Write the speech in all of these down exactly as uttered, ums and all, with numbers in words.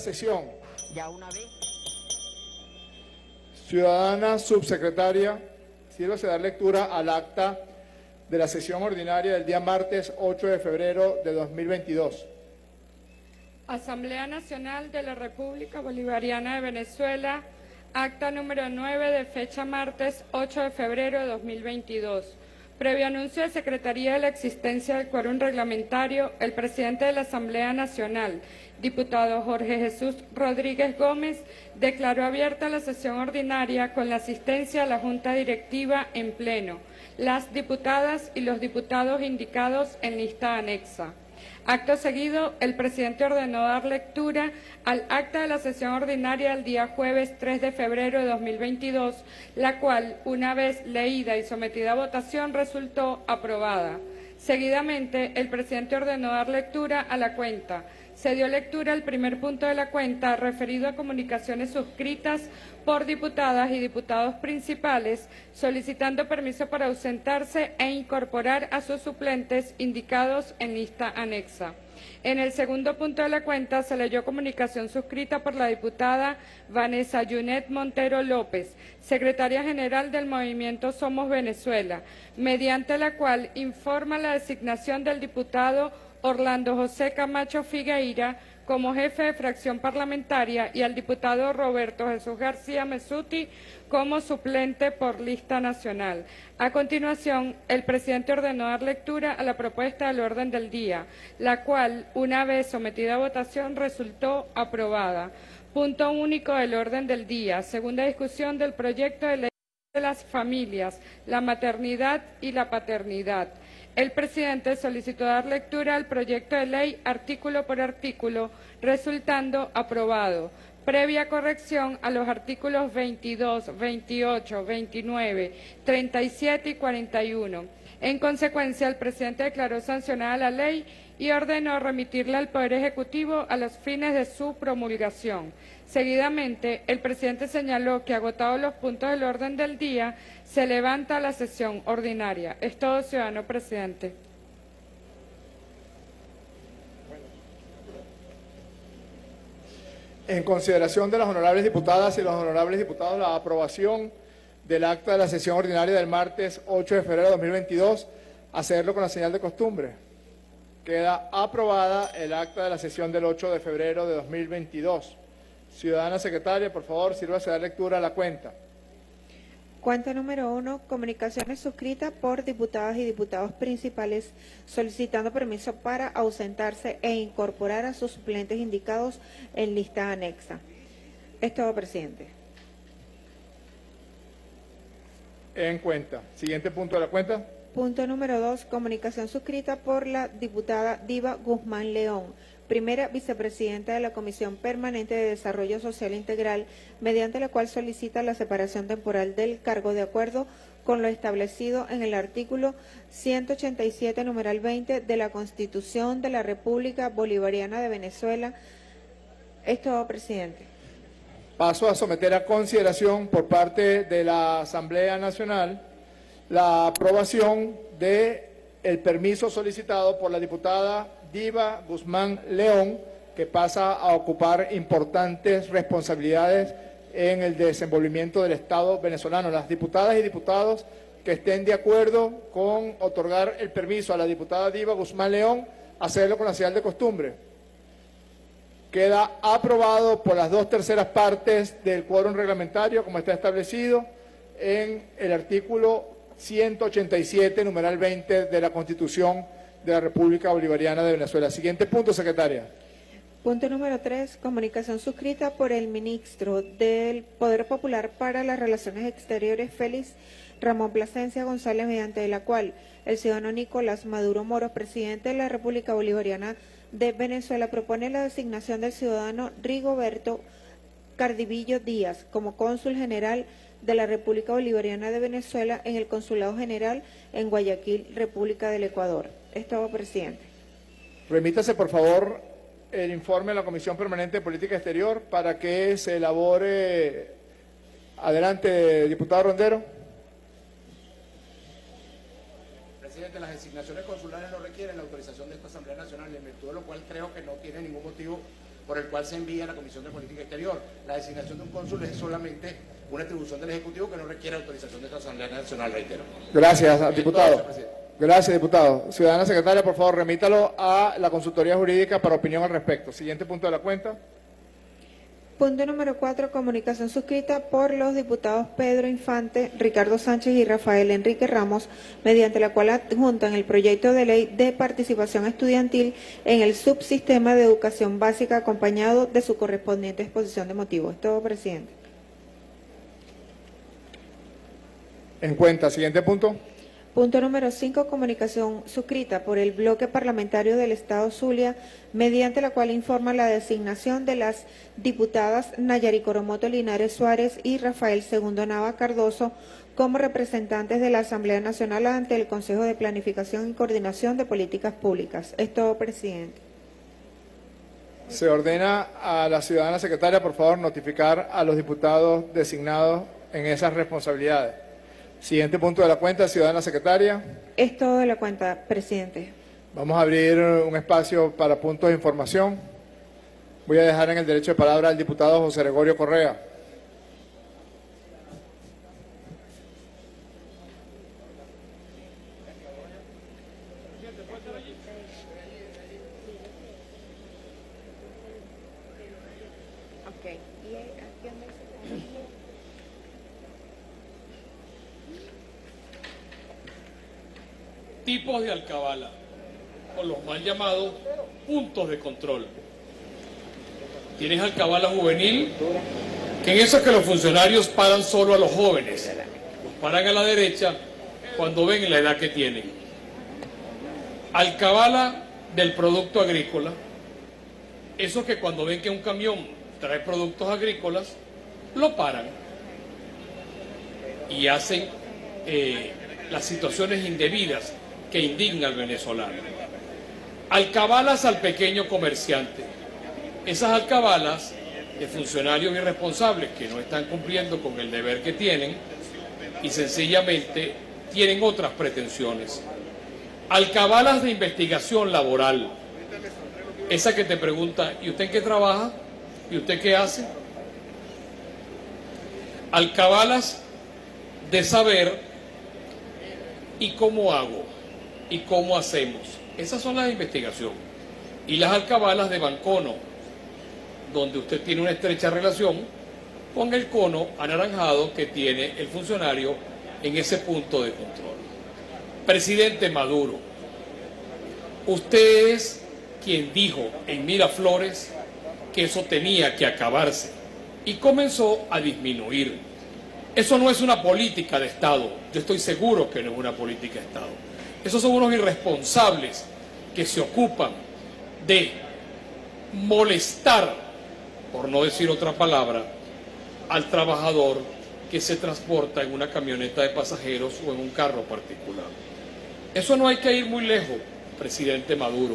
sesión. Ya una vez. Ciudadana subsecretaria, sírvase dar lectura al acta de la sesión ordinaria del día martes ocho de febrero de dos mil veintidós. Asamblea Nacional de la República Bolivariana de Venezuela, acta número nueve de fecha martes ocho de febrero de dos mil veintidós. Previo anuncio de Secretaría de la existencia del quórum reglamentario, el presidente de la Asamblea Nacional, diputado Jorge Jesús Rodríguez Gómez, declaró abierta la sesión ordinaria con la asistencia a la Junta Directiva en pleno, las diputadas y los diputados indicados en lista anexa. Acto seguido, el presidente ordenó dar lectura al acta de la sesión ordinaria del día jueves tres de febrero de dos mil veintidós, la cual, una vez leída y sometida a votación, resultó aprobada. Seguidamente, el presidente ordenó dar lectura a la cuenta. Se dio lectura al primer punto de la cuenta referido a comunicaciones suscritas por diputadas y diputados principales solicitando permiso para ausentarse e incorporar a sus suplentes indicados en lista anexa. En el segundo punto de la cuenta se leyó comunicación suscrita por la diputada Vanessa Yunet Montero López, secretaria general del movimiento Somos Venezuela, mediante la cual informa la designación del diputado Orlando José Camacho Figueira como jefe de fracción parlamentaria y al diputado Roberto Jesús García Mesuti como suplente por lista nacional. A continuación, el presidente ordenó dar lectura a la propuesta del orden del día, la cual, una vez sometida a votación, resultó aprobada. Punto único del orden del día. Segunda discusión del proyecto de ley de las familias, la maternidad y la paternidad. El presidente solicitó dar lectura al proyecto de ley artículo por artículo, resultando aprobado, previa corrección a los artículos veintidós, veintiocho, veintinueve, treinta y siete y cuarenta y uno. En consecuencia, el presidente declaró sancionada la ley y ordenó remitirla al Poder Ejecutivo a los fines de su promulgación. Seguidamente, el presidente señaló que, agotados los puntos del orden del día, se levanta la sesión ordinaria. Es todo, ciudadano presidente. En consideración de las honorables diputadas y los honorables diputados, la aprobación del acta de la sesión ordinaria del martes ocho de febrero de dos mil veintidós, hacerlo con la señal de costumbre. Queda aprobada el acta de la sesión del ocho de febrero de dos mil veintidós. Ciudadana secretaria, por favor, sírvase a dar lectura a la cuenta. Cuenta número uno, comunicaciones suscritas por diputadas y diputados principales solicitando permiso para ausentarse e incorporar a sus suplentes indicados en lista anexa. Es todo, presidente. En cuenta. Siguiente punto de la cuenta. Punto número dos, comunicación suscrita por la diputada Diva Guzmán León, primera vicepresidenta de la Comisión Permanente de Desarrollo Social Integral, mediante la cual solicita la separación temporal del cargo de acuerdo con lo establecido en el artículo ciento ochenta y siete, numeral veinte de la Constitución de la República Bolivariana de Venezuela. Es todo, presidente. Paso a someter a consideración por parte de la Asamblea Nacional la aprobación del permiso solicitado por la diputada Diva Guzmán León, que pasa a ocupar importantes responsabilidades en el desenvolvimiento del Estado venezolano. Las diputadas y diputados que estén de acuerdo con otorgar el permiso a la diputada Diva Guzmán León, hacerlo con la señal de costumbre. Queda aprobado por las dos terceras partes del quórum reglamentario, como está establecido en el artículo ciento ochenta y siete, numeral veinte de la Constitución de la República Bolivariana de Venezuela. Siguiente punto, secretaria. Punto número tres, comunicación suscrita por el ministro del Poder Popular para las Relaciones Exteriores, Félix Ramón Plasencia González, mediante la cual el ciudadano Nicolás Maduro Moros, presidente de la República Bolivariana de Venezuela, propone la designación del ciudadano Rigoberto Cardivillo Díaz como cónsul general de la República Bolivariana de Venezuela en el Consulado General en Guayaquil, República del Ecuador. Es todo, presidente. Remítase, por favor, el informe de la Comisión Permanente de Política Exterior para que se elabore. Adelante, diputado Rondero. Presidente, las designaciones consulares no requieren la autorización de esta Asamblea Nacional, en virtud de lo cual creo que no tiene ningún motivo por el cual se envía a la Comisión de Política Exterior. La designación de un cónsul es solamente una atribución del Ejecutivo que no requiere autorización de esta Asamblea Nacional, reitero. Gracias, diputado. Gracias, diputado. Ciudadana secretaria, por favor, remítalo a la consultoría jurídica para opinión al respecto. Siguiente punto de la cuenta. Punto número cuatro, comunicación suscrita por los diputados Pedro Infante, Ricardo Sánchez y Rafael Enrique Ramos, mediante la cual adjuntan el proyecto de ley de participación estudiantil en el subsistema de educación básica, acompañado de su correspondiente exposición de motivos. Es todo, presidente. En cuenta. Siguiente punto. Punto número cinco, comunicación suscrita por el bloque parlamentario del Estado Zulia, mediante la cual informa la designación de las diputadas Nayari Coromoto Linares Suárez y Rafael Segundo Nava Cardoso como representantes de la Asamblea Nacional ante el Consejo de Planificación y Coordinación de Políticas Públicas. Es todo, presidente. Se ordena a la ciudadana secretaria, por favor, notificar a los diputados designados en esas responsabilidades. Siguiente punto de la cuenta, ciudadana secretaria. Es todo de la cuenta, presidente. Vamos a abrir un espacio para puntos de información. Voy a dejar en el derecho de palabra al diputado José Gregorio Correa. Tipos de alcabala, o los mal llamados puntos de control. Tienes alcabala juvenil, que en eso es que los funcionarios paran solo a los jóvenes, los paran a la derecha cuando ven la edad que tienen. Alcabala del producto agrícola, eso que cuando ven que un camión trae productos agrícolas, lo paran y hacen eh, las situaciones indebidas que indigna al venezolano. Alcabalas al pequeño comerciante. Esas alcabalas de funcionarios irresponsables que no están cumpliendo con el deber que tienen y sencillamente tienen otras pretensiones. Alcabalas de investigación laboral. Esa que te pregunta, ¿y usted en qué trabaja? ¿Y usted qué hace? Alcabalas de saber ¿y cómo hago? ¿Y cómo hacemos? Esas son las de investigación. Y las alcabalas de bancono, donde usted tiene una estrecha relación con el cono anaranjado que tiene el funcionario en ese punto de control. Presidente Maduro, usted es quien dijo en Miraflores que eso tenía que acabarse y comenzó a disminuir. Eso no es una política de Estado. Yo estoy seguro que no es una política de Estado. Esos son unos irresponsables que se ocupan de molestar, por no decir otra palabra, al trabajador que se transporta en una camioneta de pasajeros o en un carro particular. Eso no hay que ir muy lejos, presidente Maduro.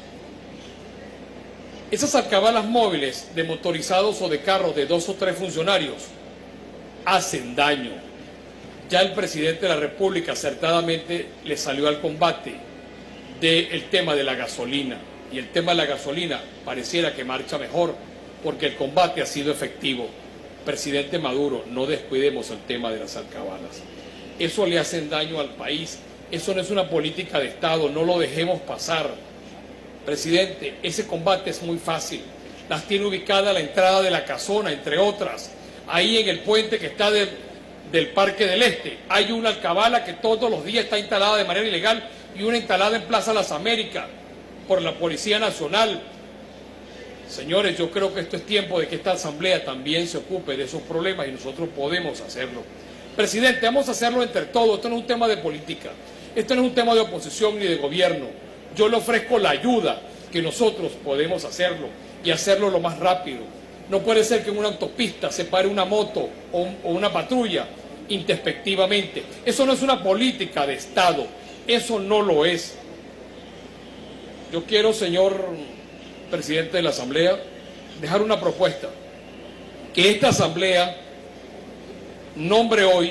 Esas alcabalas móviles de motorizados o de carros de dos o tres funcionarios hacen daño. Ya el presidente de la República acertadamente le salió al combate del tema de la gasolina. Y el tema de la gasolina pareciera que marcha mejor porque el combate ha sido efectivo. Presidente Maduro, no descuidemos el tema de las alcabalas. Eso le hace daño al país. Eso no es una política de Estado, no lo dejemos pasar. Presidente, ese combate es muy fácil. Las tiene ubicadas a la entrada de la Casona, entre otras. Ahí en el puente que está del, del Parque del Este. Hay una alcabala que todos los días está instalada de manera ilegal y una instalada en Plaza Las Américas por la Policía Nacional. Señores, yo creo que esto es tiempo de que esta Asamblea también se ocupe de esos problemas y nosotros podemos hacerlo. Presidente, vamos a hacerlo entre todos. Esto no es un tema de política. Esto no es un tema de oposición ni de gobierno. Yo le ofrezco la ayuda que nosotros podemos hacerlo y hacerlo lo más rápido. No puede ser que en una autopista se pare una moto o, un, o una patrulla introspectivamente. Eso no es una política de Estado. Eso no lo es. Yo quiero, señor presidente de la Asamblea, dejar una propuesta. Que esta Asamblea nombre hoy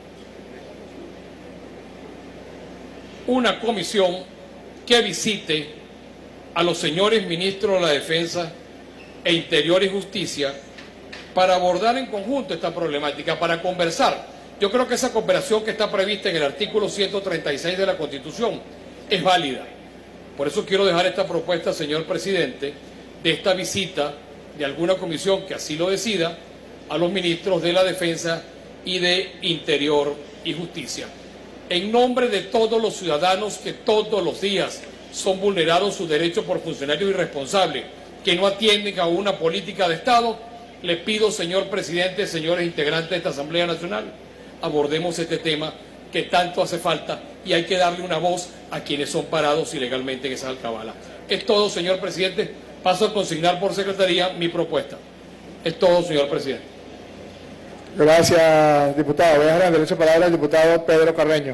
una comisión que visite a los señores ministros de la Defensa e Interior y Justicia para abordar en conjunto esta problemática, para conversar. Yo creo que esa cooperación que está prevista en el artículo ciento treinta y seis de la Constitución es válida. Por eso quiero dejar esta propuesta, señor presidente, de esta visita de alguna comisión que así lo decida a los ministros de la Defensa y de Interior y Justicia. En nombre de todos los ciudadanos que todos los días son vulnerados sus derechos por funcionarios irresponsables que no atienden a una política de Estado, le pido, señor presidente, señores integrantes de esta Asamblea Nacional, abordemos este tema que tanto hace falta y hay que darle una voz a quienes son parados ilegalmente en esa alcabala. Es todo, señor presidente. Paso a consignar por secretaría mi propuesta. Es todo, señor presidente. Gracias, diputado. Voy a dejar en derecho de palabra al diputado Pedro Carreño.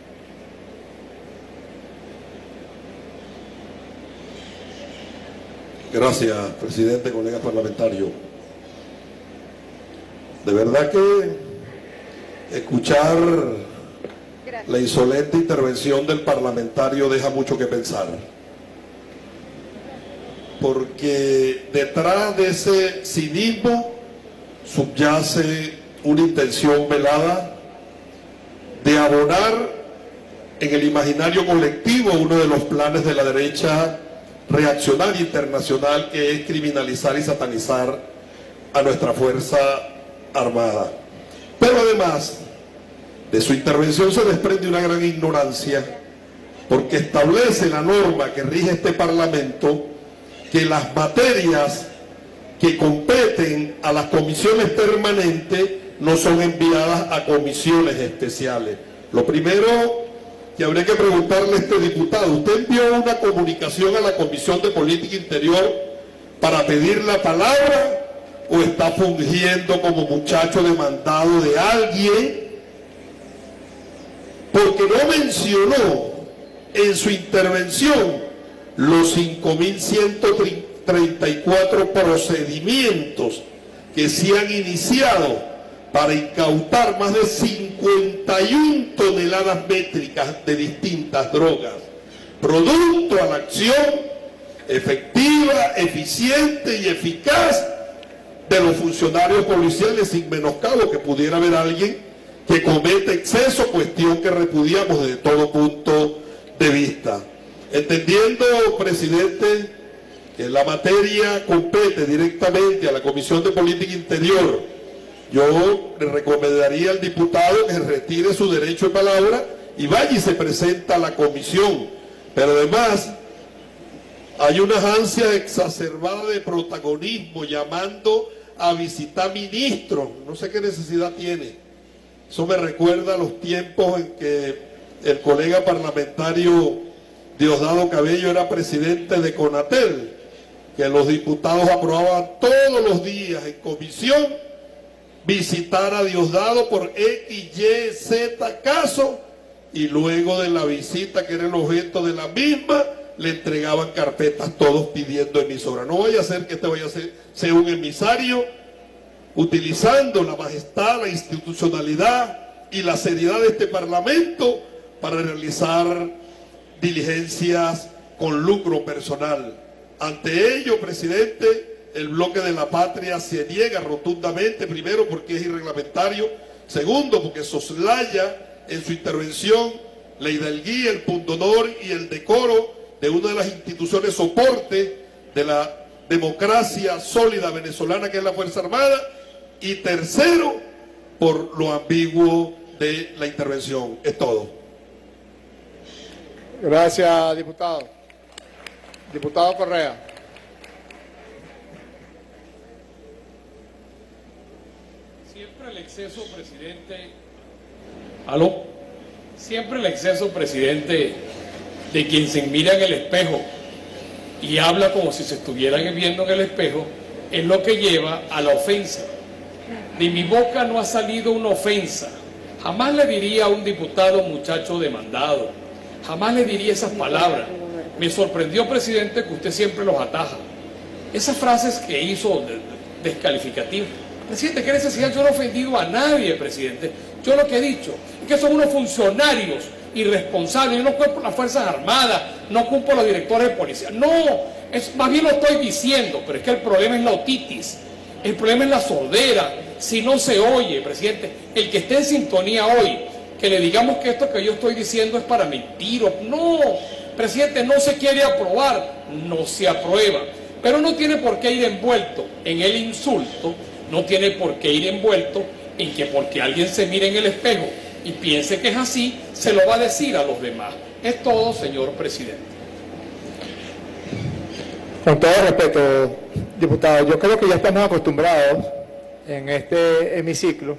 Gracias, presidente, colegas parlamentarios. De verdad que escuchar Gracias. La insolente intervención del parlamentario deja mucho que pensar. Porque detrás de ese cinismo subyace una intención velada de abonar en el imaginario colectivo uno de los planes de la derecha reaccionaria internacional, que es criminalizar y satanizar a nuestra Fuerza Armada. Pero además de su intervención se desprende una gran ignorancia, porque establece la norma que rige este Parlamento que las materias que competen a las comisiones permanentes no son enviadas a comisiones especiales. Lo primero que habría que preguntarle a este diputado: ¿usted envió una comunicación a la Comisión de Política Interior para pedir la palabra o está fungiendo como muchacho demandado de alguien? Porque no mencionó en su intervención los cinco mil ciento treinta y cuatro procedimientos que se han iniciado para incautar más de cincuenta y una toneladas métricas de distintas drogas, producto a la acción efectiva, eficiente y eficaz de los funcionarios policiales, sin menoscabo que pudiera haber alguien que comete exceso, cuestión que repudiamos desde todo punto de vista. Entendiendo, presidente, que la materia compete directamente a la Comisión de Política Interior, yo le recomendaría al diputado que retire su derecho de palabra y vaya y se presenta a la comisión. Pero además hay una ansia exacerbada de protagonismo, llamando a visitar ministros. No sé qué necesidad tiene. Eso me recuerda a los tiempos en que el colega parlamentario Diosdado Cabello era presidente de CONATEL, que los diputados aprobaban todos los días en comisión visitar a Diosdado por X, Y, Z caso, y luego de la visita, que era el objeto de la misma, le entregaban carpetas todos pidiendo emisora. No vaya a ser que este vaya a ser sea un emisario utilizando la majestad, la institucionalidad y la seriedad de este Parlamento para realizar diligencias con lucro personal. Ante ello, presidente, el bloque de la patria se niega rotundamente, primero porque es irreglamentario, segundo porque soslaya en su intervención la hidalguía, el pundonor y el decoro de una de las instituciones soporte de la democracia sólida venezolana, que es la Fuerza Armada, y tercero, por lo ambiguo de la intervención. Es todo. Gracias, diputado. Diputado Correa. Siempre el exceso, presidente... ¿Aló? Siempre el exceso, presidente, de quien se mira en el espejo y habla como si se estuvieran viendo en el espejo, es lo que lleva a la ofensa. De mi boca no ha salido una ofensa. Jamás le diría a un diputado muchacho demandado. Jamás le diría esas palabras. Me sorprendió, presidente, que usted siempre los ataja. Esas frases que hizo descalificativas. Presidente, ¿qué necesidad? Yo no he ofendido a nadie, presidente. Yo lo que he dicho es que son unos funcionarios irresponsables. Yo no culpo las Fuerzas Armadas, no culpo a los directores de policía. No, Es, más bien lo estoy diciendo, pero es que el problema es la otitis, el problema es la sordera. Si no se oye, presidente, el que esté en sintonía hoy, que le digamos que esto que yo estoy diciendo es para mentir, o no, presidente, no se quiere aprobar, no se aprueba, pero no tiene por qué ir envuelto en el insulto, no tiene por qué ir envuelto en que porque alguien se mire en el espejo y piense que es así, se lo va a decir a los demás. Es todo, señor presidente. Con todo respeto, diputado, yo creo que ya estamos acostumbrados en este hemiciclo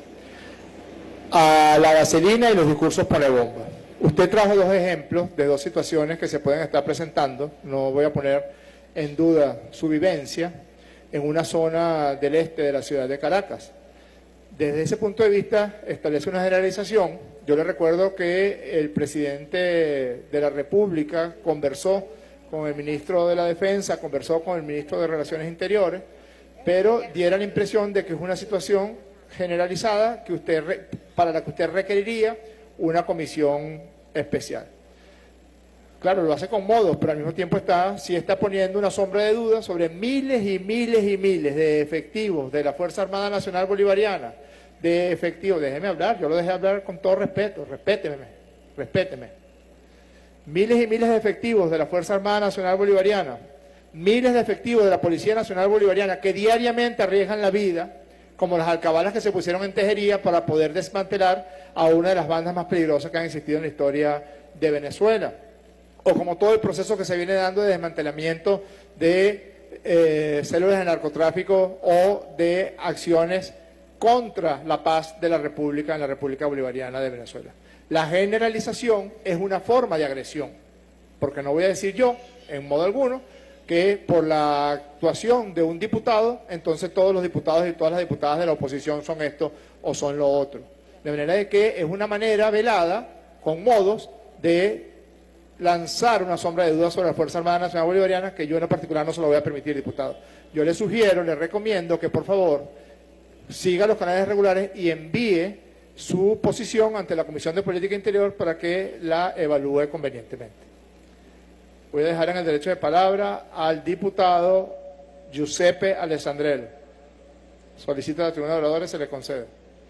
a la vaselina y los discursos para bomba. Usted trajo dos ejemplos de dos situaciones que se pueden estar presentando, no voy a poner en duda su vivencia, en una zona del este de la ciudad de Caracas. Desde ese punto de vista establece una generalización. Yo le recuerdo que el presidente de la República conversó con el ministro de la Defensa, conversó con el ministro de Relaciones Interiores, pero diera la impresión de que es una situación generalizada que usted, para la que usted requeriría una comisión especial. Claro, lo hace con modos, pero al mismo tiempo está, sí está poniendo una sombra de duda sobre miles y miles y miles de efectivos de la Fuerza Armada Nacional Bolivariana, de efectivos, déjeme hablar, yo lo dejé hablar con todo respeto, respéteme, respéteme. Miles y miles de efectivos de la Fuerza Armada Nacional Bolivariana, miles de efectivos de la Policía Nacional Bolivariana que diariamente arriesgan la vida, como las alcabalas que se pusieron en Tejería para poder desmantelar a una de las bandas más peligrosas que han existido en la historia de Venezuela, o como todo el proceso que se viene dando de desmantelamiento de eh, células de narcotráfico o de acciones contra la paz de la República en la República Bolivariana de Venezuela. La generalización es una forma de agresión, porque no voy a decir yo, en modo alguno, que por la actuación de un diputado, entonces todos los diputados y todas las diputadas de la oposición son esto o son lo otro. De manera de que es una manera velada, con modos, de lanzar una sombra de duda sobre la Fuerza Armada Nacional Bolivariana, que yo en particular no se lo voy a permitir, diputado. Yo le sugiero, le recomiendo que por favor siga los canales regulares y envíe su posición ante la Comisión de Política Interior para que la evalúe convenientemente. Voy a dejar en el derecho de palabra al diputado Giuseppe Alessandrello. Solicita a la tribuna de oradores, se le concede.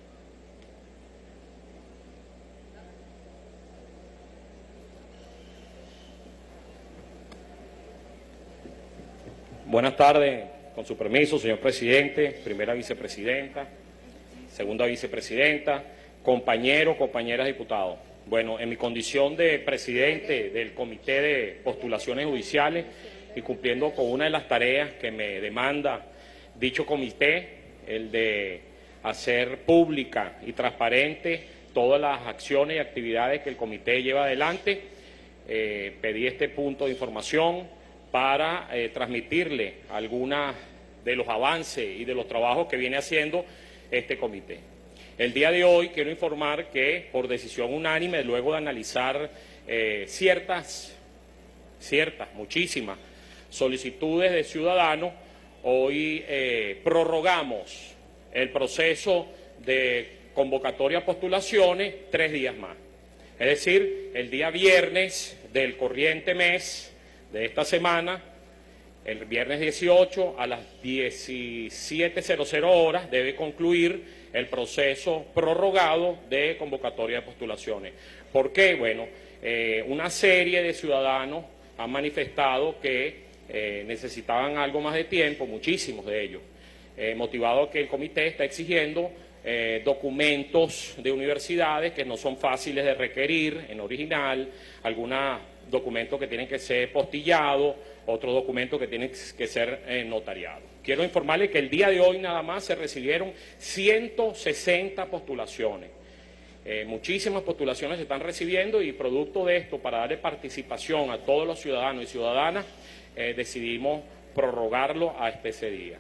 Buenas tardes, con su permiso, señor presidente, primera vicepresidenta, segunda vicepresidenta, compañeros, compañeras diputados. Bueno, en mi condición de presidente del Comité de Postulaciones Judiciales y cumpliendo con una de las tareas que me demanda dicho comité, el de hacer pública y transparente todas las acciones y actividades que el comité lleva adelante, eh, pedí este punto de información para eh, transmitirle algunos de los avances y de los trabajos que viene haciendo este comité. El día de hoy quiero informar que por decisión unánime, luego de analizar eh, ciertas, ciertas, muchísimas solicitudes de ciudadanos, hoy eh, prorrogamos el proceso de convocatoria a postulaciones tres días más. Es decir, el día viernes del corriente mes de esta semana, el viernes dieciocho a las diecisiete horas debe concluir el proceso prorrogado de convocatoria de postulaciones. ¿Por qué? Bueno, eh, una serie de ciudadanos han manifestado que eh, necesitaban algo más de tiempo, muchísimos de ellos, eh, motivado que el comité está exigiendo eh, documentos de universidades que no son fáciles de requerir en original, algunos documentos que tienen que ser postillados, otros documentos que tienen que ser eh, notariados. Quiero informarles que el día de hoy nada más se recibieron ciento sesenta postulaciones. Eh, muchísimas postulaciones se están recibiendo y producto de esto, para darle participación a todos los ciudadanos y ciudadanas, eh, decidimos prorrogarlo a ese día.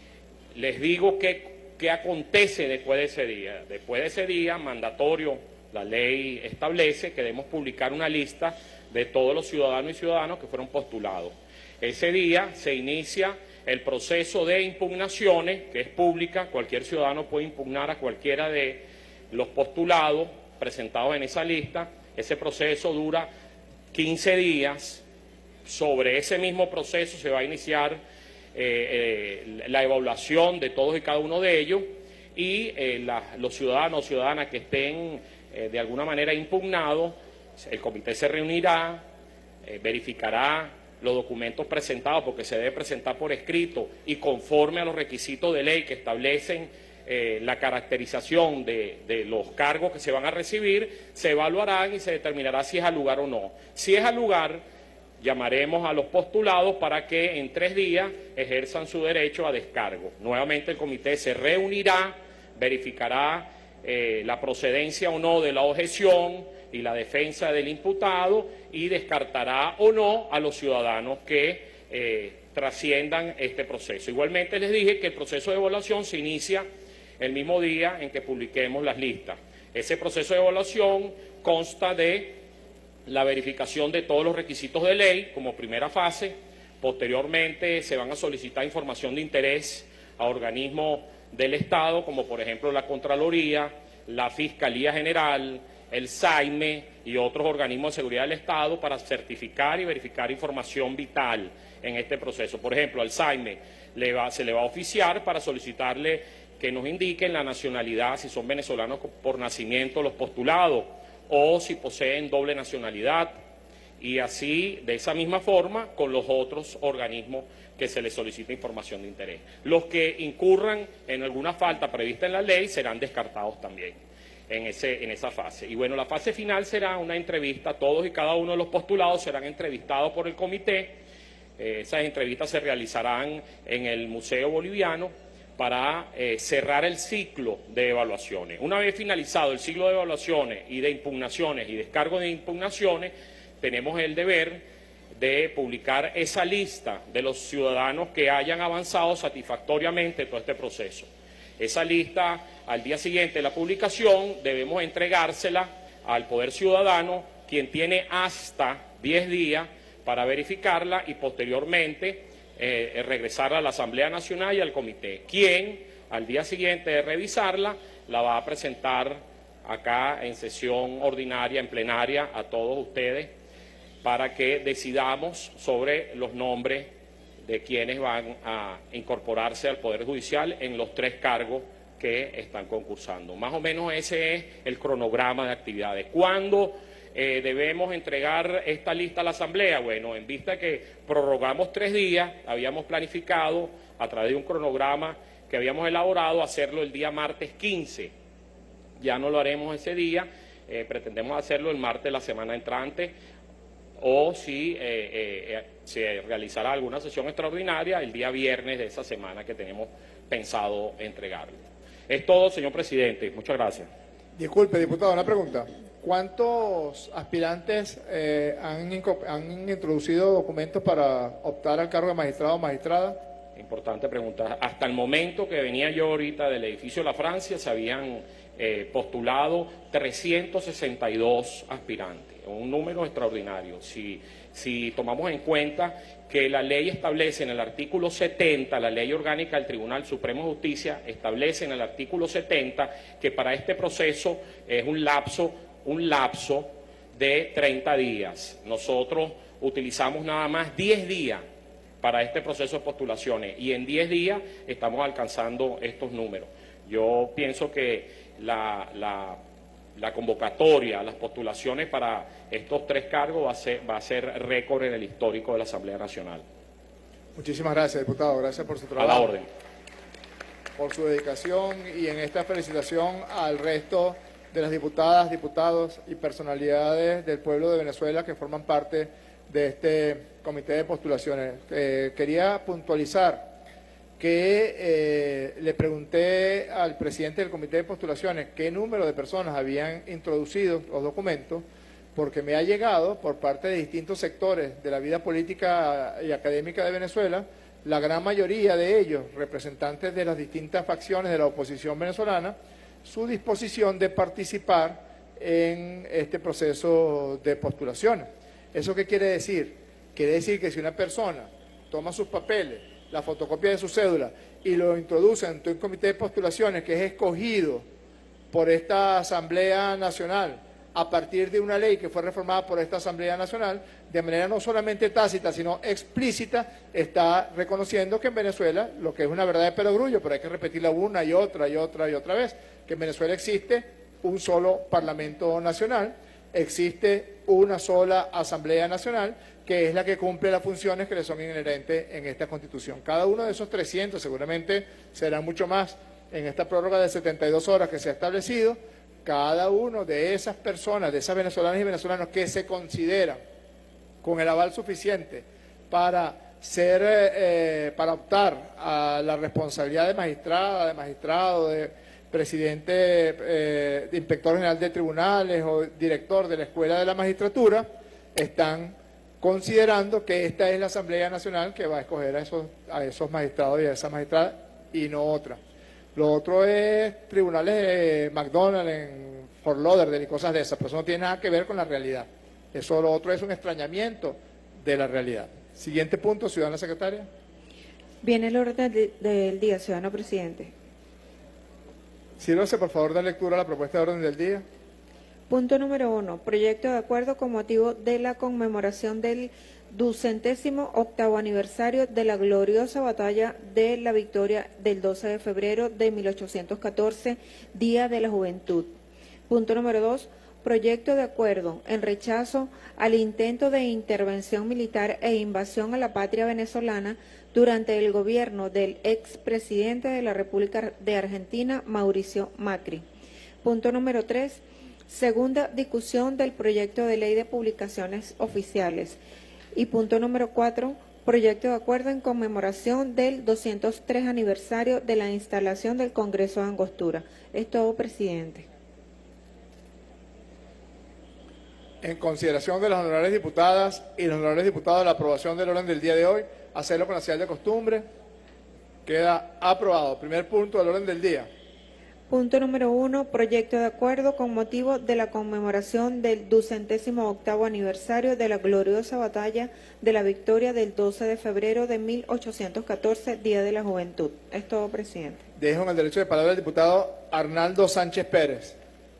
Les digo qué, qué acontece después de ese día. Después de ese día, mandatorio, la ley establece que debemos publicar una lista de todos los ciudadanos y ciudadanas que fueron postulados. Ese día se inicia el proceso de impugnaciones, que es pública, cualquier ciudadano puede impugnar a cualquiera de los postulados presentados en esa lista. Ese proceso dura quince días, sobre ese mismo proceso se va a iniciar eh, eh, la evaluación de todos y cada uno de ellos y eh, la, los ciudadanos o ciudadanas que estén eh, de alguna manera impugnados, el comité se reunirá, eh, verificará los documentos presentados, porque se debe presentar por escrito y conforme a los requisitos de ley que establecen eh, la caracterización de, de los cargos que se van a recibir, se evaluarán y se determinará si es al lugar o no. Si es al lugar, llamaremos a los postulados para que en tres días ejerzan su derecho a descargo. Nuevamente el comité se reunirá, verificará eh, la procedencia o no de la objeción y la defensa del imputado y descartará o no a los ciudadanos que eh, trasciendan este proceso. Igualmente les dije que el proceso de evaluación se inicia el mismo día en que publiquemos las listas. Ese proceso de evaluación consta de la verificación de todos los requisitos de ley como primera fase. Posteriormente se van a solicitar información de interés a organismos del Estado, como por ejemplo la Contraloría, la Fiscalía General, el S A I M E y otros organismos de seguridad del Estado para certificar y verificar información vital en este proceso. Por ejemplo, al S A I M E le va, se le va a oficiar para solicitarle que nos indiquen la nacionalidad, si son venezolanos por nacimiento los postulados o si poseen doble nacionalidad, y así, de esa misma forma, con los otros organismos que se les solicita información de interés. Los que incurran en alguna falta prevista en la ley serán descartados también en, ese, en esa fase. Y bueno, la fase final será una entrevista, todos y cada uno de los postulados serán entrevistados por el comité. Eh, esas entrevistas se realizarán en el Museo Boliviano para eh, cerrar el ciclo de evaluaciones. Una vez finalizado el ciclo de evaluaciones y de impugnaciones y descargo de impugnaciones, tenemos el deber de publicar esa lista de los ciudadanos que hayan avanzado satisfactoriamente todo este proceso. Esa lista, al día siguiente de la publicación, debemos entregársela al Poder Ciudadano, quien tiene hasta diez días para verificarla y posteriormente eh, regresarla a la Asamblea Nacional y al Comité, quien al día siguiente de revisarla la va a presentar acá en sesión ordinaria, en plenaria, a todos ustedes, para que decidamos sobre los nombres de quienes van a incorporarse al Poder Judicial en los tres cargos que están concursando. Más o menos ese es el cronograma de actividades. ¿Cuándo eh, debemos entregar esta lista a la Asamblea? Bueno, en vista que prorrogamos tres días, habíamos planificado a través de un cronograma que habíamos elaborado hacerlo el día martes quince. Ya no lo haremos ese día, eh, pretendemos hacerlo el martes de la semana entrante, o si eh, eh, se realizará alguna sesión extraordinaria el día viernes de esa semana que tenemos pensado entregarlo. Es todo, señor presidente. Muchas gracias. Disculpe, diputado, una pregunta. ¿Cuántos aspirantes eh, han, han introducido documentos para optar al cargo de magistrado o magistrada? Importante pregunta. Hasta el momento que venía yo ahorita del edificio La Francia, se habían eh, postulado trescientos sesenta y dos aspirantes, un número extraordinario. Si, si tomamos en cuenta que la ley establece en el artículo setenta, la ley orgánica del Tribunal Supremo de Justicia establece en el artículo setenta que para este proceso es un lapso, un lapso de treinta días. Nosotros utilizamos nada más diez días para este proceso de postulaciones y en diez días estamos alcanzando estos números. Yo pienso que la, la, la convocatoria, las postulaciones para estos tres cargos va a ser, va a ser récord en el histórico de la Asamblea Nacional. Muchísimas gracias, diputado. Gracias por su trabajo. A la orden. Por su dedicación y en esta felicitación al resto de las diputadas, diputados y personalidades del pueblo de Venezuela que forman parte de este comité de postulaciones. Eh, quería puntualizar que eh, le pregunté al presidente del comité de postulaciones qué número de personas habían introducido los documentos, porque me ha llegado por parte de distintos sectores de la vida política y académica de Venezuela, la gran mayoría de ellos, representantes de las distintas facciones de la oposición venezolana, su disposición de participar en este proceso de postulaciones. ¿Eso qué quiere decir? Quiere decir que si una persona toma sus papeles, la fotocopia de su cédula y lo introduce en un comité de postulaciones que es escogido por esta Asamblea Nacional a partir de una ley que fue reformada por esta Asamblea Nacional, de manera no solamente tácita, sino explícita, está reconociendo que en Venezuela, lo que es una verdad de perogrullo, pero hay que repetirla una y otra y otra y otra vez, que en Venezuela existe un solo Parlamento Nacional, existe una sola Asamblea Nacional, que es la que cumple las funciones que le son inherentes en esta Constitución. Cada uno de esos trescientos, seguramente será mucho más en esta prórroga de setenta y dos horas que se ha establecido, cada uno de esas personas, de esas venezolanas y venezolanos que se consideran con el aval suficiente para ser, eh, para optar a la responsabilidad de magistrada, de magistrado, de presidente, eh, de inspector general de tribunales o director de la Escuela de la Magistratura, están considerando que esta es la Asamblea Nacional que va a escoger a esos, a esos magistrados y a esas magistradas y no otra. Lo otro es tribunales de McDonald's, en Fort Lauderdale y cosas de esas, pero eso no tiene nada que ver con la realidad. Eso lo otro es un extrañamiento de la realidad. Siguiente punto, ciudadana secretaria. Viene el orden de- del día, ciudadano presidente. Sírvase, por favor, dar lectura a la propuesta de orden del día. Punto número uno, proyecto de acuerdo con motivo de la conmemoración del ducentésimo octavo aniversario de la gloriosa batalla de la Victoria del doce de febrero de mil ochocientos catorce, Día de la Juventud. Punto número dos, proyecto de acuerdo en rechazo al intento de intervención militar e invasión a la patria venezolana durante el gobierno del expresidente de la República de Argentina, Mauricio Macri. Punto número tres, segunda discusión del proyecto de ley de publicaciones oficiales. Y punto número cuatro, proyecto de acuerdo en conmemoración del doscientos tres aniversario de la instalación del Congreso de Angostura. Es todo, presidente. En consideración de las honorables diputadas y los honorables diputados, la aprobación del orden del día de hoy, hacerlo con la señal de costumbre, queda aprobado. Primer punto del orden del día. Punto número uno, proyecto de acuerdo con motivo de la conmemoración del ducentésimo octavo aniversario de la gloriosa batalla de la Victoria del doce de febrero de mil ochocientos catorce, Día de la Juventud. Es todo, presidente. Dejo en el derecho de palabra al diputado Arnaldo Sánchez Pérez.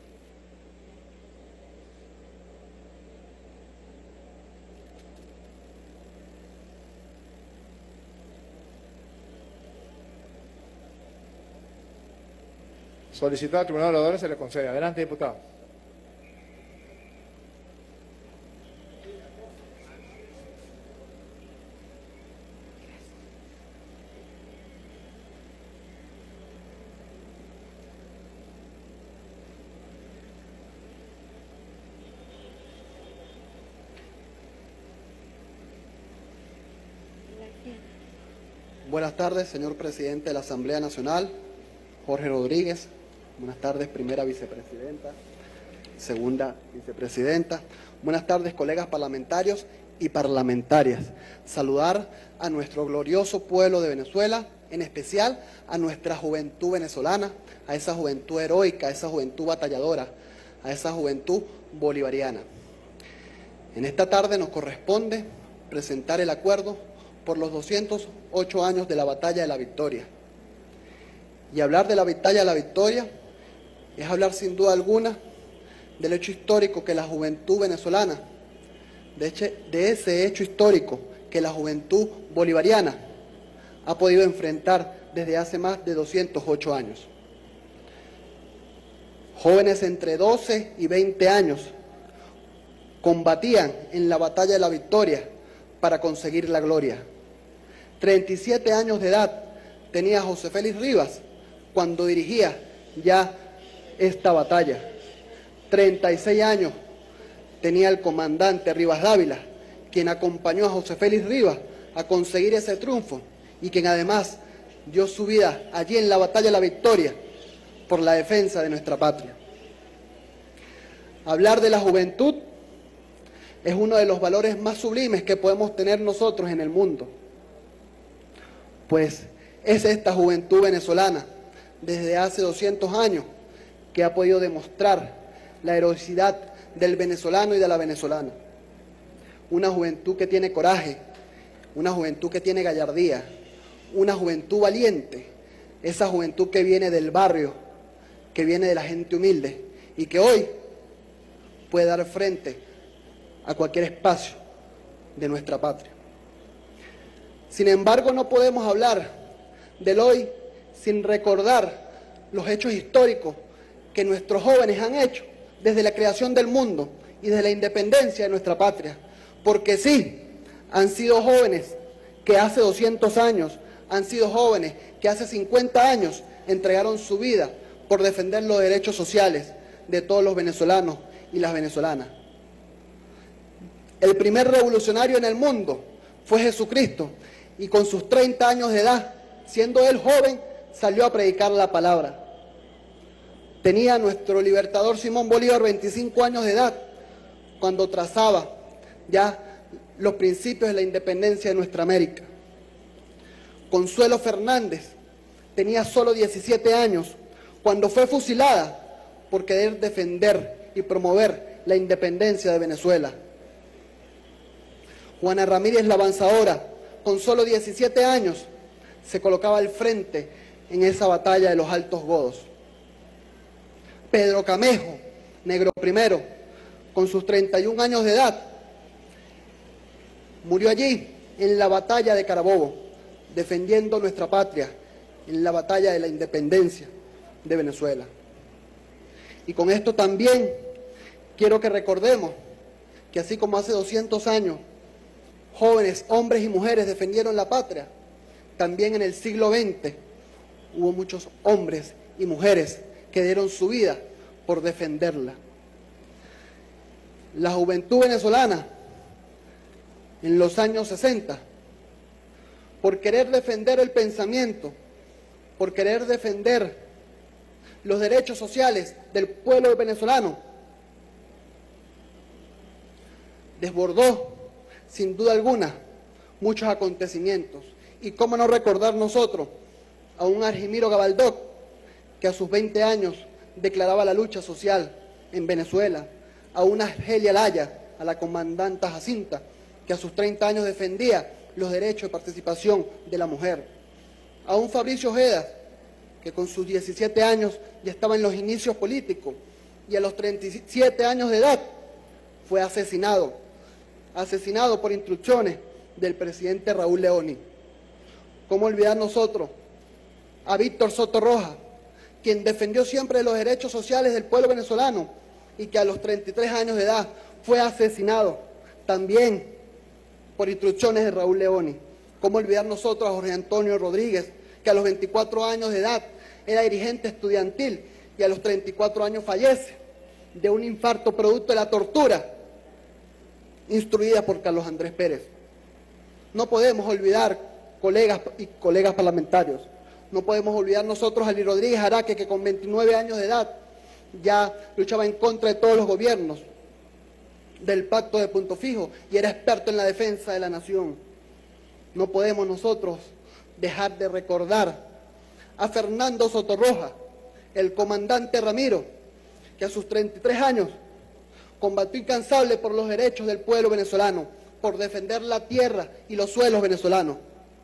Solicita al Tribunal de Oradores, se le concede. Adelante, diputado. Buenas tardes, señor presidente de la Asamblea Nacional, Jorge Rodríguez. Buenas tardes, primera vicepresidenta, segunda vicepresidenta. Buenas tardes, colegas parlamentarios y parlamentarias. Saludar a nuestro glorioso pueblo de Venezuela, en especial a nuestra juventud venezolana, a esa juventud heroica, a esa juventud batalladora, a esa juventud bolivariana. En esta tarde nos corresponde presentar el acuerdo por los doscientos ocho años de la Batalla de la Victoria. Y hablar de la Batalla de la Victoria es hablar sin duda alguna del hecho histórico que la juventud venezolana, de, hecho, de ese hecho histórico que la juventud bolivariana ha podido enfrentar desde hace más de doscientos ocho años. Jóvenes entre doce y veinte años combatían en la Batalla de la Victoria para conseguir la gloria. treinta y siete años de edad tenía José Félix Rivas cuando dirigía ya esta batalla. treinta y seis años tenía el comandante Rivas Dávila, quien acompañó a José Félix Rivas a conseguir ese triunfo y quien además dio su vida allí en la Batalla de la Victoria por la defensa de nuestra patria. Hablar de la juventud es uno de los valores más sublimes que podemos tener nosotros en el mundo, pues es esta juventud venezolana desde hace doscientos años que ha podido demostrar la heroicidad del venezolano y de la venezolana. Una juventud que tiene coraje, una juventud que tiene gallardía, una juventud valiente, esa juventud que viene del barrio, que viene de la gente humilde y que hoy puede dar frente a cualquier espacio de nuestra patria. Sin embargo, no podemos hablar del hoy sin recordar los hechos históricos que nuestros jóvenes han hecho desde la creación del mundo y desde la independencia de nuestra patria. Porque sí, han sido jóvenes que hace doscientos años, han sido jóvenes que hace cincuenta años entregaron su vida por defender los derechos sociales de todos los venezolanos y las venezolanas. El primer revolucionario en el mundo fue Jesucristo, y con sus treinta años de edad, siendo él joven, salió a predicar la palabra. Tenía nuestro libertador Simón Bolívar veinticinco años de edad cuando trazaba ya los principios de la independencia de nuestra América. Consuelo Fernández tenía solo diecisiete años cuando fue fusilada por querer defender y promover la independencia de Venezuela. Juana Ramírez la Avanzadora, con solo diecisiete años, se colocaba al frente en esa batalla de los Altos Godos. Pedro Camejo, negro primero, con sus treinta y un años de edad, murió allí en la batalla de Carabobo, defendiendo nuestra patria, en la batalla de la independencia de Venezuela. Y con esto también quiero que recordemos que así como hace doscientos años, jóvenes, hombres y mujeres defendieron la patria, también en el siglo veinte hubo muchos hombres y mujeres que dieron su vida por defenderla. La juventud venezolana en los años sesenta, por querer defender el pensamiento, por querer defender los derechos sociales del pueblo venezolano, desbordó sin duda alguna muchos acontecimientos. Y cómo no recordar nosotros a un Argimiro Gabaldón, que a sus veinte años declaraba la lucha social en Venezuela, a una Argelia Laya, a la comandanta Jacinta, que a sus treinta años defendía los derechos de participación de la mujer, a un Fabricio Ojeda, que con sus diecisiete años ya estaba en los inicios políticos, y a los treinta y siete años de edad fue asesinado, asesinado por instrucciones del presidente Raúl Leoni. ¿Cómo olvidar nosotros a Víctor Soto Rojas, quien defendió siempre los derechos sociales del pueblo venezolano y que a los treinta y tres años de edad fue asesinado también por instrucciones de Raúl Leoni? ¿Cómo olvidar nosotros a Jorge Antonio Rodríguez, que a los veinticuatro años de edad era dirigente estudiantil y a los treinta y cuatro años fallece de un infarto producto de la tortura instruida por Carlos Andrés Pérez? No podemos olvidar, colegas y colegas parlamentarios, no podemos olvidar nosotros a Luis Rodríguez Araque, que con veintinueve años de edad ya luchaba en contra de todos los gobiernos del Pacto de Punto Fijo y era experto en la defensa de la nación. No podemos nosotros dejar de recordar a Fernando Sotorroja, el comandante Ramiro, que a sus treinta y tres años combatió incansable por los derechos del pueblo venezolano, por defender la tierra y los suelos venezolanos.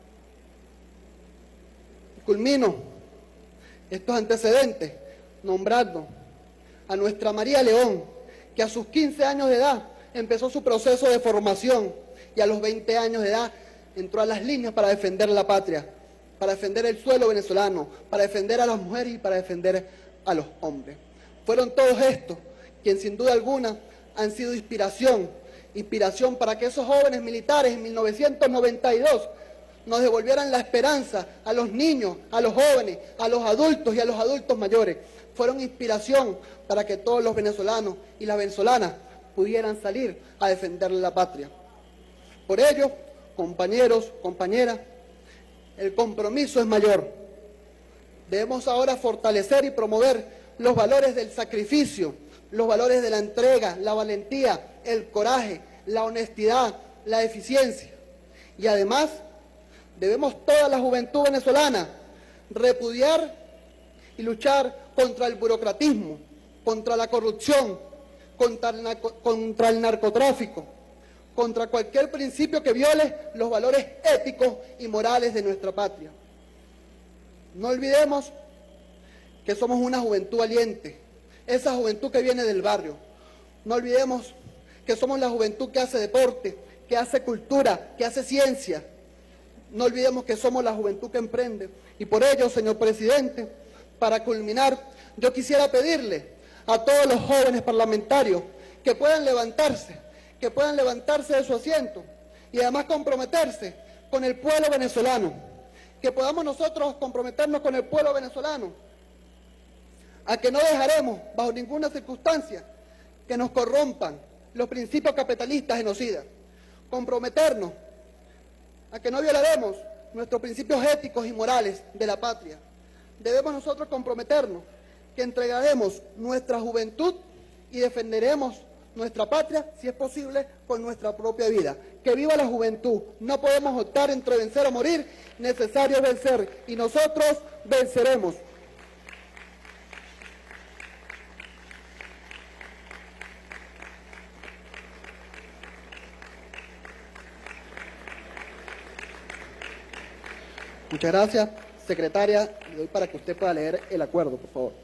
Culmino estos antecedentes nombrando a nuestra María León, que a sus quince años de edad empezó su proceso de formación y a los veinte años de edad entró a las líneas para defender la patria, para defender el suelo venezolano, para defender a las mujeres y para defender a los hombres. Fueron todos estos quienes sin duda alguna han sido inspiración, inspiración para que esos jóvenes militares en mil novecientos noventa y dos nos devolvieran la esperanza a los niños, a los jóvenes, a los adultos y a los adultos mayores. Fueron inspiración para que todos los venezolanos y las venezolanas pudieran salir a defender la patria. Por ello, compañeros, compañeras, el compromiso es mayor. Debemos ahora fortalecer y promover los valores del sacrificio, los valores de la entrega, la valentía, el coraje, la honestidad, la eficiencia. Y además, debemos toda la juventud venezolana repudiar y luchar contra el burocratismo, contra la corrupción, contra el, narco, contra el narcotráfico, contra cualquier principio que viole los valores éticos y morales de nuestra patria. No olvidemos que somos una juventud valiente, esa juventud que viene del barrio, No olvidemos que somos la juventud que hace deporte, que hace cultura, que hace ciencia. No olvidemos que somos la juventud que emprende. Y por ello, señor presidente, para culminar, yo quisiera pedirle a todos los jóvenes parlamentarios que puedan levantarse, que puedan levantarse de su asiento y además comprometerse con el pueblo venezolano, que podamos nosotros comprometernos con el pueblo venezolano, a que no dejaremos bajo ninguna circunstancia que nos corrompan los principios capitalistas genocidas, comprometernos a que no violaremos nuestros principios éticos y morales de la patria. Debemos nosotros comprometernos que entregaremos nuestra juventud y defenderemos nuestra patria, si es posible, con nuestra propia vida. ¡Que viva la juventud! No podemos optar entre vencer o morir, necesario es vencer, y nosotros venceremos. Muchas gracias, secretaria. Le doy para que usted pueda leer el acuerdo, por favor.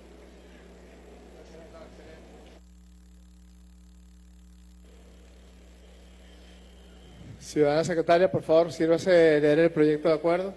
Ciudadana secretaria, por favor, sírvase de leer el proyecto de acuerdo.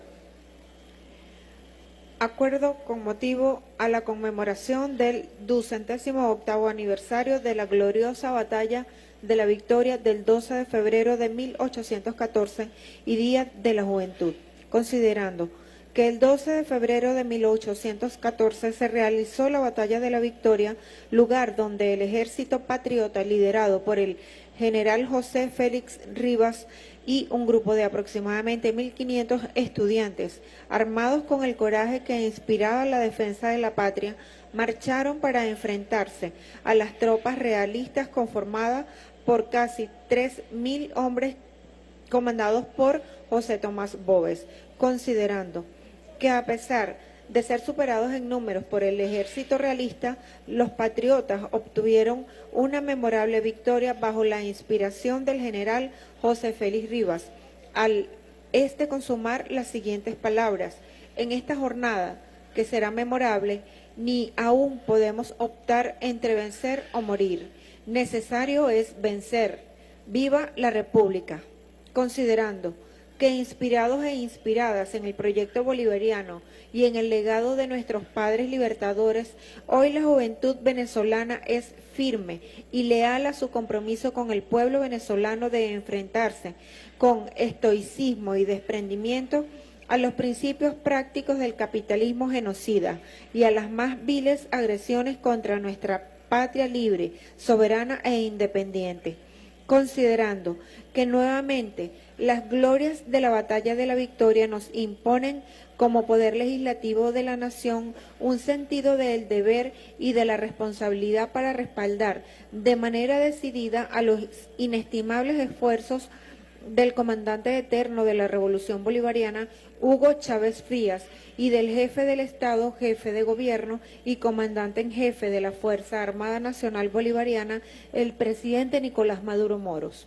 Acuerdo con motivo a la conmemoración del ducentésimo octavo aniversario de la gloriosa batalla de la Victoria del doce de febrero de mil ochocientos catorce y Día de la Juventud, considerando que el doce de febrero de mil ochocientos catorce se realizó la Batalla de la Victoria, lugar donde el ejército patriota liderado por el general José Félix Rivas y un grupo de aproximadamente mil quinientos estudiantes, armados con el coraje que inspiraba la defensa de la patria, marcharon para enfrentarse a las tropas realistas conformadas por casi tres mil hombres comandados por José Tomás Boves, considerando que a pesar de ser superados en números por el ejército realista, los patriotas obtuvieron una memorable victoria bajo la inspiración del general José Félix Rivas, al este consumar las siguientes palabras: en esta jornada, que será memorable, ni aún podemos optar entre vencer o morir. Necesario es vencer. ¡Viva la República! Considerando que inspirados e inspiradas en el proyecto bolivariano y en el legado de nuestros padres libertadores, hoy la juventud venezolana es firme y leal a su compromiso con el pueblo venezolano de enfrentarse con estoicismo y desprendimiento a los principios prácticos del capitalismo genocida y a las más viles agresiones contra nuestra patria libre, soberana e independiente, considerando que nuevamente las glorias de la Batalla de la Victoria nos imponen como poder legislativo de la nación un sentido del deber y de la responsabilidad para respaldar de manera decidida a los inestimables esfuerzos del comandante eterno de la Revolución Bolivariana, Hugo Chávez Frías, y del jefe del Estado, jefe de gobierno y comandante en jefe de la Fuerza Armada Nacional Bolivariana, el presidente Nicolás Maduro Moros.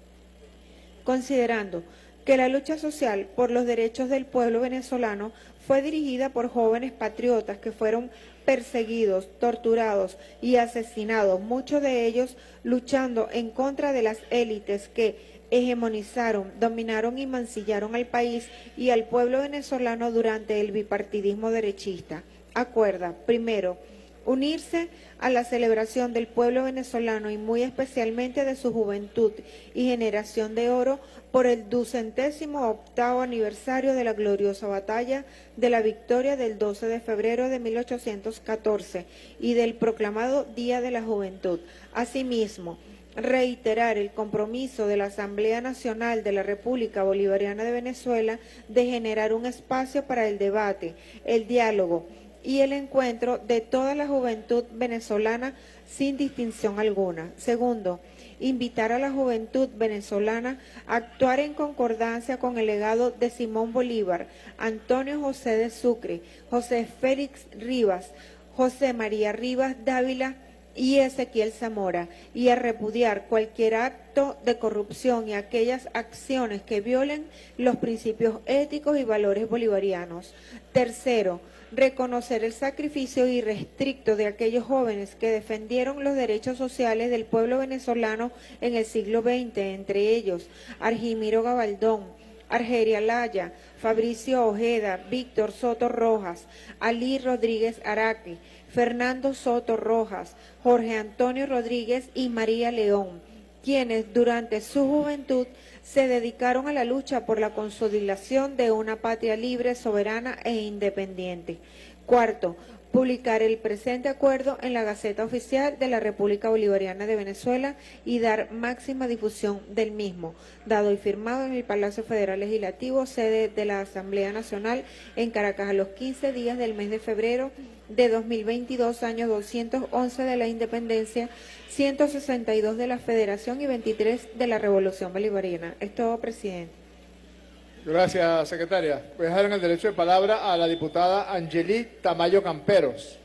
Considerando que la lucha social por los derechos del pueblo venezolano fue dirigida por jóvenes patriotas que fueron perseguidos, torturados y asesinados, muchos de ellos luchando en contra de las élites que hegemonizaron, dominaron y mancillaron al país y al pueblo venezolano durante el bipartidismo derechista. Acuerda, primero, unirse a la celebración del pueblo venezolano y muy especialmente de su juventud y generación de oro por el ducentésimo octavo aniversario de la gloriosa batalla de la Victoria del doce de febrero de mil ochocientos catorce y del proclamado Día de la Juventud. Asimismo, reiterar el compromiso de la Asamblea Nacional de la República Bolivariana de Venezuela de generar un espacio para el debate, el diálogo y el encuentro de toda la juventud venezolana sin distinción alguna. Segundo, invitar a la juventud venezolana a actuar en concordancia con el legado de Simón Bolívar, Antonio José de Sucre, José Félix Rivas, José María Rivas Dávila y Ezequiel Zamora, y a repudiar cualquier acto de corrupción y aquellas acciones que violen los principios éticos y valores bolivarianos. Tercero, reconocer el sacrificio irrestricto de aquellos jóvenes que defendieron los derechos sociales del pueblo venezolano en el siglo veinte, entre ellos Argimiro Gabaldón, Argeria Laya, Fabricio Ojeda, Víctor Soto Rojas, Ali Rodríguez Araque, Fernando Soto Rojas, Jorge Antonio Rodríguez y María León, quienes durante su juventud se dedicaron a la lucha por la consolidación de una patria libre, soberana e independiente. Cuarto, publicar el presente acuerdo en la Gaceta Oficial de la República Bolivariana de Venezuela y dar máxima difusión del mismo, dado y firmado en el Palacio Federal Legislativo, sede de la Asamblea Nacional en Caracas, a los quince días del mes de febrero de dos mil veintidós, año doscientos once de la Independencia, ciento sesenta y dos de la Federación y veintitrés de la Revolución Bolivariana. Es todo, presidente. Gracias, secretaria. Voy a dejar en el derecho de palabra a la diputada Angelique Tamayo Camperos.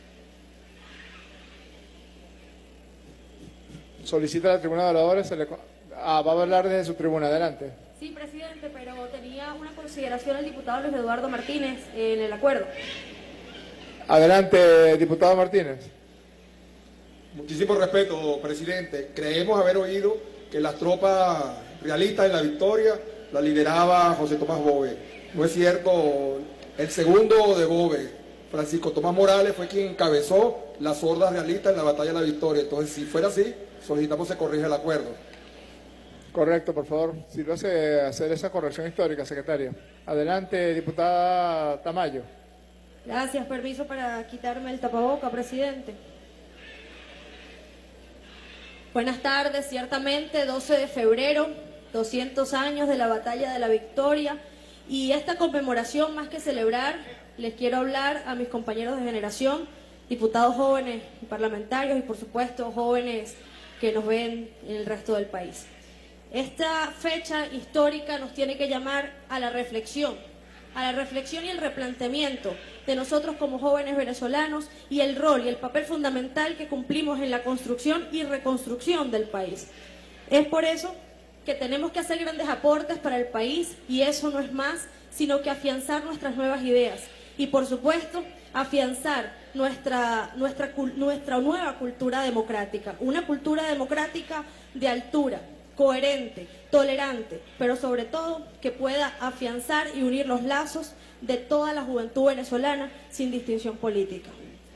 Solicita la tribuna de oradores. Se le... ah, va a hablar desde su tribuna. Adelante. Sí, presidente, pero tenía una consideración el diputado Luis Eduardo Martínez en el acuerdo. Adelante, diputado Martínez. Muchísimo respeto, presidente. Creemos haber oído que las tropas realistas en la victoria la lideraba José Tomás Bove. No es cierto, el segundo de Bove, Francisco Tomás Morales, fue quien encabezó las hordas realistas en la batalla de la victoria. Entonces, si fuera así, solicitamos se corrija el acuerdo. Correcto, por favor. Si lo hace hacer esa corrección histórica, secretaria. Adelante, diputada Tamayo. Gracias, permiso para quitarme el tapaboca, presidente. Buenas tardes, ciertamente, doce de febrero, doscientos años de la Batalla de la Victoria, y esta conmemoración, más que celebrar, les quiero hablar a mis compañeros de generación, diputados jóvenes y parlamentarios, y por supuesto jóvenes que nos ven en el resto del país. Esta fecha histórica nos tiene que llamar a la reflexión, a la reflexión y el replanteamiento de nosotros como jóvenes venezolanos y el rol y el papel fundamental que cumplimos en la construcción y reconstrucción del país. Es por eso que tenemos que hacer grandes aportes para el país, y eso no es más sino que afianzar nuestras nuevas ideas y, por supuesto, afianzar nuestra, nuestra, nuestra nueva cultura democrática, una cultura democrática de altura, coherente, tolerante, pero sobre todo que pueda afianzar y unir los lazos de toda la juventud venezolana sin distinción política.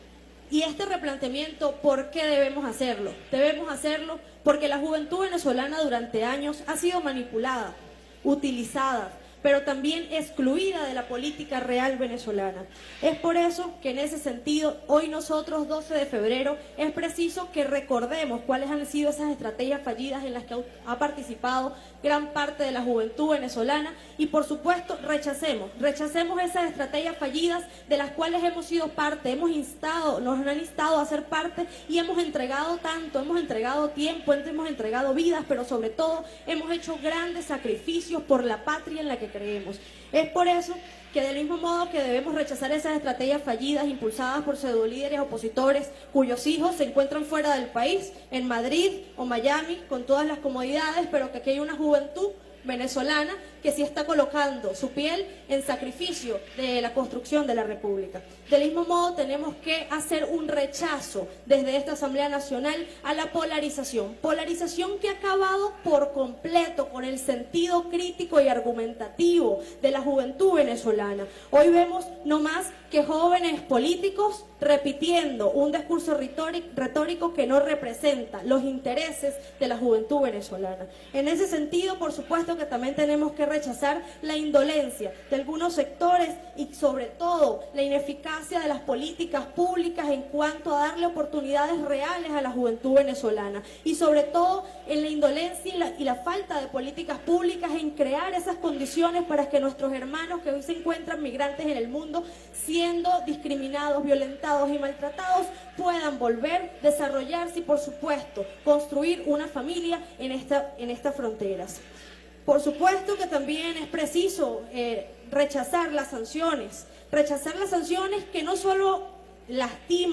Y este replanteamiento, ¿por qué debemos hacerlo? Debemos hacerlo porque la juventud venezolana durante años ha sido manipulada, utilizada, pero también excluida de la política real venezolana. Es por eso que en ese sentido, hoy nosotros, doce de febrero, es preciso que recordemos cuáles han sido esas estrategias fallidas en las que ha participado gran parte de la juventud venezolana, y por supuesto rechacemos, rechacemos esas estrategias fallidas de las cuales hemos sido parte, hemos instado, nos han instado a ser parte y hemos entregado tanto, hemos entregado tiempo, hemos entregado vidas, pero sobre todo hemos hecho grandes sacrificios por la patria en la que creemos. Es por eso que del mismo modo que debemos rechazar esas estrategias fallidas impulsadas por pseudolíderes opositores cuyos hijos se encuentran fuera del país, en Madrid o Miami, con todas las comodidades, pero que aquí hay una juventud venezolana que sí está colocando su piel en sacrificio de la construcción de la República. Del mismo modo tenemos que hacer un rechazo desde esta Asamblea Nacional a la polarización, polarización que ha acabado por completo con el sentido crítico y argumentativo de la juventud venezolana. Hoy vemos no más que jóvenes políticos repitiendo un discurso retórico que no representa los intereses de la juventud venezolana. En ese sentido, por supuesto que también tenemos que rechazar la indolencia de algunos sectores y sobre todo la ineficacia de las políticas públicas en cuanto a darle oportunidades reales a la juventud venezolana, y sobre todo en la indolencia y la, y la falta de políticas públicas en crear esas condiciones para que nuestros hermanos que hoy se encuentran migrantes en el mundo siendo discriminados, violentados y maltratados puedan volver, desarrollarse y por supuesto construir una familia en, esta, en estas fronteras. Por supuesto que también es preciso eh, rechazar las sanciones, rechazar las sanciones que no solo lastiman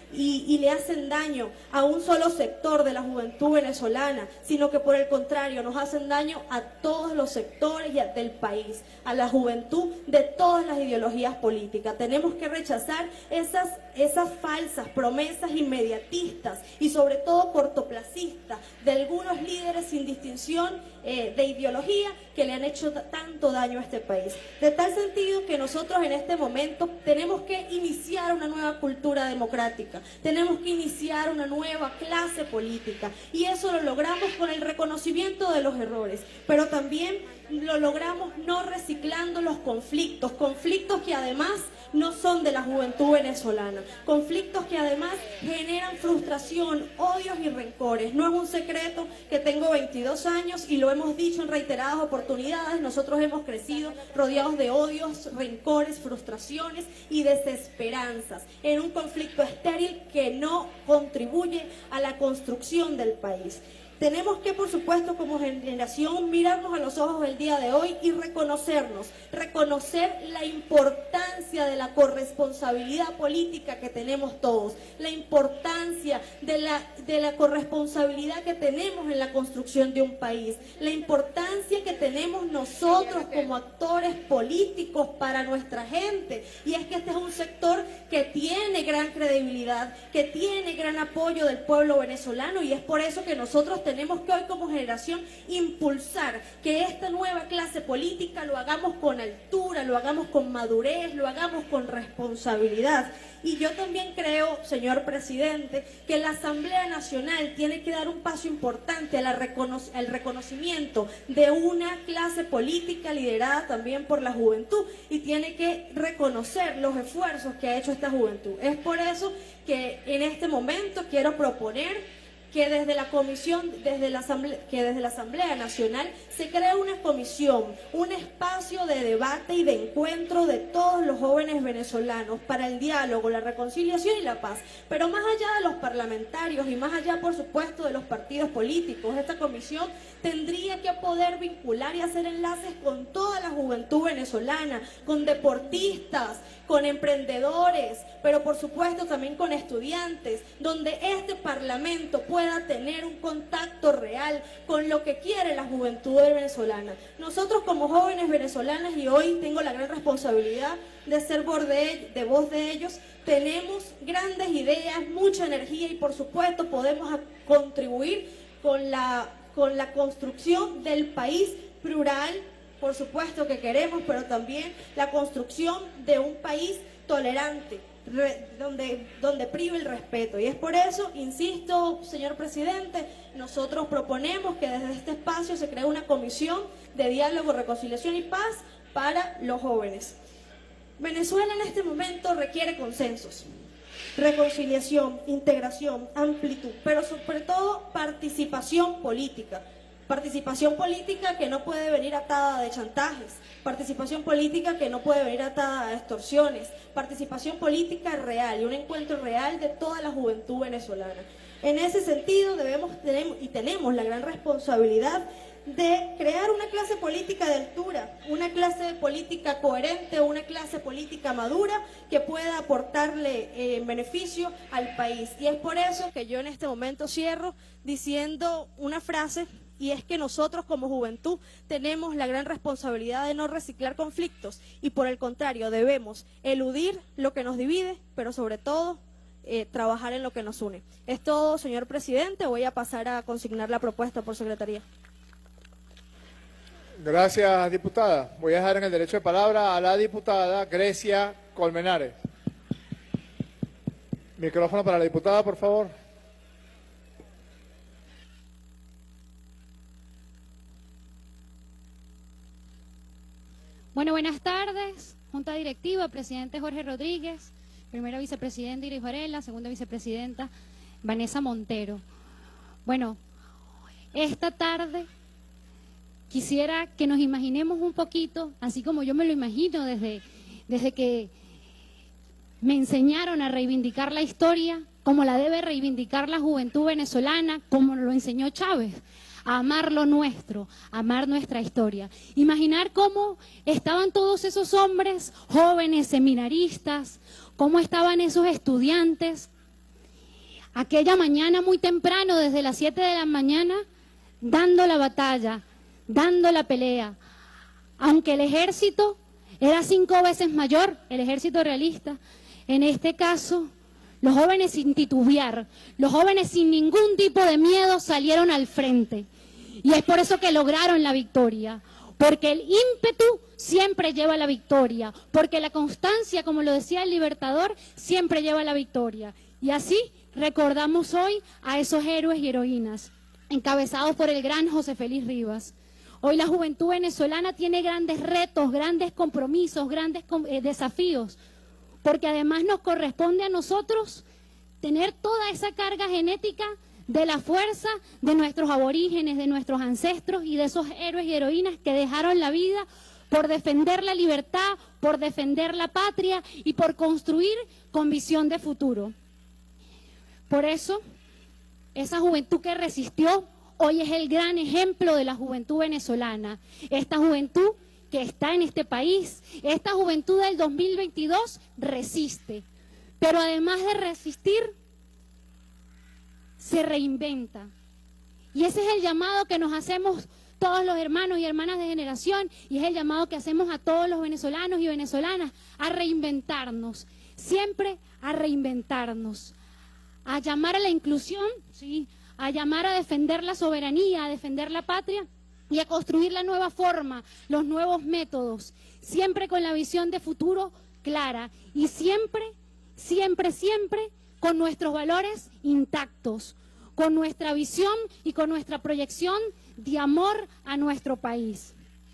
y, y le hacen daño a un solo sector de la juventud venezolana, sino que por el contrario nos hacen daño a todos los sectores y a, del país, a la juventud de todas las ideologías políticas. Tenemos que rechazar esas, esas falsas promesas inmediatistas y sobre todo cortoplacistas de algunos líderes sin distinción eh, de ideología que le han hecho tanto daño a este país. De tal sentido que nosotros en este momento tenemos que iniciar una nueva cultura democrática, tenemos que iniciar una nueva clase política y eso lo logramos con el reconocimiento de los errores, pero también lo logramos no reciclando los conflictos, conflictos que además no son de la juventud venezolana, conflictos que además generan frustración, odios y rencores. No es un secreto que tengo veintidós años y lo hemos dicho en reiteradas oportunidades, nosotros hemos crecido rodeados de odios, rencores, frustraciones y desesperanzas, en un conflicto estéril que no contribuye a la construcción del país. Tenemos que, por supuesto, como generación, mirarnos a los ojos el día de hoy y reconocernos, reconocer la importancia de la corresponsabilidad política que tenemos todos, la importancia de la, de la corresponsabilidad que tenemos en la construcción de un país, la importancia que tenemos nosotros como actores políticos para nuestra gente. Y es que este es un sector que tiene gran credibilidad, que tiene gran apoyo del pueblo venezolano y es por eso que nosotros tenemos que hoy como generación impulsar que esta nueva clase política lo hagamos con altura, lo hagamos con madurez, lo hagamos con responsabilidad. Y yo también creo, señor presidente, que la Asamblea Nacional tiene que dar un paso importante al recono al reconocimiento de una clase política liderada también por la juventud y tiene que reconocer los esfuerzos que ha hecho esta juventud. Es por eso que en este momento quiero proponer que desde la comisión, desde la asamblea, que desde la Asamblea Nacional se cree una comisión, un espacio de debate y de encuentro de todos los jóvenes venezolanos para el diálogo, la reconciliación y la paz. Pero más allá de los parlamentarios y más allá, por supuesto, de los partidos políticos, esta comisión tendría que poder vincular y hacer enlaces con toda la juventud venezolana, con deportistas, con emprendedores, pero por supuesto también con estudiantes, donde este Parlamento pueda tener un contacto real con lo que quiere la juventud venezolana. Nosotros como jóvenes venezolanas, y hoy tengo la gran responsabilidad de ser voz de, de voz de ellos, tenemos grandes ideas, mucha energía y por supuesto podemos contribuir con la, con la construcción del país plural, por supuesto que queremos, pero también la construcción de un país tolerante, re, donde, donde prive el respeto. Y es por eso, insisto, señor presidente, nosotros proponemos que desde este espacio se cree una comisión de diálogo, reconciliación y paz para los jóvenes. Venezuela en este momento requiere consensos, reconciliación, integración, amplitud, pero sobre todo participación política. Participación política que no puede venir atada de chantajes, participación política que no puede venir atada a extorsiones, participación política real y un encuentro real de toda la juventud venezolana. En ese sentido debemos tenemos, y tenemos la gran responsabilidad de crear una clase política de altura, una clase política coherente, una clase política madura que pueda aportarle eh, beneficio al país. Y es por eso que yo en este momento cierro diciendo una frase, y es que nosotros como juventud tenemos la gran responsabilidad de no reciclar conflictos y por el contrario debemos eludir lo que nos divide, pero sobre todo eh, trabajar en lo que nos une. Es todo, señor presidente. Voy a pasar a consignar la propuesta por secretaría. Gracias, diputada. Voy a dejar en el derecho de palabra a la diputada Grecia Colmenares. Micrófono para la diputada, por favor. Bueno, buenas tardes, Junta Directiva, presidente Jorge Rodríguez, primera vicepresidenta Iris Varela, segunda vicepresidenta Vanessa Montero. Bueno, esta tarde quisiera que nos imaginemos un poquito, así como yo me lo imagino desde, desde que me enseñaron a reivindicar la historia, como la debe reivindicar la juventud venezolana, como lo enseñó Chávez. A amar lo nuestro, a amar nuestra historia. Imaginar cómo estaban todos esos hombres jóvenes, seminaristas, cómo estaban esos estudiantes aquella mañana muy temprano, desde las siete de la mañana, dando la batalla, dando la pelea. Aunque el ejército era cinco veces mayor, el ejército realista, en este caso, los jóvenes sin titubear, los jóvenes sin ningún tipo de miedo salieron al frente. Y es por eso que lograron la victoria, porque el ímpetu siempre lleva a la victoria, porque la constancia, como lo decía el Libertador, siempre lleva a la victoria. Y así recordamos hoy a esos héroes y heroínas, encabezados por el gran José Félix Rivas. Hoy la juventud venezolana tiene grandes retos, grandes compromisos, grandes eh, desafíos, porque además nos corresponde a nosotros tener toda esa carga genética de la fuerza de nuestros aborígenes, de nuestros ancestros y de esos héroes y heroínas que dejaron la vida por defender la libertad, por defender la patria y por construir con visión de futuro. Por eso, esa juventud que resistió hoy es el gran ejemplo de la juventud venezolana. Esta juventud que está en este país, esta juventud del dos mil veintidós resiste, pero además de resistir, se reinventa. Y ese es el llamado que nos hacemos todos los hermanos y hermanas de generación, y es el llamado que hacemos a todos los venezolanos y venezolanas a reinventarnos, siempre a reinventarnos, a llamar a la inclusión, ¿sí?, a llamar a defender la soberanía, a defender la patria y a construir la nueva forma, los nuevos métodos, siempre con la visión de futuro clara y siempre, siempre, siempre con nuestros valores intactos, con nuestra visión y con nuestra proyección de amor a nuestro país.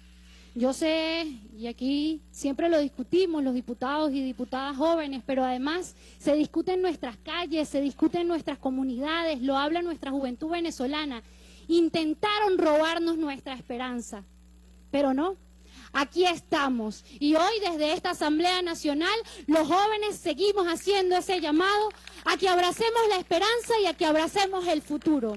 Yo sé, y aquí siempre lo discutimos, los diputados y diputadas jóvenes, pero además se discute en nuestras calles, se discute en nuestras comunidades, lo habla nuestra juventud venezolana. Intentaron robarnos nuestra esperanza, pero no. Aquí estamos y hoy desde esta Asamblea Nacional los jóvenes seguimos haciendo ese llamado a que abracemos la esperanza y a que abracemos el futuro.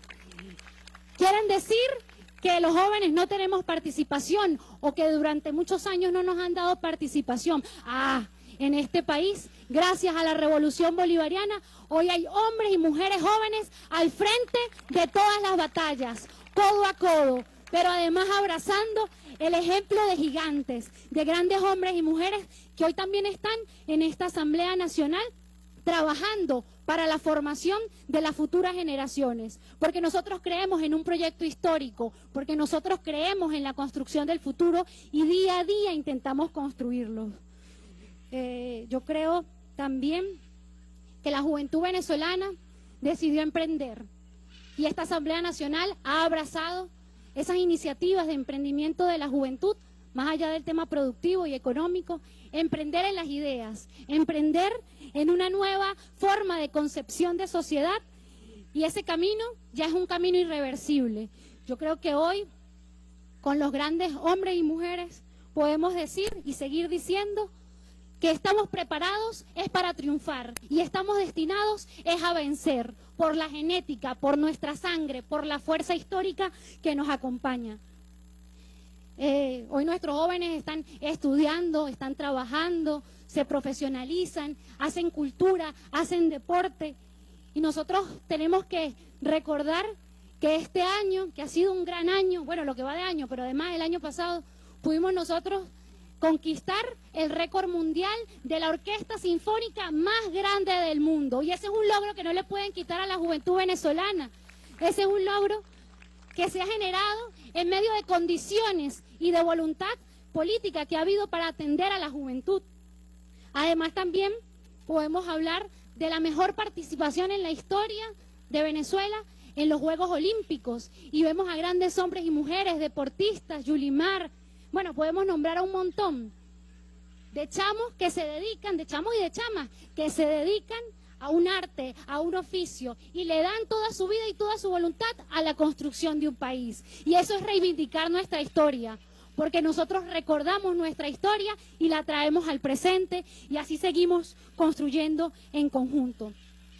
¿Quieren decir que los jóvenes no tenemos participación o que durante muchos años no nos han dado participación? Ah, en este país, gracias a la Revolución Bolivariana, hoy hay hombres y mujeres jóvenes al frente de todas las batallas, codo a codo, pero además abrazando el ejemplo de gigantes, de grandes hombres y mujeres que hoy también están en esta Asamblea Nacional trabajando para la formación de las futuras generaciones, porque nosotros creemos en un proyecto histórico, porque nosotros creemos en la construcción del futuro y día a día intentamos construirlo. Eh, yo creo también que la juventud venezolana decidió emprender y esta Asamblea Nacional ha abrazado esas iniciativas de emprendimiento de la juventud, más allá del tema productivo y económico, emprender en las ideas, emprender en una nueva forma de concepción de sociedad, y ese camino ya es un camino irreversible. Yo creo que hoy, con los grandes hombres y mujeres, podemos decir y seguir diciendo que estamos preparados es para triunfar y estamos destinados es a vencer por la genética, por nuestra sangre, por la fuerza histórica que nos acompaña. Eh, hoy nuestros jóvenes están estudiando, están trabajando, se profesionalizan, hacen cultura, hacen deporte, y nosotros tenemos que recordar que este año, que ha sido un gran año, bueno, lo que va de año, pero además el año pasado pudimos nosotros conquistar el récord mundial de la orquesta sinfónica más grande del mundo, y ese es un logro que no le pueden quitar a la juventud venezolana. Ese es un logro que se ha generado en medio de condiciones y de voluntad política que ha habido para atender a la juventud. Además también podemos hablar de la mejor participación en la historia de Venezuela en los Juegos Olímpicos, y vemos a grandes hombres y mujeres, deportistas, Yulimar, bueno, podemos nombrar a un montón de chamos que se dedican, de chamos y de chamas, que se dedican a un arte, a un oficio, y le dan toda su vida y toda su voluntad a la construcción de un país. Y eso es reivindicar nuestra historia, porque nosotros recordamos nuestra historia y la traemos al presente, y así seguimos construyendo en conjunto.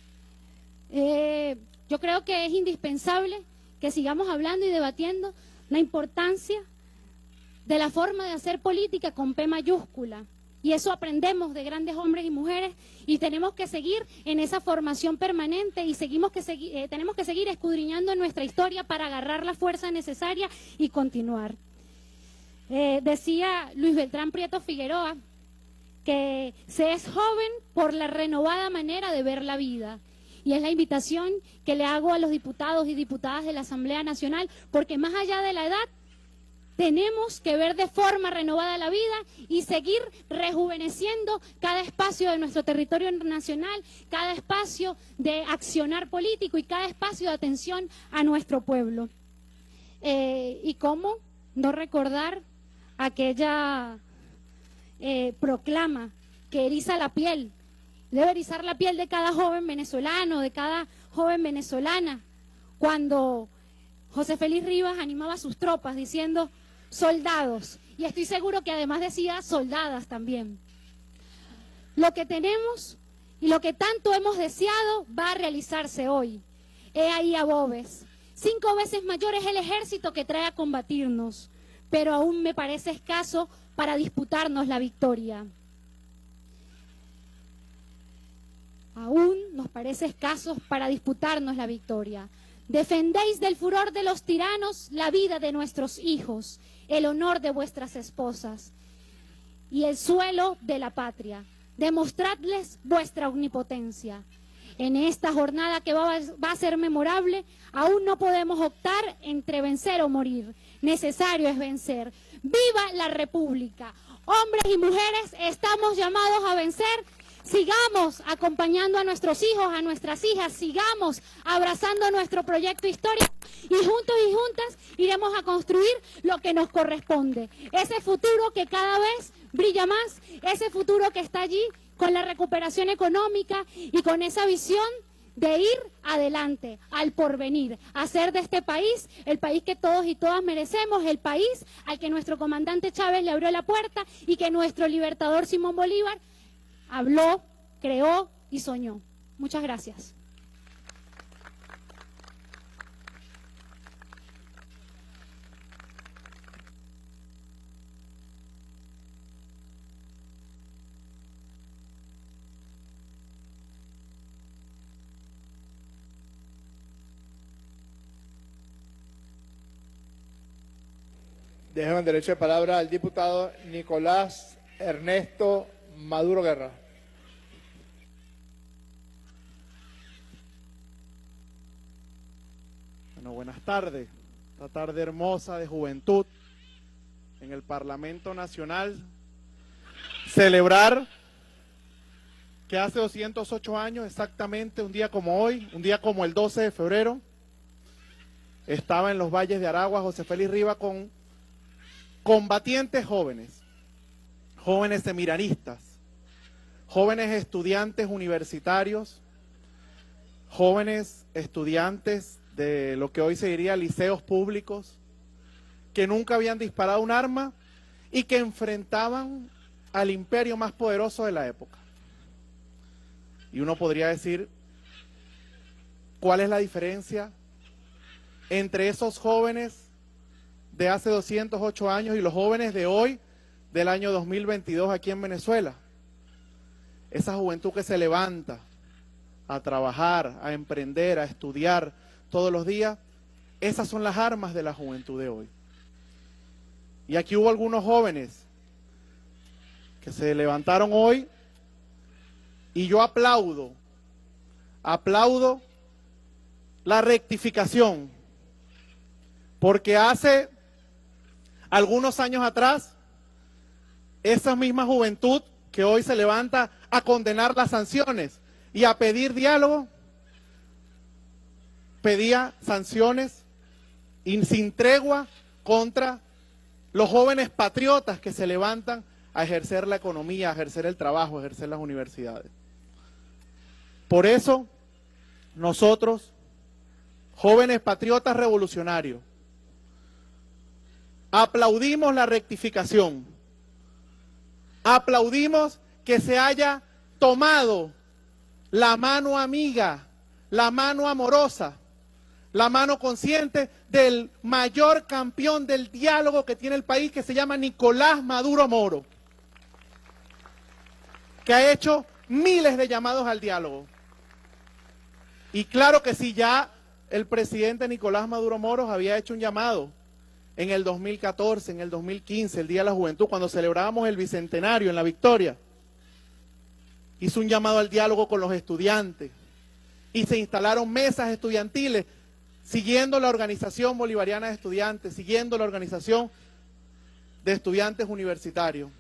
Eh, yo creo que es indispensable que sigamos hablando y debatiendo la importancia de la forma de hacer política con P mayúscula, Y eso aprendemos de grandes hombres y mujeres y tenemos que seguir en esa formación permanente y seguimos que segui- eh, tenemos que seguir escudriñando nuestra historia para agarrar la fuerza necesaria y continuar. Eh, decía Luis Beltrán Prieto Figueroa que se es joven por la renovada manera de ver la vida. Y es la invitación que le hago a los diputados y diputadas de la Asamblea Nacional, porque más allá de la edad, tenemos que ver de forma renovada la vida y seguir rejuveneciendo cada espacio de nuestro territorio nacional, cada espacio de accionar político y cada espacio de atención a nuestro pueblo. Eh, ¿Y cómo no recordar aquella eh, proclama que eriza la piel? Debe erizar la piel de cada joven venezolano, de cada joven venezolana, cuando José Félix Rivas animaba a sus tropas diciendo soldados, y estoy seguro que además decía soldadas también. Lo que tenemos y lo que tanto hemos deseado va a realizarse hoy. He ahí a Boves. Cinco veces mayor es el ejército que trae a combatirnos, pero aún me parece escaso para disputarnos la victoria. Aún nos parece escasos para disputarnos la victoria. Defendéis del furor de los tiranos la vida de nuestros hijos, el honor de vuestras esposas y el suelo de la patria. Demostradles vuestra omnipotencia. En esta jornada que va, va a ser memorable, aún no podemos optar entre vencer o morir. Necesario es vencer. ¡Viva la República! Hombres y mujeres, estamos llamados a vencer. Sigamos acompañando a nuestros hijos, a nuestras hijas, sigamos abrazando nuestro proyecto histórico y juntos y juntas iremos a construir lo que nos corresponde. Ese futuro que cada vez brilla más, ese futuro que está allí con la recuperación económica y con esa visión de ir adelante, al porvenir, hacer de este país el país que todos y todas merecemos, el país al que nuestro comandante Chávez le abrió la puerta y que nuestro libertador Simón Bolívar habló, creó y soñó. Muchas gracias. Dejo en derecho de palabra al diputado Nicolás Ernesto Maduro Guerra. Bueno, buenas tardes. Esta tarde hermosa de juventud en el Parlamento Nacional. Celebrar que hace doscientos ocho años, exactamente un día como hoy, un día como el doce de febrero, estaba en los valles de Aragua José Félix Rivas con combatientes jóvenes, jóvenes semiranistas, jóvenes estudiantes universitarios, jóvenes estudiantes de lo que hoy se diría liceos públicos, que nunca habían disparado un arma y que enfrentaban al imperio más poderoso de la época. Y uno podría decir, ¿cuál es la diferencia entre esos jóvenes de hace doscientos ocho años y los jóvenes de hoy, del año dos mil veintidós aquí en Venezuela? Esa juventud que se levanta a trabajar, a emprender, a estudiar todos los días, esas son las armas de la juventud de hoy. Y aquí hubo algunos jóvenes que se levantaron hoy y yo aplaudo, aplaudo la rectificación, porque hace algunos años atrás, esa misma juventud que hoy se levanta a condenar las sanciones y a pedir diálogo, pedía sanciones y sin tregua contra los jóvenes patriotas que se levantan a ejercer la economía, a ejercer el trabajo, a ejercer las universidades. Por eso, nosotros, jóvenes patriotas revolucionarios, aplaudimos la rectificación, aplaudimos que se haya tomado la mano amiga, la mano amorosa, la mano consciente del mayor campeón del diálogo que tiene el país, que se llama Nicolás Maduro Moro. que ha hecho miles de llamados al diálogo. Y claro que sí, ya el presidente Nicolás Maduro Moros había hecho un llamado en el dos mil catorce, en el dos mil quince, el Día de la Juventud, cuando celebrábamos el Bicentenario en La Victoria. Hizo un llamado al diálogo con los estudiantes y se instalaron mesas estudiantiles siguiendo la Organización Bolivariana de Estudiantes, siguiendo la Organización de Estudiantes Universitarios.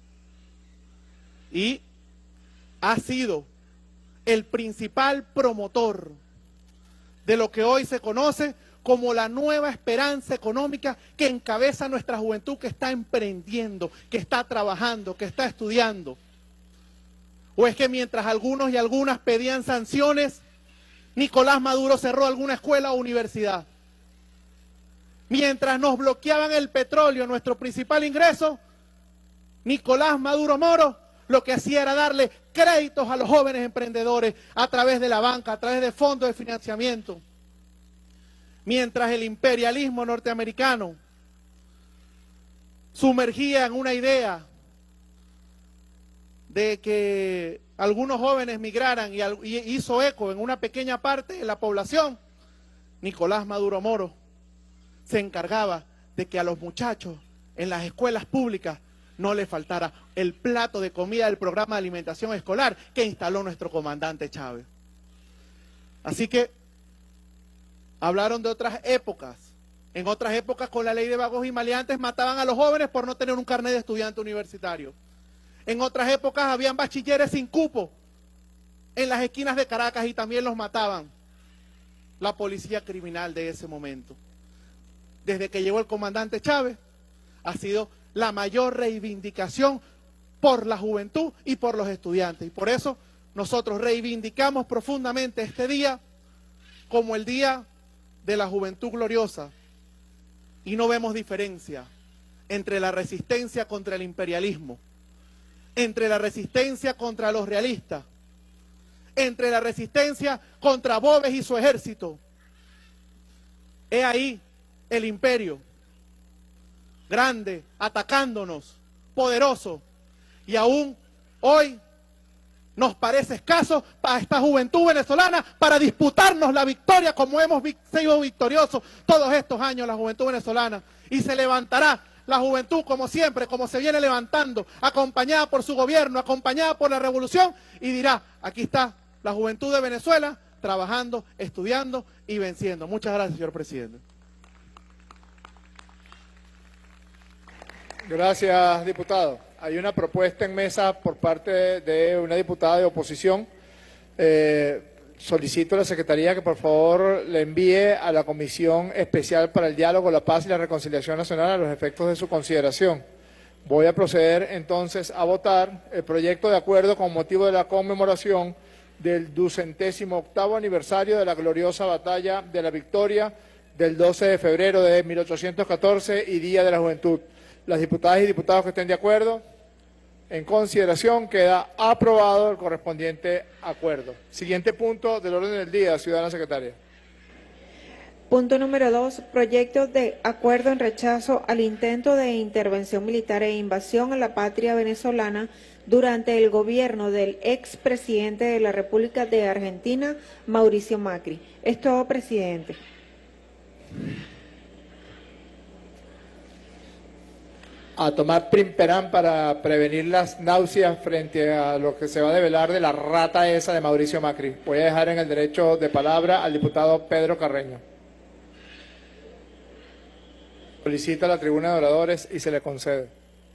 Y ha sido el principal promotor de lo que hoy se conoce como la nueva esperanza económica que encabeza nuestra juventud, que está emprendiendo, que está trabajando, que está estudiando. ¿O es que mientras algunos y algunas pedían sanciones, Nicolás Maduro cerró alguna escuela o universidad? Mientras nos bloqueaban el petróleo, nuestro principal ingreso, Nicolás Maduro Moros lo que hacía era darle créditos a los jóvenes emprendedores a través de la banca, a través de fondos de financiamiento. Mientras el imperialismo norteamericano sumergía en una idea de que algunos jóvenes migraran y, y hizo eco en una pequeña parte de la población, Nicolás Maduro Moros se encargaba de que a los muchachos en las escuelas públicas no le faltara el plato de comida del programa de alimentación escolar que instaló nuestro comandante Chávez. Así que hablaron de otras épocas. En otras épocas, con la ley de vagos y maleantes, mataban a los jóvenes por no tener un carnet de estudiante universitario. En otras épocas habían bachilleres sin cupo en las esquinas de Caracas y también los mataban la policía criminal de ese momento. Desde que llegó el comandante Chávez, ha sido la mayor reivindicación por la juventud y por los estudiantes. Y por eso nosotros reivindicamos profundamente este día como el Día de la Juventud Gloriosa. Y no vemos diferencia entre la resistencia contra el imperialismo, entre la resistencia contra los realistas, entre la resistencia contra Boves y su ejército. He ahí el imperio, grande, atacándonos, poderoso, y aún hoy nos parece escaso para esta juventud venezolana para disputarnos la victoria como hemos sido victoriosos todos estos años la juventud venezolana. Y se levantará la juventud como siempre, como se viene levantando, acompañada por su gobierno, acompañada por la revolución, y dirá, aquí está la juventud de Venezuela trabajando, estudiando y venciendo. Muchas gracias, señor presidente. Gracias, diputado. Hay una propuesta en mesa por parte de una diputada de oposición. Eh, solicito a la Secretaría que por favor le envíe a la Comisión Especial para el Diálogo, la Paz y la Reconciliación Nacional a los efectos de su consideración. Voy a proceder entonces a votar el proyecto de acuerdo con motivo de la conmemoración del ducentésimo octavo aniversario de la gloriosa batalla de la Victoria del doce de febrero de mil ochocientos catorce y Día de la Juventud. Las diputadas y diputados que estén de acuerdo, en consideración queda aprobado el correspondiente acuerdo. Siguiente punto del orden del día, ciudadana secretaria. Punto número dos, proyecto de acuerdo en rechazo al intento de intervención militar e invasión a la patria venezolana durante el gobierno del expresidente de la República de Argentina, Mauricio Macri. Es todo, presidente. A tomar primperán para prevenir las náuseas frente a lo que se va a develar de la rata esa de Mauricio Macri. Voy a dejar en el derecho de palabra al diputado Pedro Carreño. Solicita la tribuna de oradores y se le concede.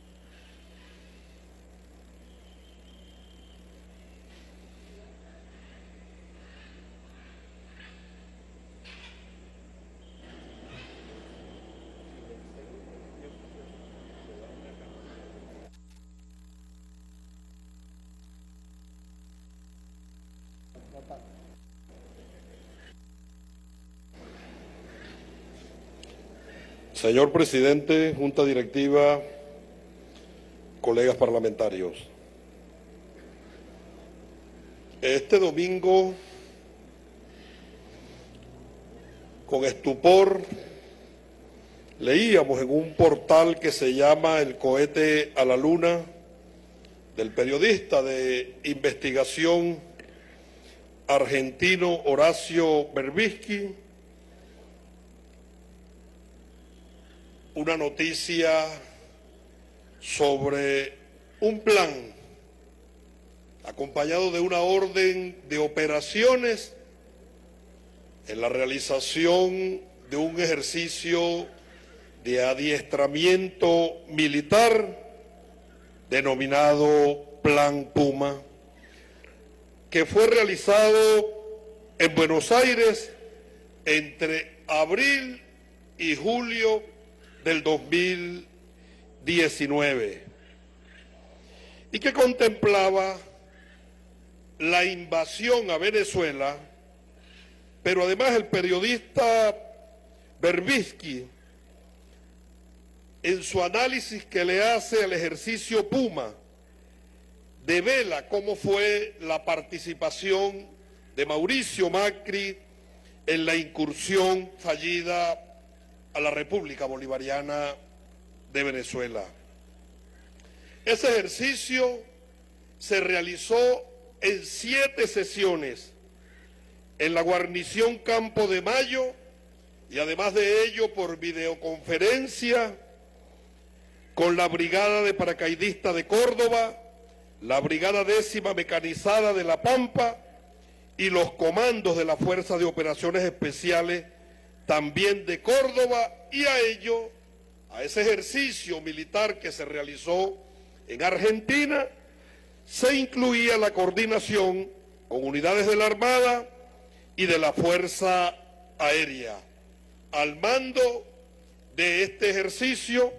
Señor presidente, Junta Directiva, colegas parlamentarios. Este domingo, con estupor, leíamos en un portal que se llama El Cohete a la Luna, del periodista de investigación argentino Horacio Berbisky, una noticia sobre un plan acompañado de una orden de operaciones en la realización de un ejercicio de adiestramiento militar denominado Plan Puma, que fue realizado en Buenos Aires entre abril y julio del dos mil diecinueve y que contemplaba la invasión a Venezuela, pero además el periodista Berbisky, en su análisis que le hace al ejercicio Puma, devela cómo fue la participación de Mauricio Macri en la incursión fallida a la República Bolivariana de Venezuela. Ese ejercicio se realizó en siete sesiones en la guarnición Campo de Mayo y además de ello por videoconferencia con la Brigada de Paracaidistas de Córdoba, la Brigada Décima Mecanizada de La Pampa y los comandos de la Fuerza de Operaciones Especiales también de Córdoba, y a ello, a ese ejercicio militar que se realizó en Argentina, se incluía la coordinación con unidades de la Armada y de la Fuerza Aérea. Al mando de este ejercicio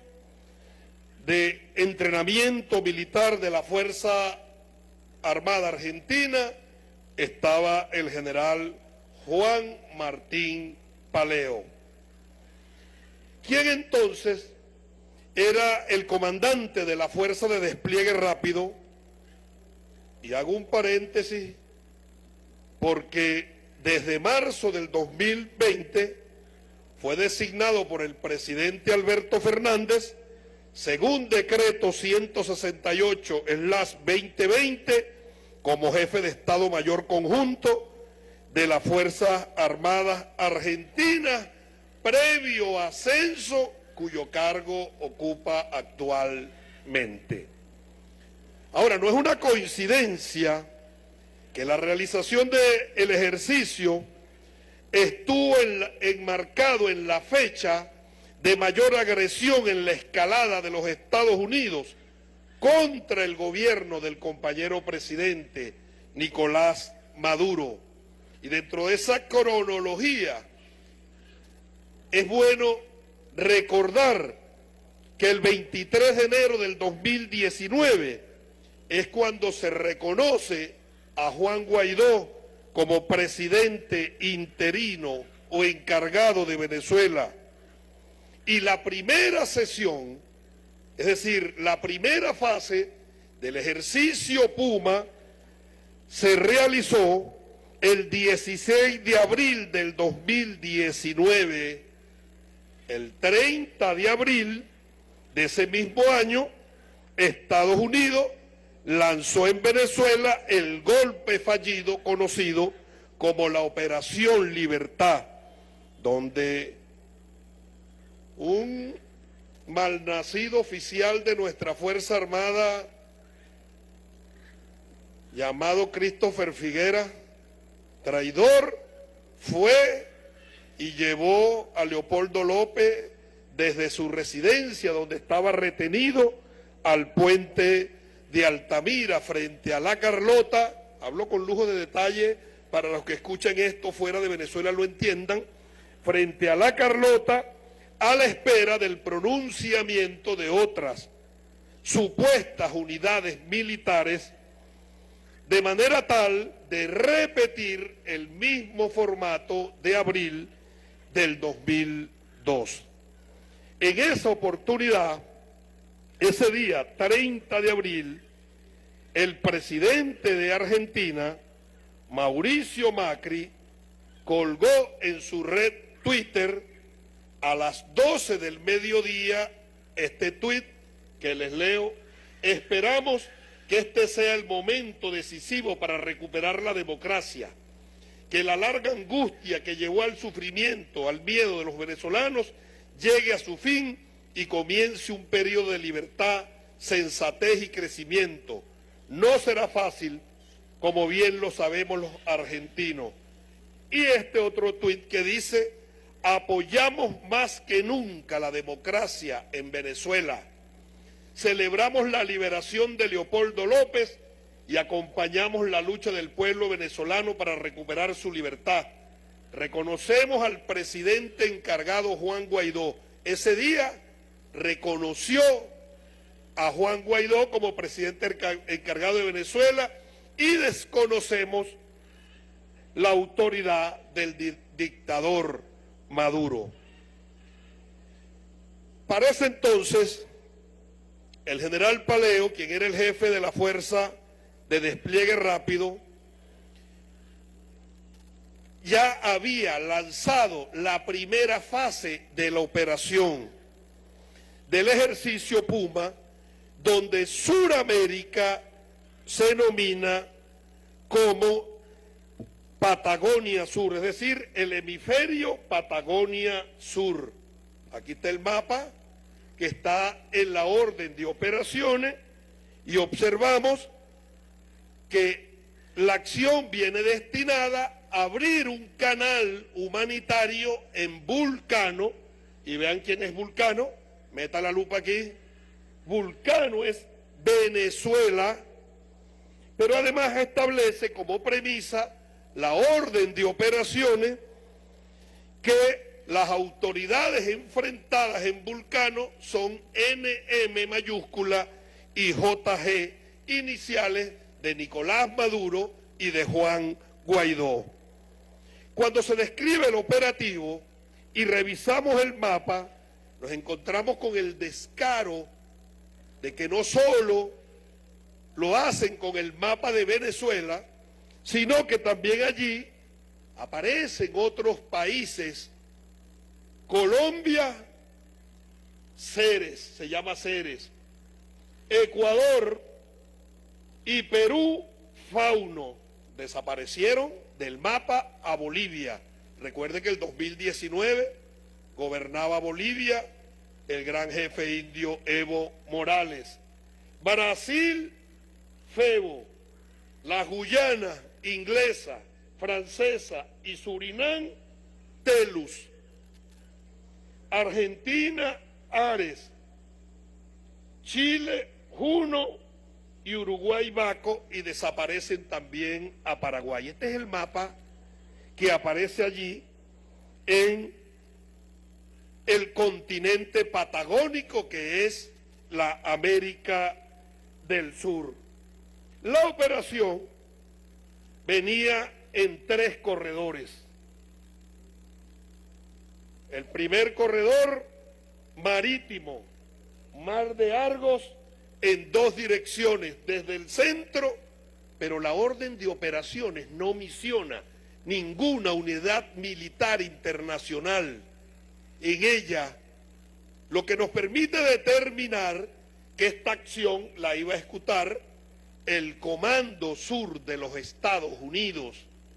de entrenamiento militar de la Fuerza Armada Argentina estaba el general Juan Martín Paleo, quien entonces era el comandante de la Fuerza de Despliegue Rápido. Y hago un paréntesis porque desde marzo del dos mil veinte fue designado por el presidente Alberto Fernández, según decreto ciento sesenta y ocho slash veinte veinte, como jefe de Estado Mayor Conjunto de las Fuerzas Armadas Argentinas, previo ascenso cuyo cargo ocupa actualmente. Ahora, no es una coincidencia que la realización del ejercicio estuvo en la, enmarcado en la fecha de mayor agresión en la escalada de los Estados Unidos contra el gobierno del compañero presidente Nicolás Maduro. Y dentro de esa cronología es bueno recordar que el veintitrés de enero del dos mil diecinueve es cuando se reconoce a Juan Guaidó como presidente interino o encargado de Venezuela. Y la primera sesión, es decir, la primera fase del ejercicio Puma, se realizó el dieciséis de abril del dos mil diecinueve. El treinta de abril de ese mismo año, Estados Unidos lanzó en Venezuela el golpe fallido conocido como la Operación Libertad, donde un malnacido oficial de nuestra Fuerza Armada llamado Christopher Figuera, traidor, fue y llevó a Leopoldo López desde su residencia, donde estaba retenido, al puente de Altamira frente a La Carlota. Hablo con lujo de detalle para los que escuchan esto fuera de Venezuela lo entiendan, frente a La Carlota, a la espera del pronunciamiento de otras supuestas unidades militares, de manera tal de repetir el mismo formato de abril del dos mil dos. En esa oportunidad, ese día, treinta de abril, el presidente de Argentina, Mauricio Macri, colgó en su red Twitter a las doce del mediodía este tuit que les leo: esperamos que este sea el momento decisivo para recuperar la democracia, que la larga angustia que llevó al sufrimiento, al miedo de los venezolanos, llegue a su fin y comience un periodo de libertad, sensatez y crecimiento. No será fácil, como bien lo sabemos los argentinos. Y este otro tuit que dice: apoyamos más que nunca la democracia en Venezuela. Celebramos la liberación de Leopoldo López y acompañamos la lucha del pueblo venezolano para recuperar su libertad. Reconocemos al presidente encargado Juan Guaidó. Ese día reconoció a Juan Guaidó como presidente encargado de Venezuela y desconocemos la autoridad del di- dictador Maduro. Para ese entonces, el general Paleo, quien era el jefe de la Fuerza de Despliegue Rápido, ya había lanzado la primera fase de la operación del ejercicio Puma, donde Suramérica se denomina como Patagonia Sur, es decir, el hemisferio Patagonia Sur. Aquí está el mapa que está en la orden de operaciones y observamos que la acción viene destinada a abrir un canal humanitario en Vulcano, y vean quién es Vulcano, meta la lupa aquí. Vulcano es Venezuela, pero además establece como premisa la orden de operaciones que las autoridades enfrentadas en Vulcano son N M mayúscula y J G, iniciales de Nicolás Maduro y de Juan Guaidó. Cuando se describe el operativo y revisamos el mapa, nos encontramos con el descaro de que no solo lo hacen con el mapa de Venezuela, sino que también allí aparecen otros países. Colombia, Ceres, se llama Ceres. Ecuador y Perú, Fauno. Desaparecieron del mapa a Bolivia. Recuerde que el dos mil diecinueve gobernaba Bolivia el gran jefe indio Evo Morales. Brasil, Febo. La Guyana inglesa, francesa y Surinam, Telus. Argentina, Ares. Chile, Juno y Uruguay, Baco, y desaparecen también a Paraguay. Este es el mapa que aparece allí en el continente patagónico que es la América del Sur. La operación venía en tres corredores. El primer corredor marítimo, Mar de Argos, en dos direcciones, desde el centro, pero la orden de operaciones no misiona ninguna unidad militar internacional en ella, lo que nos permite determinar que esta acción la iba a ejecutar el Comando Sur de los Estados Unidos.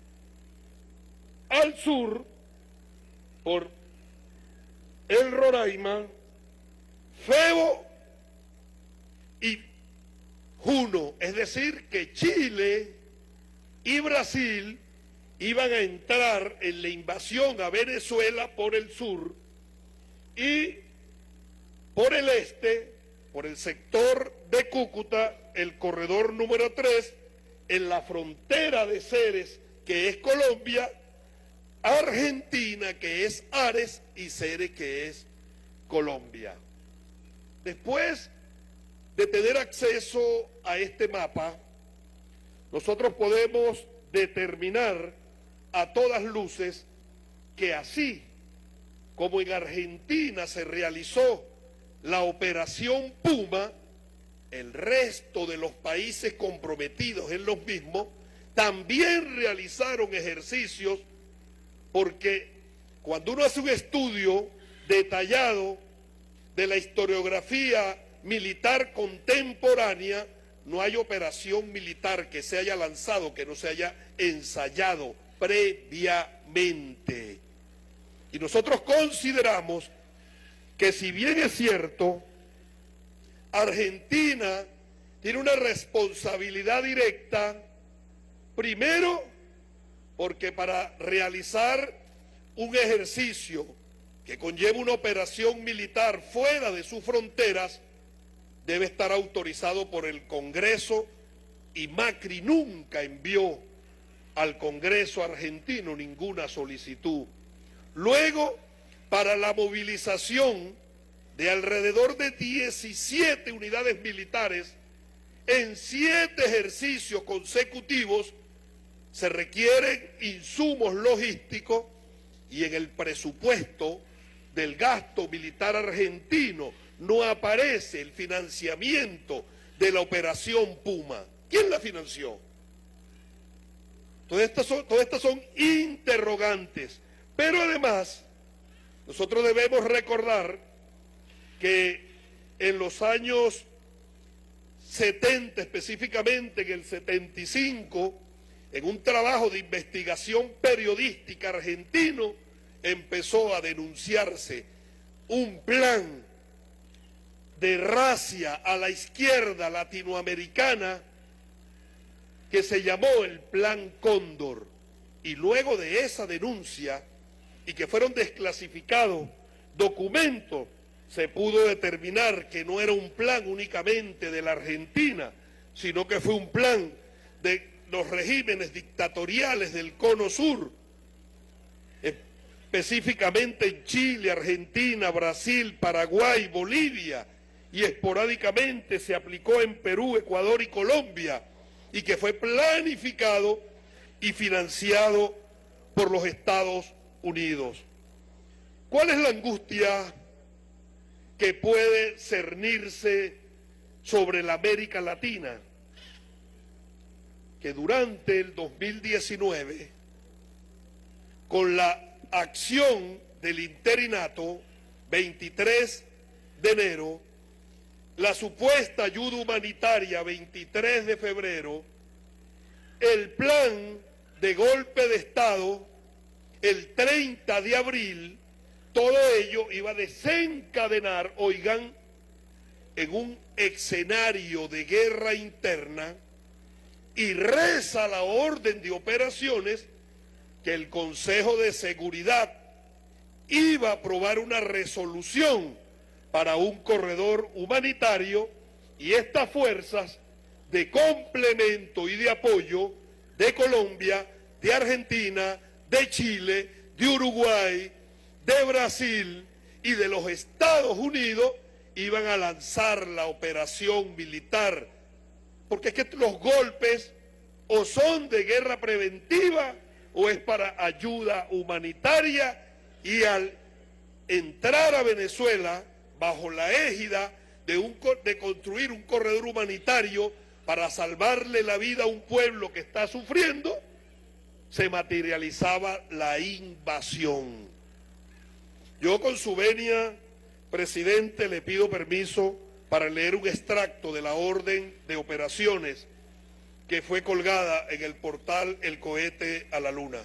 Al sur, por el Roraima, Febo y Juno, es decir, que Chile y Brasil iban a entrar en la invasión a Venezuela por el sur y por el este, por el sector de Cúcuta, el corredor número tres, en la frontera de Ceres, que es Colombia, Argentina, que es Ares, y Ceres, que es Colombia. Después de tener acceso a este mapa, nosotros podemos determinar a todas luces que así como en Argentina se realizó la operación Puma, el resto de los países comprometidos en los mismos también realizaron ejercicios, porque cuando uno hace un estudio detallado de la historiografía militar contemporánea, no hay operación militar que se haya lanzado que no se haya ensayado previamente. Y nosotros consideramos que, si bien es cierto, Argentina tiene una responsabilidad directa, primero porque para realizar un ejercicio que conlleva una operación militar fuera de sus fronteras, debe estar autorizado por el Congreso, y Macri nunca envió al Congreso argentino ninguna solicitud. Luego, para la movilización de alrededor de diecisiete unidades militares en siete ejercicios consecutivos, se requieren insumos logísticos, y en el presupuesto del gasto militar argentino no aparece el financiamiento de la operación Puma. ¿Quién la financió? Todas estas son, todas estas son interrogantes. Pero además, nosotros debemos recordar que en los años setenta, específicamente en el setenta y cinco, en un trabajo de investigación periodística argentino, empezó a denunciarse un plan de racia a la izquierda latinoamericana que se llamó el Plan Cóndor. Y luego de esa denuncia, y que fueron desclasificados documentos, se pudo determinar que no era un plan únicamente de la Argentina, sino que fue un plan de los regímenes dictatoriales del Cono Sur, específicamente en Chile, Argentina, Brasil, Paraguay, Bolivia, y esporádicamente se aplicó en Perú, Ecuador y Colombia, y que fue planificado y financiado por los Estados Unidos. ¿Cuál es la angustia que puede cernirse sobre la América Latina? Que durante el dos mil diecinueve, con la acción del interinato, veintitrés de enero, la supuesta ayuda humanitaria, veintitrés de febrero, el plan de golpe de Estado, el treinta de abril, todo ello iba a desencadenar, oigan, en un escenario de guerra interna, y reza la orden de operaciones que el Consejo de Seguridad iba a aprobar una resolución para un corredor humanitario, y estas fuerzas de complemento y de apoyo de Colombia, de Argentina, de Chile, de Uruguay, de Brasil y de los Estados Unidos iban a lanzar la operación militar, porque es que los golpes o son de guerra preventiva o es para ayuda humanitaria, y al entrar a Venezuela bajo la égida de, un, de construir un corredor humanitario para salvarle la vida a un pueblo que está sufriendo, se materializaba la invasión. Yo, con su venia, presidente, le pido permiso para leer un extracto de la orden de operaciones que fue colgada en el portal El Cohete a la Luna.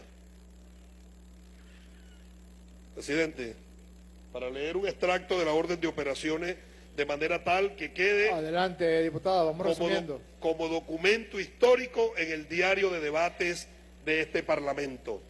Presidente, para leer un extracto de la orden de operaciones de manera tal que quede... Adelante, diputado, vamos como, resumiendo. do, como documento histórico en el diario de debates de este Parlamento.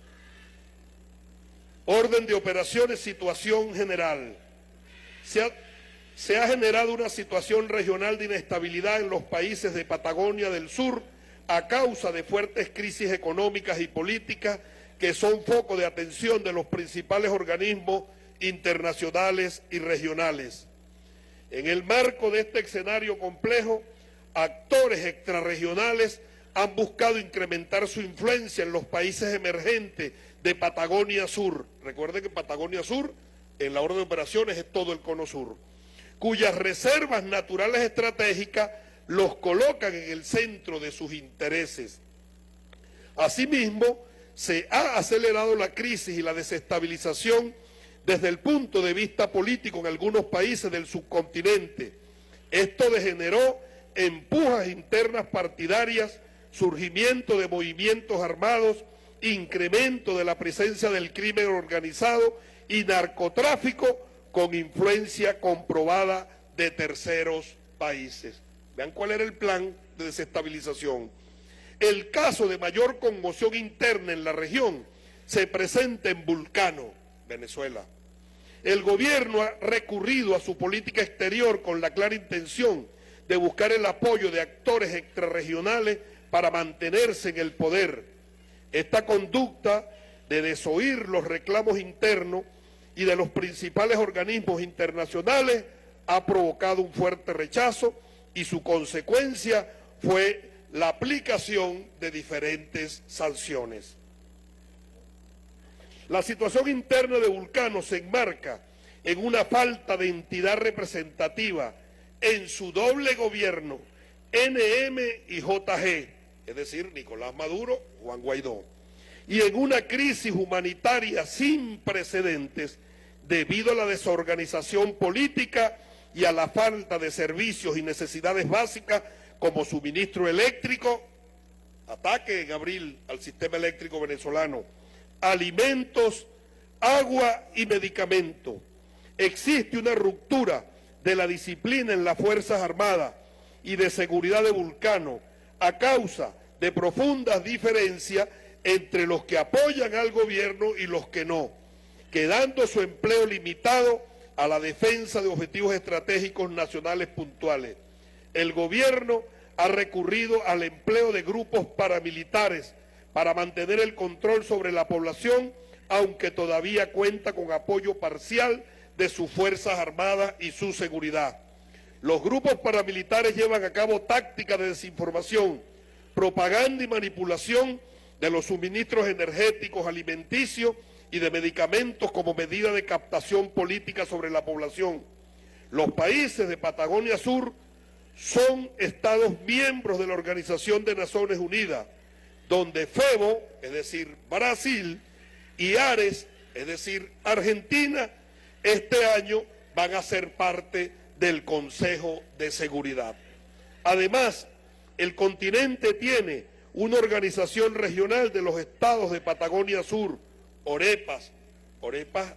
Orden de operaciones, situación general. Se ha, se ha generado una situación regional de inestabilidad en los países de Patagonia del Sur a causa de fuertes crisis económicas y políticas que son foco de atención de los principales organismos internacionales y regionales. En el marco de este escenario complejo, actores extrarregionales han buscado incrementar su influencia en los países emergentes de Patagonia Sur. Recuerden que Patagonia Sur, en la orden de operaciones, es todo el cono sur, cuyas reservas naturales estratégicas los colocan en el centro de sus intereses. Asimismo, se ha acelerado la crisis y la desestabilización desde el punto de vista político en algunos países del subcontinente. Esto degeneró empujas internas partidarias, surgimiento de movimientos armados, incremento de la presencia del crimen organizado y narcotráfico con influencia comprobada de terceros países. Vean cuál era el plan de desestabilización. El caso de mayor conmoción interna en la región se presenta en Vulcano, Venezuela. El gobierno ha recurrido a su política exterior con la clara intención de buscar el apoyo de actores extrarregionales para mantenerse en el poder. Esta conducta de desoír los reclamos internos y de los principales organismos internacionales ha provocado un fuerte rechazo y su consecuencia fue la aplicación de diferentes sanciones. La situación interna de Vulcano se enmarca en una falta de entidad representativa en su doble gobierno, N M y J G, es decir, Nicolás Maduro, Juan Guaidó, y en una crisis humanitaria sin precedentes debido a la desorganización política y a la falta de servicios y necesidades básicas como suministro eléctrico, ataque en abril al sistema eléctrico venezolano, alimentos, agua y medicamentos. Existe una ruptura de la disciplina en las Fuerzas Armadas y de Seguridad de Vulcano a causa de profundas diferencias entre los que apoyan al gobierno y los que no, quedando su empleo limitado a la defensa de objetivos estratégicos nacionales puntuales. El gobierno ha recurrido al empleo de grupos paramilitares para mantener el control sobre la población, aunque todavía cuenta con apoyo parcial de sus Fuerzas Armadas y su seguridad. Los grupos paramilitares llevan a cabo tácticas de desinformación, propaganda y manipulación de los suministros energéticos, alimenticios y de medicamentos como medida de captación política sobre la población. Los países de Patagonia Sur son estados miembros de la Organización de Naciones Unidas, donde FEBO, es decir, Brasil, y ARES, es decir, Argentina, este año van a ser parte del Consejo de Seguridad. Además, el continente tiene una organización regional de los estados de Patagonia Sur, OREPAS. OREPAS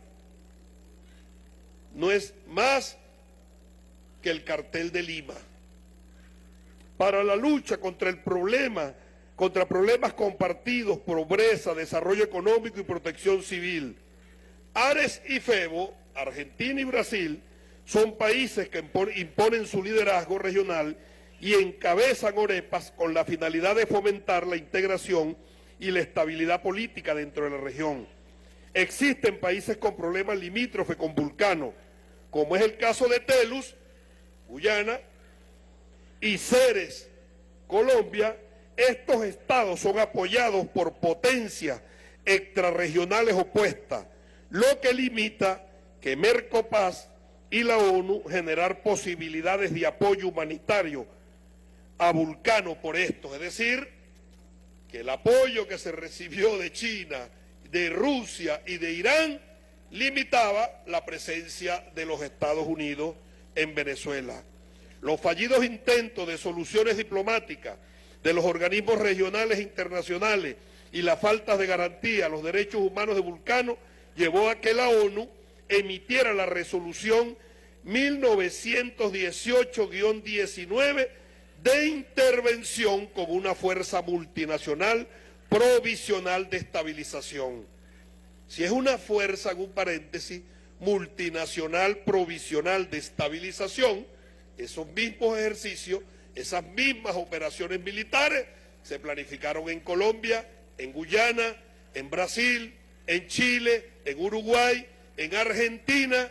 no es más que el cartel de Lima. Para la lucha contra el problema, contra problemas compartidos, pobreza, desarrollo económico y protección civil. ARES y FEBO, Argentina y Brasil, son países que imponen su liderazgo regional y encabezan OREPAS con la finalidad de fomentar la integración y la estabilidad política dentro de la región. Existen países con problemas limítrofes con Vulcano, como es el caso de Telus, Guyana, y Ceres, Colombia. Estos estados son apoyados por potencias extrarregionales opuestas, lo que limita que Mercopaz y la ONU generar posibilidades de apoyo humanitario a Vulcano por esto. Es decir, que el apoyo que se recibió de China, de Rusia y de Irán limitaba la presencia de los Estados Unidos en Venezuela. Los fallidos intentos de soluciones diplomáticas de los organismos regionales e internacionales y la falta de garantía a los derechos humanos de Vulcano llevó a que la ONU emitiera la resolución mil novecientos dieciocho guion diecinueve de intervención con una fuerza multinacional provisional de estabilización. Si es una fuerza, en un paréntesis, multinacional provisional de estabilización, esos mismos ejercicios, esas mismas operaciones militares se planificaron en Colombia, en Guyana, en Brasil, en Chile, en Uruguay, en Argentina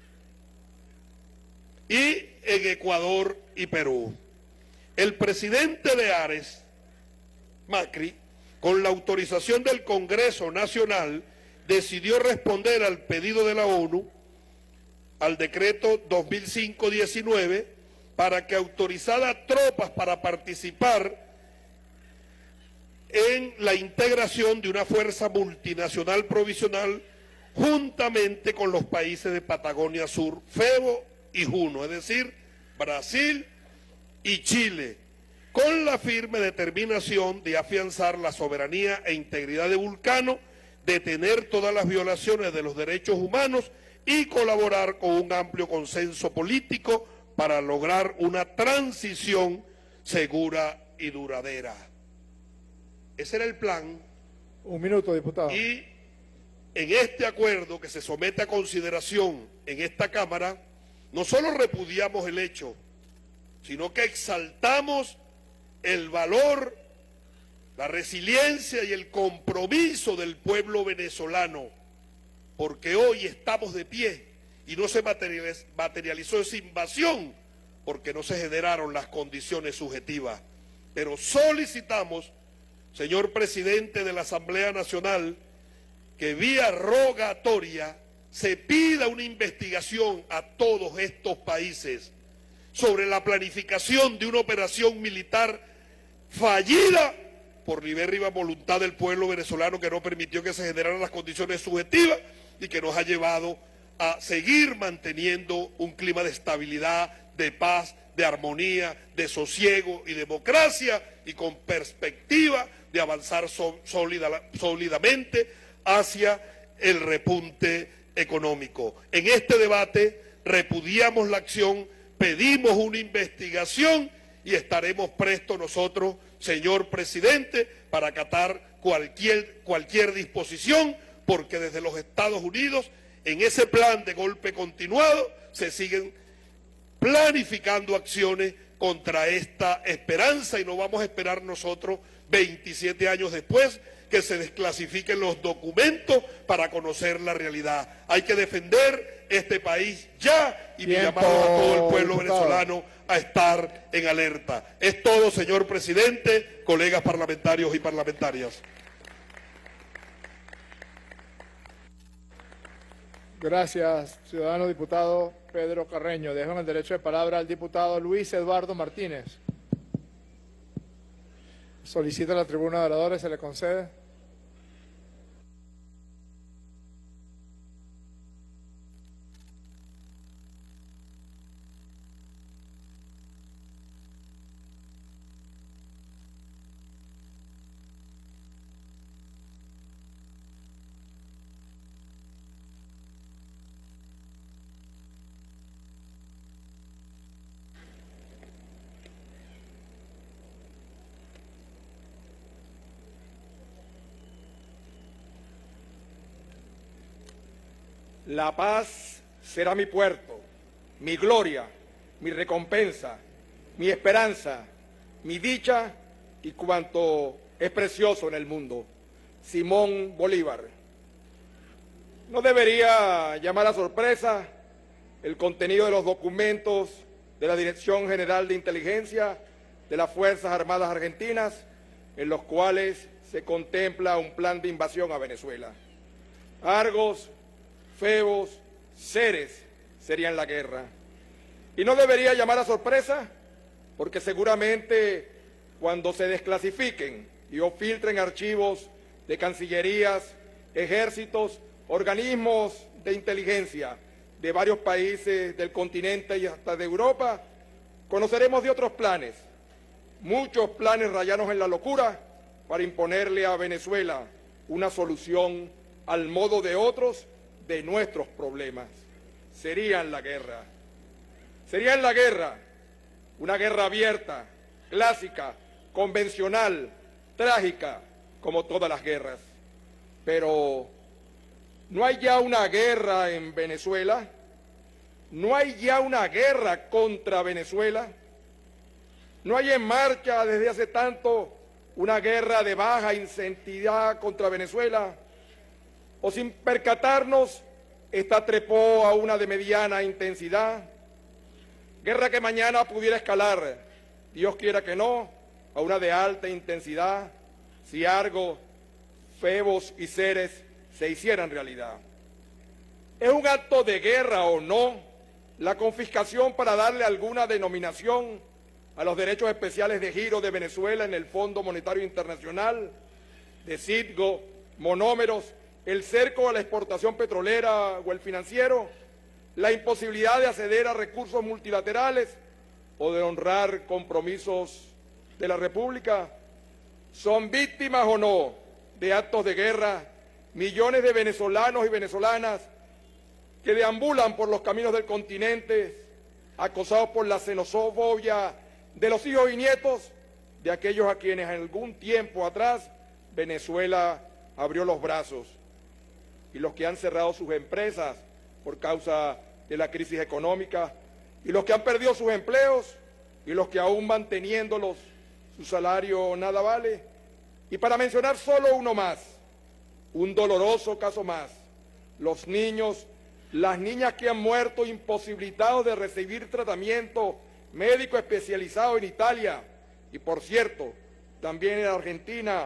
y en Ecuador y Perú. El presidente de ARES, Macri, con la autorización del Congreso Nacional, decidió responder al pedido de la ONU, al decreto dos mil cinco diecinueve, para que autorizara tropas para participar en la integración de una fuerza multinacional provisional juntamente con los países de Patagonia Sur, FEBO y JUNO, es decir, Brasil, y Chile, con la firme determinación de afianzar la soberanía e integridad de Vulcano, detener todas las violaciones de los derechos humanos y colaborar con un amplio consenso político para lograr una transición segura y duradera. Ese era el plan. Un minuto, diputado. Y en este acuerdo que se somete a consideración en esta Cámara, no solo repudiamos el hecho, sino que exaltamos el valor, la resiliencia y el compromiso del pueblo venezolano, porque hoy estamos de pie y no se materializó esa invasión porque no se generaron las condiciones subjetivas. Pero solicitamos, señor presidente de la Asamblea Nacional, que vía rogatoria se pida una investigación a todos estos países sobre la planificación de una operación militar fallida por libérrima voluntad del pueblo venezolano, que no permitió que se generaran las condiciones subjetivas y que nos ha llevado a seguir manteniendo un clima de estabilidad, de paz, de armonía, de sosiego y democracia, y con perspectiva de avanzar sólida, sólidamente hacia el repunte económico. En este debate repudiamos la acción, pedimos una investigación y estaremos prestos nosotros, señor presidente, para acatar cualquier, cualquier disposición, porque desde los Estados Unidos, en ese plan de golpe continuado, se siguen planificando acciones contra esta esperanza, y no vamos a esperar nosotros veintisiete años después que se desclasifiquen los documentos para conocer la realidad. Hay que defender este país ya y llamar a todo el pueblo venezolano a estar en alerta. Es todo, señor presidente, colegas parlamentarios y parlamentarias. Gracias, ciudadano diputado Pedro Carreño. Dejo en el derecho de palabra al diputado Luis Eduardo Martínez. Solicita la tribuna de oradores, se le concede. La paz será mi puerto, mi gloria, mi recompensa, mi esperanza, mi dicha y cuanto es precioso en el mundo. Simón Bolívar. No debería llamar a sorpresa el contenido de los documentos de la Dirección General de Inteligencia de las Fuerzas Armadas Argentinas, en los cuales se contempla un plan de invasión a Venezuela. Argos, Febos, Ceres serían la guerra. Y no debería llamar a sorpresa, porque seguramente cuando se desclasifiquen y o filtren archivos de cancillerías, ejércitos, organismos de inteligencia de varios países del continente y hasta de Europa, conoceremos de otros planes, muchos planes rayados en la locura para imponerle a Venezuela una solución al modo de otros de nuestros problemas. Serían la guerra. Serían la guerra, una guerra abierta, clásica, convencional, trágica, como todas las guerras. Pero no hay ya una guerra en Venezuela, no hay ya una guerra contra Venezuela, no hay en marcha desde hace tanto una guerra de baja intensidad contra Venezuela, o sin percatarnos, esta trepó a una de mediana intensidad, guerra que mañana pudiera escalar, Dios quiera que no, a una de alta intensidad, si Argos, Febos y Ceres se hicieran realidad. ¿Es un acto de guerra o no la confiscación para darle alguna denominación a los derechos especiales de giro de Venezuela en el Fondo Monetario Internacional, de Citgo, monómeros, el cerco a la exportación petrolera o el financiero, la imposibilidad de acceder a recursos multilaterales, o de honrar compromisos de la República, son víctimas o no de actos de guerra millones de venezolanos y venezolanas que deambulan por los caminos del continente, acosados por la xenofobia de los hijos y nietos de aquellos a quienes en algún tiempo atrás Venezuela abrió los brazos, y los que han cerrado sus empresas por causa de la crisis económica, y los que han perdido sus empleos, y los que aún manteniéndolos su salario nada vale. Y para mencionar solo uno más, un doloroso caso más, los niños, las niñas que han muerto imposibilitados de recibir tratamiento médico especializado en Italia, y por cierto, también en Argentina,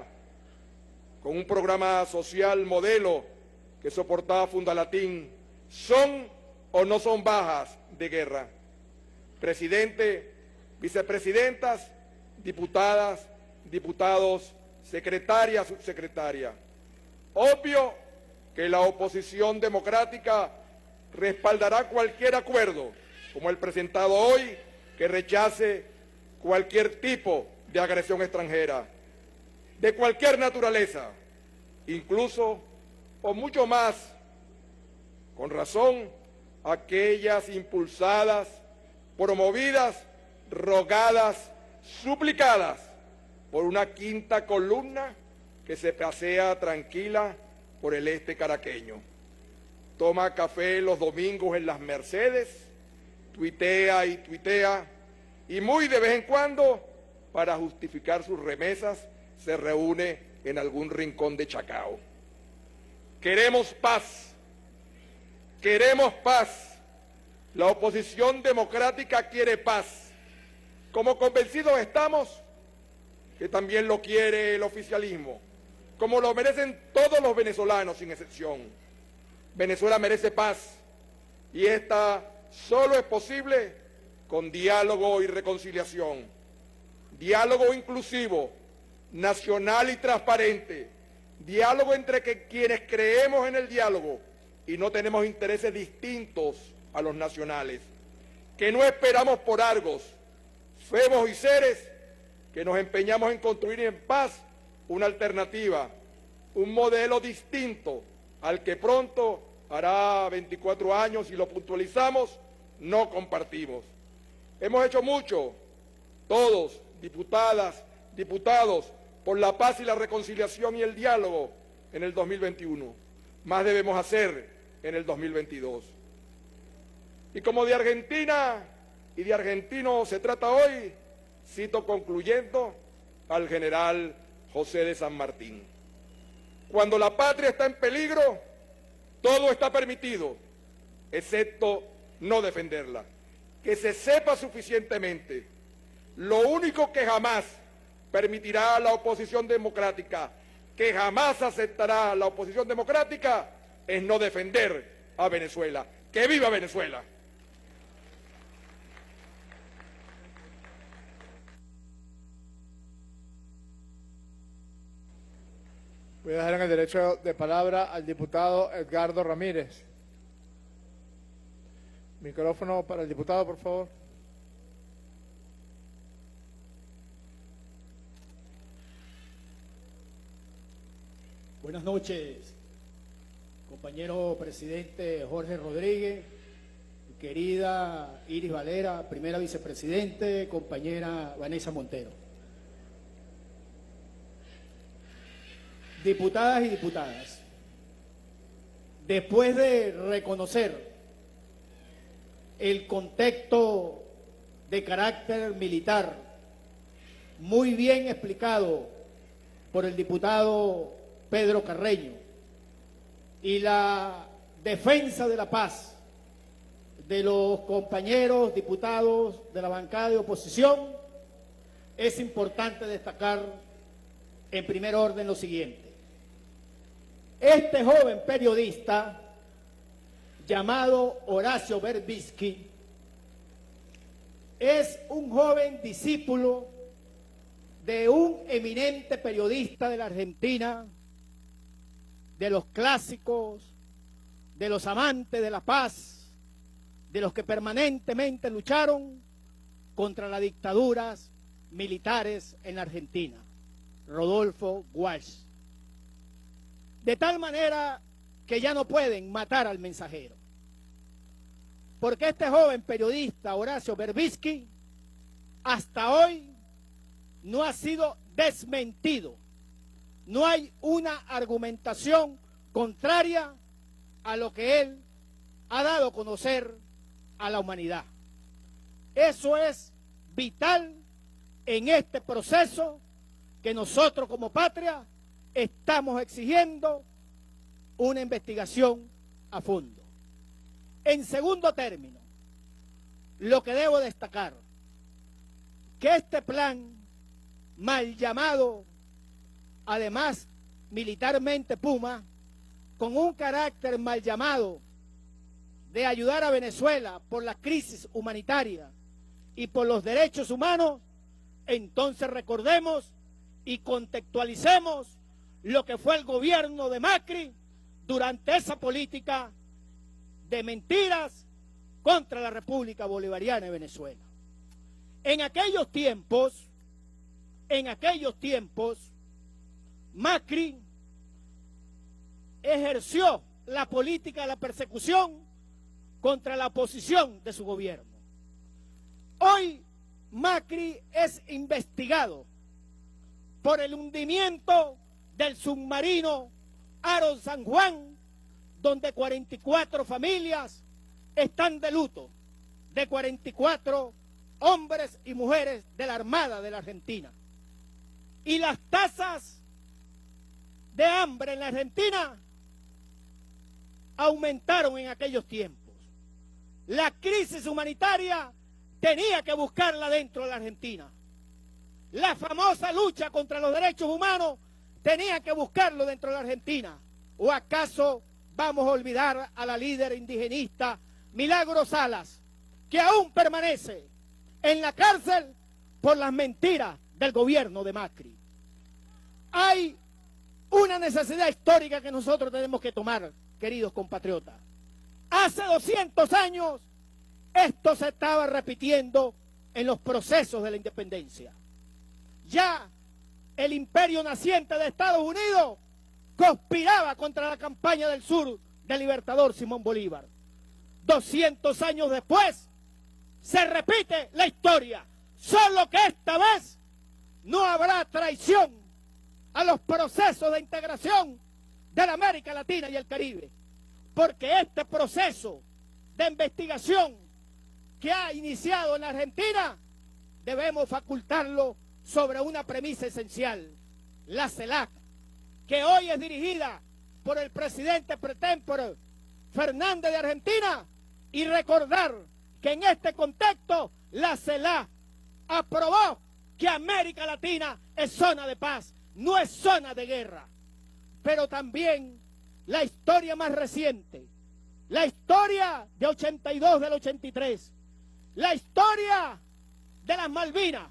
con un programa social modelo que soportaba Fundalatín, ¿son o no son bajas de guerra? Presidente, vicepresidentas, diputadas, diputados, secretaria, subsecretaria. Obvio que la oposición democrática respaldará cualquier acuerdo, como el presentado hoy, que rechace cualquier tipo de agresión extranjera, de cualquier naturaleza, incluso o mucho más, con razón, aquellas impulsadas, promovidas, rogadas, suplicadas por una quinta columna que se pasea tranquila por el este caraqueño. Toma café los domingos en las Mercedes, tuitea y tuitea, y muy de vez en cuando, para justificar sus remesas, se reúne en algún rincón de Chacao. Queremos paz, queremos paz. La oposición democrática quiere paz. Como convencidos estamos que también lo quiere el oficialismo, como lo merecen todos los venezolanos sin excepción. Venezuela merece paz, y esta solo es posible con diálogo y reconciliación. Diálogo inclusivo, nacional y transparente. Diálogo entre que quienes creemos en el diálogo y no tenemos intereses distintos a los nacionales. Que no esperamos por Argos, Febos y Ceres, que nos empeñamos en construir en paz una alternativa, un modelo distinto al que pronto, hará veinticuatro años, y lo puntualizamos, no compartimos. Hemos hecho mucho, todos, diputadas, diputados, por la paz y la reconciliación y el diálogo en el dos mil veintiuno. Más debemos hacer en el dos mil veintidós. Y como de Argentina y de argentino se trata hoy, cito concluyendo al general José de San Martín: cuando la patria está en peligro, todo está permitido, excepto no defenderla. Que se sepa suficientemente, lo único que jamás permitirá a la oposición democrática, que jamás aceptará a la oposición democrática, es no defender a Venezuela. ¡Que viva Venezuela! Voy a dejar en el derecho de palabra al diputado Edgardo Ramírez. Micrófono para el diputado, por favor. Buenas noches, compañero presidente Jorge Rodríguez, querida Iris Valera, primera vicepresidente, compañera Vanessa Montero. Diputadas y diputadas, después de reconocer el contexto de carácter militar muy bien explicado por el diputado Pedro Carreño y la defensa de la paz de los compañeros diputados de la bancada de oposición, es importante destacar en primer orden lo siguiente. Este joven periodista llamado Horacio Verbitsky es un joven discípulo de un eminente periodista de la Argentina, de los clásicos, de los amantes de la paz, de los que permanentemente lucharon contra las dictaduras militares en la Argentina, Rodolfo Walsh. De tal manera que ya no pueden matar al mensajero. Porque este joven periodista, Horacio Berbisky, hasta hoy no ha sido desmentido. No hay una argumentación contraria a lo que él ha dado a conocer a la humanidad. Eso es vital en este proceso que nosotros como patria estamos exigiendo una investigación a fondo. En segundo término, lo que debo destacar, que este plan mal llamado, además militarmente Puma, con un carácter mal llamado de ayudar a Venezuela por la crisis humanitaria y por los derechos humanos, entonces recordemos y contextualicemos lo que fue el gobierno de Macri durante esa política de mentiras contra la República Bolivariana de Venezuela. En aquellos tiempos, en aquellos tiempos, Macri ejerció la política de la persecución contra la oposición de su gobierno. Hoy Macri es investigado por el hundimiento del submarino Aro San Juan, donde cuarenta y cuatro familias están de luto, de cuarenta y cuatro hombres y mujeres de la Armada de la Argentina. Y las tasas de hambre en la Argentina aumentaron en aquellos tiempos. La crisis humanitaria tenía que buscarla dentro de la Argentina. La famosa lucha contra los derechos humanos tenía que buscarlo dentro de la Argentina. ¿O acaso vamos a olvidar a la líder indigenista Milagro Salas, que aún permanece en la cárcel por las mentiras del gobierno de Macri? Hay una necesidad histórica que nosotros tenemos que tomar, queridos compatriotas. Hace doscientos años esto se estaba repitiendo en los procesos de la independencia. Ya el imperio naciente de Estados Unidos conspiraba contra la campaña del sur del libertador Simón Bolívar. doscientos años después se repite la historia, solo que esta vez no habrá traición a los procesos de integración de la América Latina y el Caribe, porque este proceso de investigación que ha iniciado en la Argentina debemos facultarlo sobre una premisa esencial, la CELAC, que hoy es dirigida por el presidente pretempore Fernández de Argentina, y recordar que en este contexto la CELAC aprobó que América Latina es zona de paz, no es zona de guerra. Pero también la historia más reciente, la historia de ochenta y dos del ochenta y tres, la historia de las Malvinas,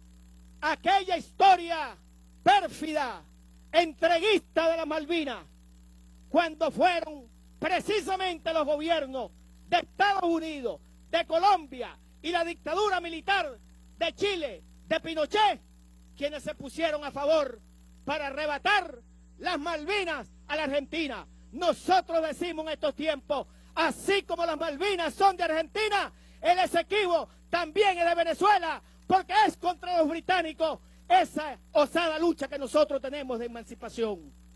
aquella historia pérfida, entreguista de las Malvinas, cuando fueron precisamente los gobiernos de Estados Unidos, de Colombia y la dictadura militar de Chile, de Pinochet, quienes se pusieron a favor para arrebatar las Malvinas a la Argentina. Nosotros decimos en estos tiempos, así como las Malvinas son de Argentina, el Esequibo también es de Venezuela, porque es contra los británicos esa osada lucha que nosotros tenemos de emancipación.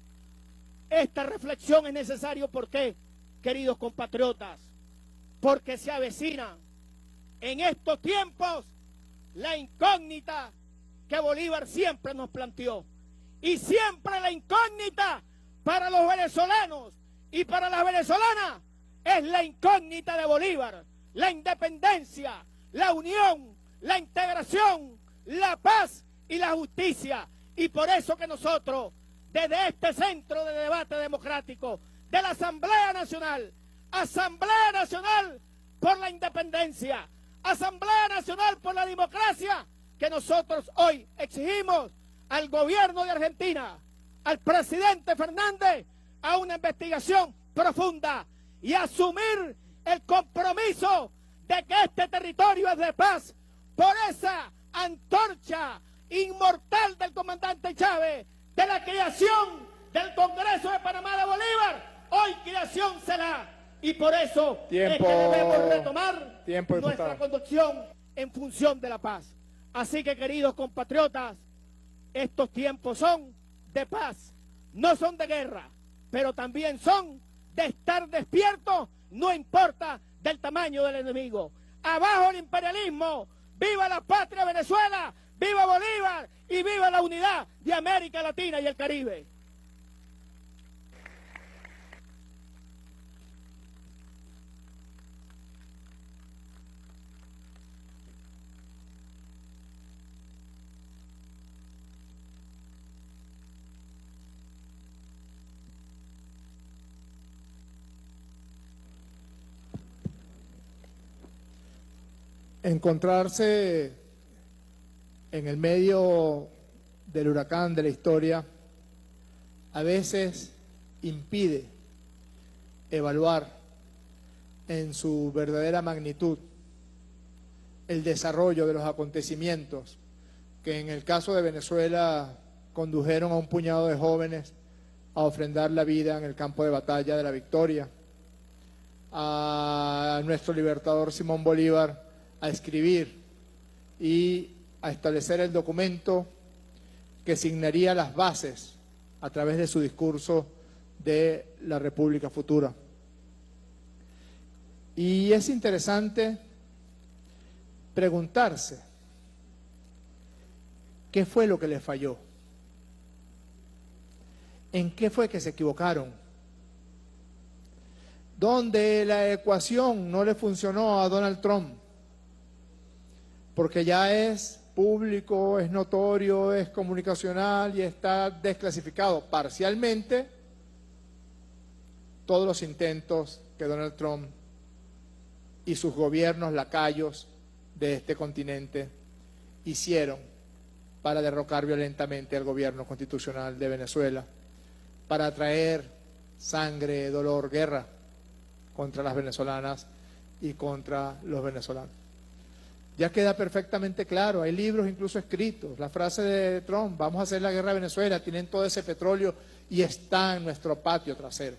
Esta reflexión es necesaria, ¿por qué, queridos compatriotas? Porque se avecina en estos tiempos la incógnita que Bolívar siempre nos planteó. Y siempre la incógnita para los venezolanos y para las venezolanas es la incógnita de Bolívar, la independencia, la unión, la integración, la paz y la justicia. Y por eso que nosotros, desde este centro de debate democrático de la Asamblea Nacional, Asamblea Nacional por la Independencia, Asamblea Nacional por la Democracia, que nosotros hoy exigimos al gobierno de Argentina, al presidente Fernández, a una investigación profunda y asumir el compromiso de que este territorio es de paz, por esa antorcha inmortal del comandante Chávez, de la creación del Congreso de Panamá de Bolívar, hoy creación será. Y por eso Tiempo. es que debemos retomar Tiempo, nuestra diputado. conducción en función de la paz. Así que, queridos compatriotas, estos tiempos son de paz, no son de guerra, pero también son de estar despiertos, no importa del tamaño del enemigo. Abajo el imperialismo, viva la patria Venezuela, viva Bolívar y viva la unidad de América Latina y el Caribe. Encontrarse en el medio del huracán de la historia a veces impide evaluar en su verdadera magnitud el desarrollo de los acontecimientos que en el caso de Venezuela condujeron a un puñado de jóvenes a ofrendar la vida en el campo de batalla de la Victoria, a nuestro libertador Simón Bolívar a escribir y a establecer el documento que signaría las bases a través de su discurso de la República Futura. Y es interesante preguntarse qué fue lo que les falló, en qué fue que se equivocaron, dónde la ecuación no le funcionó a Donald Trump, porque ya es público, es notorio, es comunicacional y está desclasificado parcialmente todos los intentos que Donald Trump y sus gobiernos lacayos de este continente hicieron para derrocar violentamente al gobierno constitucional de Venezuela, para traer sangre, dolor, guerra contra las venezolanas y contra los venezolanos. Ya queda perfectamente claro, hay libros incluso escritos, la frase de Trump, vamos a hacer la guerra a Venezuela, tienen todo ese petróleo y está en nuestro patio trasero.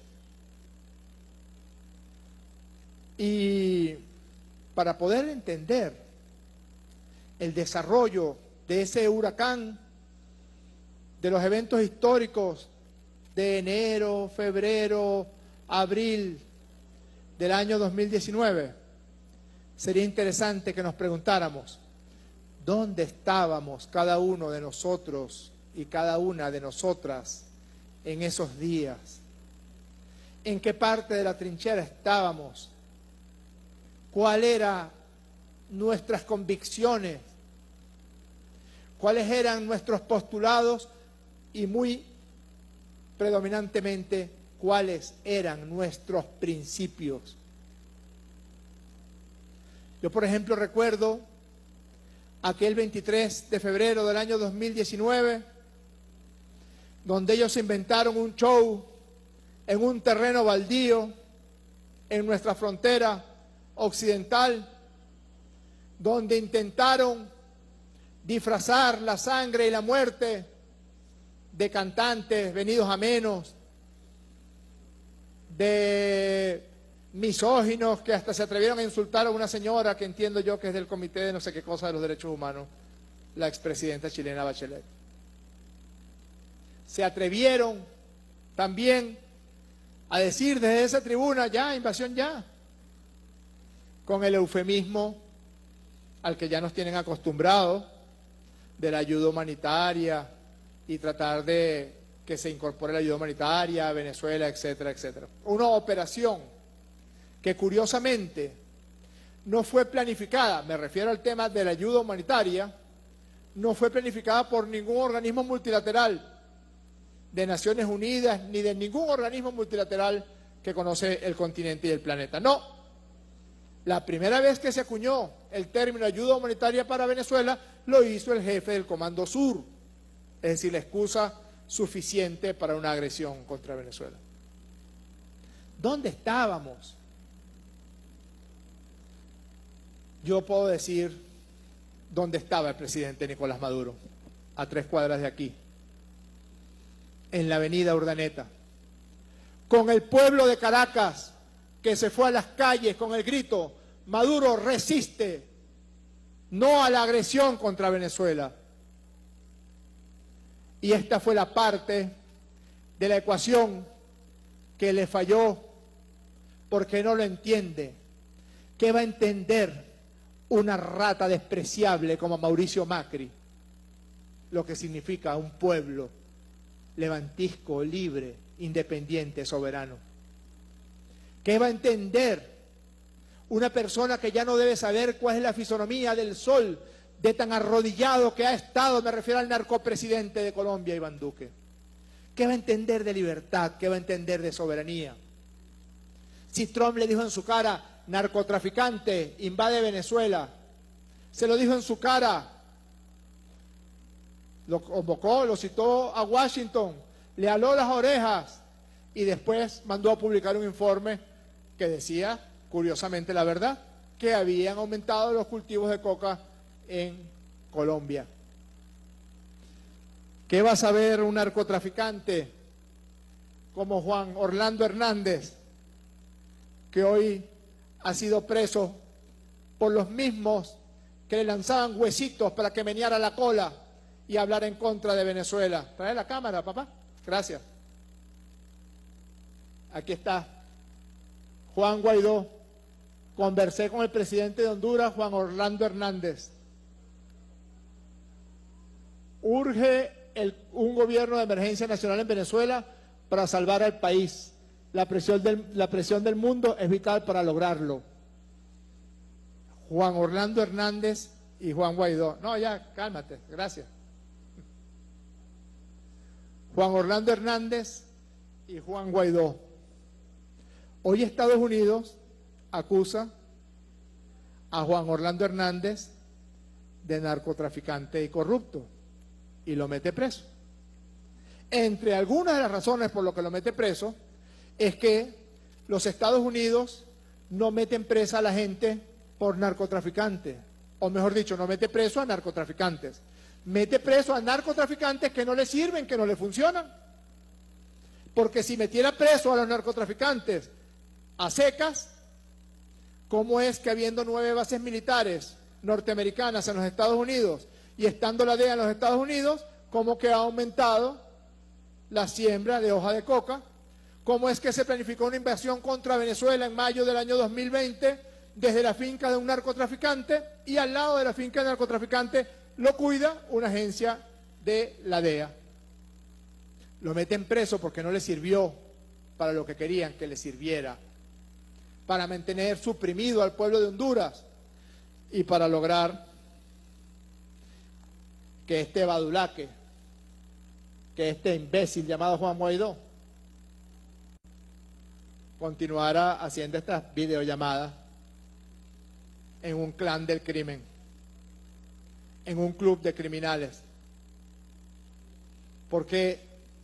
Y para poder entender el desarrollo de ese huracán, de los eventos históricos de enero, febrero, abril del año dos mil diecinueve, sería interesante que nos preguntáramos, ¿dónde estábamos cada uno de nosotros y cada una de nosotras en esos días? ¿En qué parte de la trinchera estábamos? ¿Cuáles eran nuestras convicciones? ¿Cuáles eran nuestros postulados? Y muy predominantemente, ¿cuáles eran nuestros principios? Yo, por ejemplo, recuerdo aquel veintitrés de febrero del año dos mil diecinueve, donde ellos inventaron un show en un terreno baldío en nuestra frontera occidental, donde intentaron disfrazar la sangre y la muerte de cantantes venidos a menos, de misóginos que hasta se atrevieron a insultar a una señora que entiendo yo que es del Comité de no sé qué cosa de los Derechos Humanos, la expresidenta chilena Bachelet. Se atrevieron también a decir desde esa tribuna, ya, invasión ya, con el eufemismo al que ya nos tienen acostumbrados de la ayuda humanitaria y tratar de que se incorpore la ayuda humanitaria a Venezuela, etcétera, etcétera. Una operación que curiosamente no fue planificada, me refiero al tema de la ayuda humanitaria, no fue planificada por ningún organismo multilateral de Naciones Unidas ni de ningún organismo multilateral que conoce el continente y el planeta. No, la primera vez que se acuñó el término ayuda humanitaria para Venezuela lo hizo el jefe del Comando Sur, es decir, la excusa suficiente para una agresión contra Venezuela. ¿Dónde estábamos? Yo puedo decir donde estaba el presidente Nicolás Maduro, a tres cuadras de aquí, en la avenida Urdaneta, con el pueblo de Caracas que se fue a las calles con el grito: Maduro resiste, no a la agresión contra Venezuela. Y esta fue la parte de la ecuación que le falló, porque no lo entiende. ¿Qué va a entender una rata despreciable como Mauricio Macri lo que significa un pueblo levantisco, libre, independiente, soberano? ¿Qué va a entender una persona que ya no debe saber cuál es la fisonomía del sol de tan arrodillado que ha estado? Me refiero al narcopresidente de Colombia, Iván Duque. ¿Qué va a entender de libertad? ¿Qué va a entender de soberanía? Si Trump le dijo en su cara: narcotraficante, invade Venezuela, se lo dijo en su cara, lo convocó, lo citó a Washington, le aló las orejas y después mandó a publicar un informe que decía, curiosamente la verdad, que habían aumentado los cultivos de coca en Colombia. ¿Qué va a saber un narcotraficante como Juan Orlando Hernández, que hoy ha sido preso por los mismos que le lanzaban huesitos para que meneara la cola y hablar en contra de Venezuela? Trae la cámara, papá. Gracias. Aquí está Juan Guaidó. Conversé con el presidente de Honduras, Juan Orlando Hernández. Urge el, un gobierno de emergencia nacional en Venezuela para salvar al país. La presión del, la presión del mundo es vital para lograrlo. Juan Orlando Hernández y Juan Guaidó. No, ya, cálmate, gracias. Juan Orlando Hernández y Juan Guaidó. Hoy Estados Unidos acusa a Juan Orlando Hernández de narcotraficante y corrupto y lo mete preso. Entre algunas de las razones por las que lo mete preso es que los Estados Unidos no meten presa a la gente por narcotraficante, o mejor dicho, no mete preso a narcotraficantes, mete preso a narcotraficantes que no le sirven, que no le funcionan. Porque si metiera preso a los narcotraficantes a secas, ¿cómo es que habiendo nueve bases militares norteamericanas en los Estados Unidos y estando la D E A en los Estados Unidos, cómo que ha aumentado la siembra de hoja de coca? ¿Cómo es que se planificó una invasión contra Venezuela en mayo del año dos mil veinte desde la finca de un narcotraficante y al lado de la finca del narcotraficante lo cuida una agencia de la D E A? Lo meten preso porque no le sirvió para lo que querían que le sirviera, para mantener suprimido al pueblo de Honduras y para lograr que este badulaque, que este imbécil llamado Juan Guaidó continuara haciendo estas videollamadas en un clan del crimen, en un club de criminales. Porque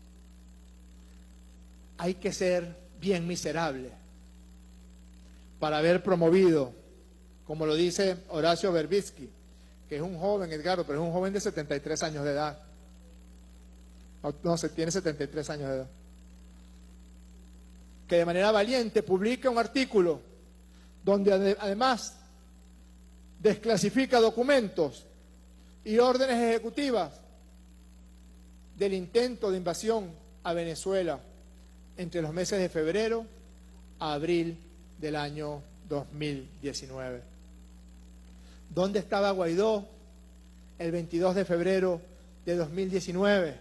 hay que ser bien miserable para haber promovido, como lo dice Horacio Verbitsky, que es un joven, Edgardo, pero es un joven de setenta y tres años de edad. No, no, se tiene setenta y tres años de edad. Que de manera valiente publica un artículo donde además desclasifica documentos y órdenes ejecutivas del intento de invasión a Venezuela entre los meses de febrero a abril del año dos mil diecinueve. ¿Dónde estaba Guaidó el veintidós de febrero de dos mil diecinueve?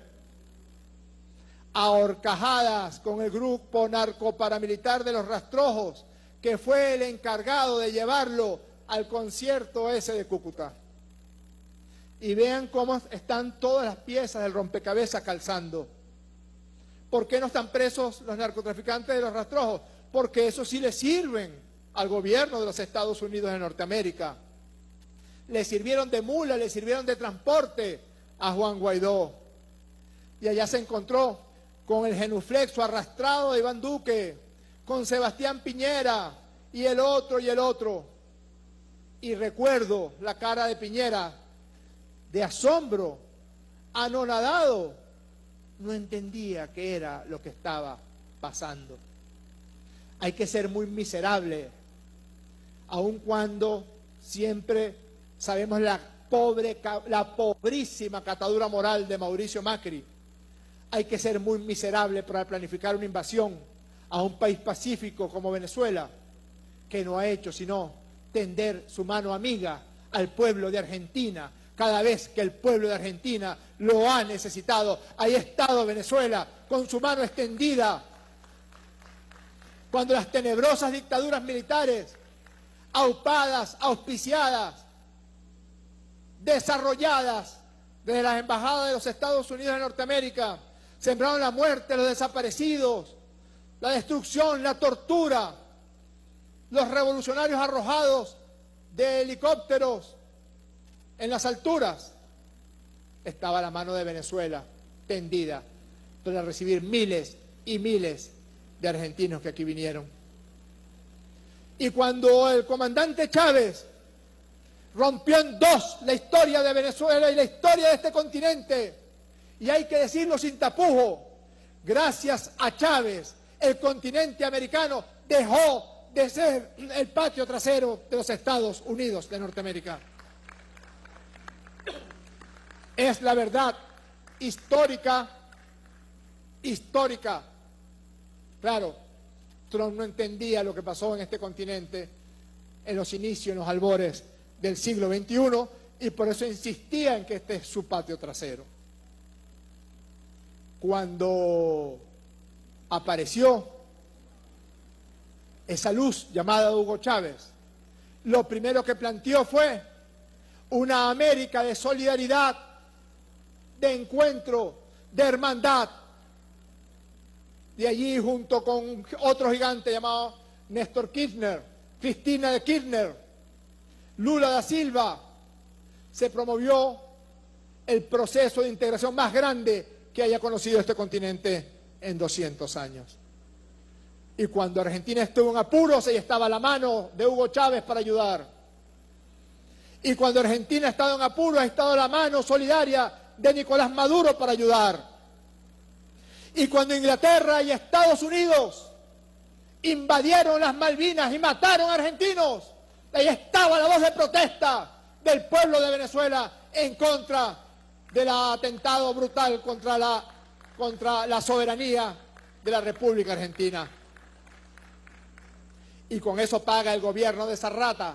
A horcajadas con el grupo narcoparamilitar de los Rastrojos, que fue el encargado de llevarlo al concierto ese de Cúcuta. Y vean cómo están todas las piezas del rompecabezas calzando. ¿Por qué no están presos los narcotraficantes de los Rastrojos? Porque eso sí le sirven al gobierno de los Estados Unidos de Norteamérica. Le sirvieron de mula, le sirvieron de transporte a Juan Guaidó. Y allá se encontró con el genuflexo arrastrado de Iván Duque, con Sebastián Piñera y el otro y el otro. Y recuerdo la cara de Piñera de asombro, anonadado, no entendía qué era lo que estaba pasando. Hay que ser muy miserable, aun cuando siempre sabemos la pobre, la pobrísima catadura moral de Mauricio Macri. Hay que ser muy miserable para planificar una invasión a un país pacífico como Venezuela, que no ha hecho sino tender su mano amiga al pueblo de Argentina cada vez que el pueblo de Argentina lo ha necesitado. Ahí ha estado Venezuela con su mano extendida cuando las tenebrosas dictaduras militares, aupadas, auspiciadas, desarrolladas desde las embajadas de los Estados Unidos de Norteamérica, sembraron la muerte, los desaparecidos, la destrucción, la tortura, los revolucionarios arrojados de helicópteros en las alturas. Estaba la mano de Venezuela tendida para recibir miles y miles de argentinos que aquí vinieron. Y cuando el comandante Chávez rompió en dos la historia de Venezuela y la historia de este continente, y hay que decirlo sin tapujo, gracias a Chávez, el continente americano dejó de ser el patio trasero de los Estados Unidos de Norteamérica. Es la verdad histórica, histórica. Claro, Trump no entendía lo que pasó en este continente en los inicios, en los albores del siglo veintiuno, y por eso insistía en que este es su patio trasero. Cuando apareció esa luz llamada Hugo Chávez, lo primero que planteó fue una América de solidaridad, de encuentro, de hermandad. De allí, junto con otro gigante llamado Néstor Kirchner, Cristina de Kirchner, Lula da Silva, se promovió el proceso de integración más grande que haya conocido este continente en doscientos años. Y cuando Argentina estuvo en apuros, ahí estaba la mano de Hugo Chávez para ayudar. Y cuando Argentina ha estado en apuros, ha estado la mano solidaria de Nicolás Maduro para ayudar. Y cuando Inglaterra y Estados Unidos invadieron las Malvinas y mataron a argentinos, ahí estaba la voz de protesta del pueblo de Venezuela en contra del atentado brutal contra la, contra la soberanía de la República Argentina. Y con eso paga el gobierno de esa rata,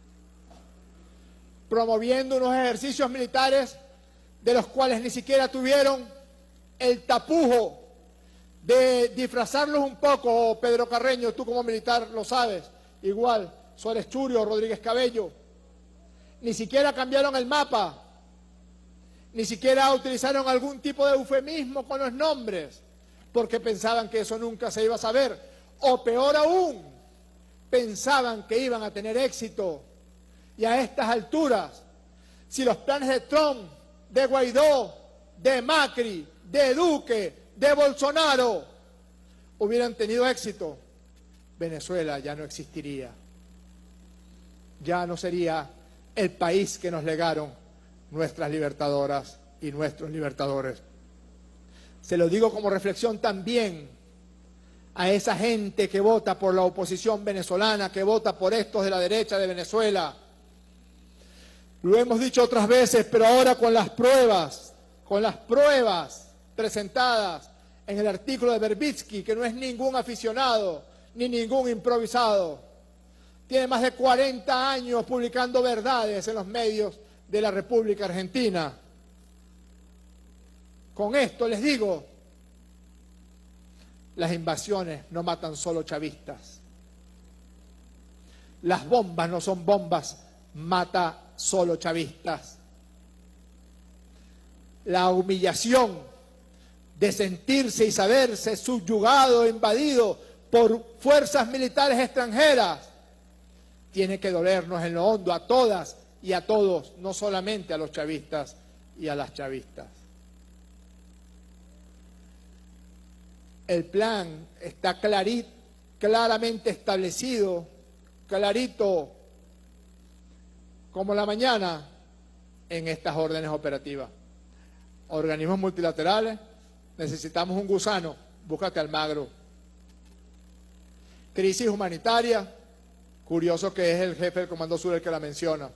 promoviendo unos ejercicios militares de los cuales ni siquiera tuvieron el tapujo de disfrazarlos un poco. Pedro Carreño, tú como militar lo sabes, igual, Suárez Churio, Rodríguez Cabello, ni siquiera cambiaron el mapa, ni siquiera utilizaron algún tipo de eufemismo con los nombres, porque pensaban que eso nunca se iba a saber, o peor aún, pensaban que iban a tener éxito. Y a estas alturas, si los planes de Trump, de Guaidó, de Macri, de Duque, de Bolsonaro hubieran tenido éxito, Venezuela ya no existiría. Ya no sería el país que nos legaron nuestras libertadoras y nuestros libertadores. Se lo digo como reflexión también a esa gente que vota por la oposición venezolana, que vota por estos de la derecha de Venezuela. Lo hemos dicho otras veces, pero ahora con las pruebas, con las pruebas presentadas en el artículo de Verbitsky, que no es ningún aficionado ni ningún improvisado. Tiene más de cuarenta años publicando verdades en los medios de la República Argentina. Con esto les digo, las invasiones no matan solo chavistas. Las bombas no son bombas, mata solo chavistas. La humillación de sentirse y saberse subyugado, invadido por fuerzas militares extranjeras, tiene que dolernos en lo hondo a todas y a todos, no solamente a los chavistas y a las chavistas. El plan está clarito, claramente establecido, clarito como la mañana, en estas órdenes operativas. Organismos multilaterales, necesitamos un gusano, búscate Almagro. Crisis humanitaria, curioso que es el jefe del Comando Sur el que la menciona.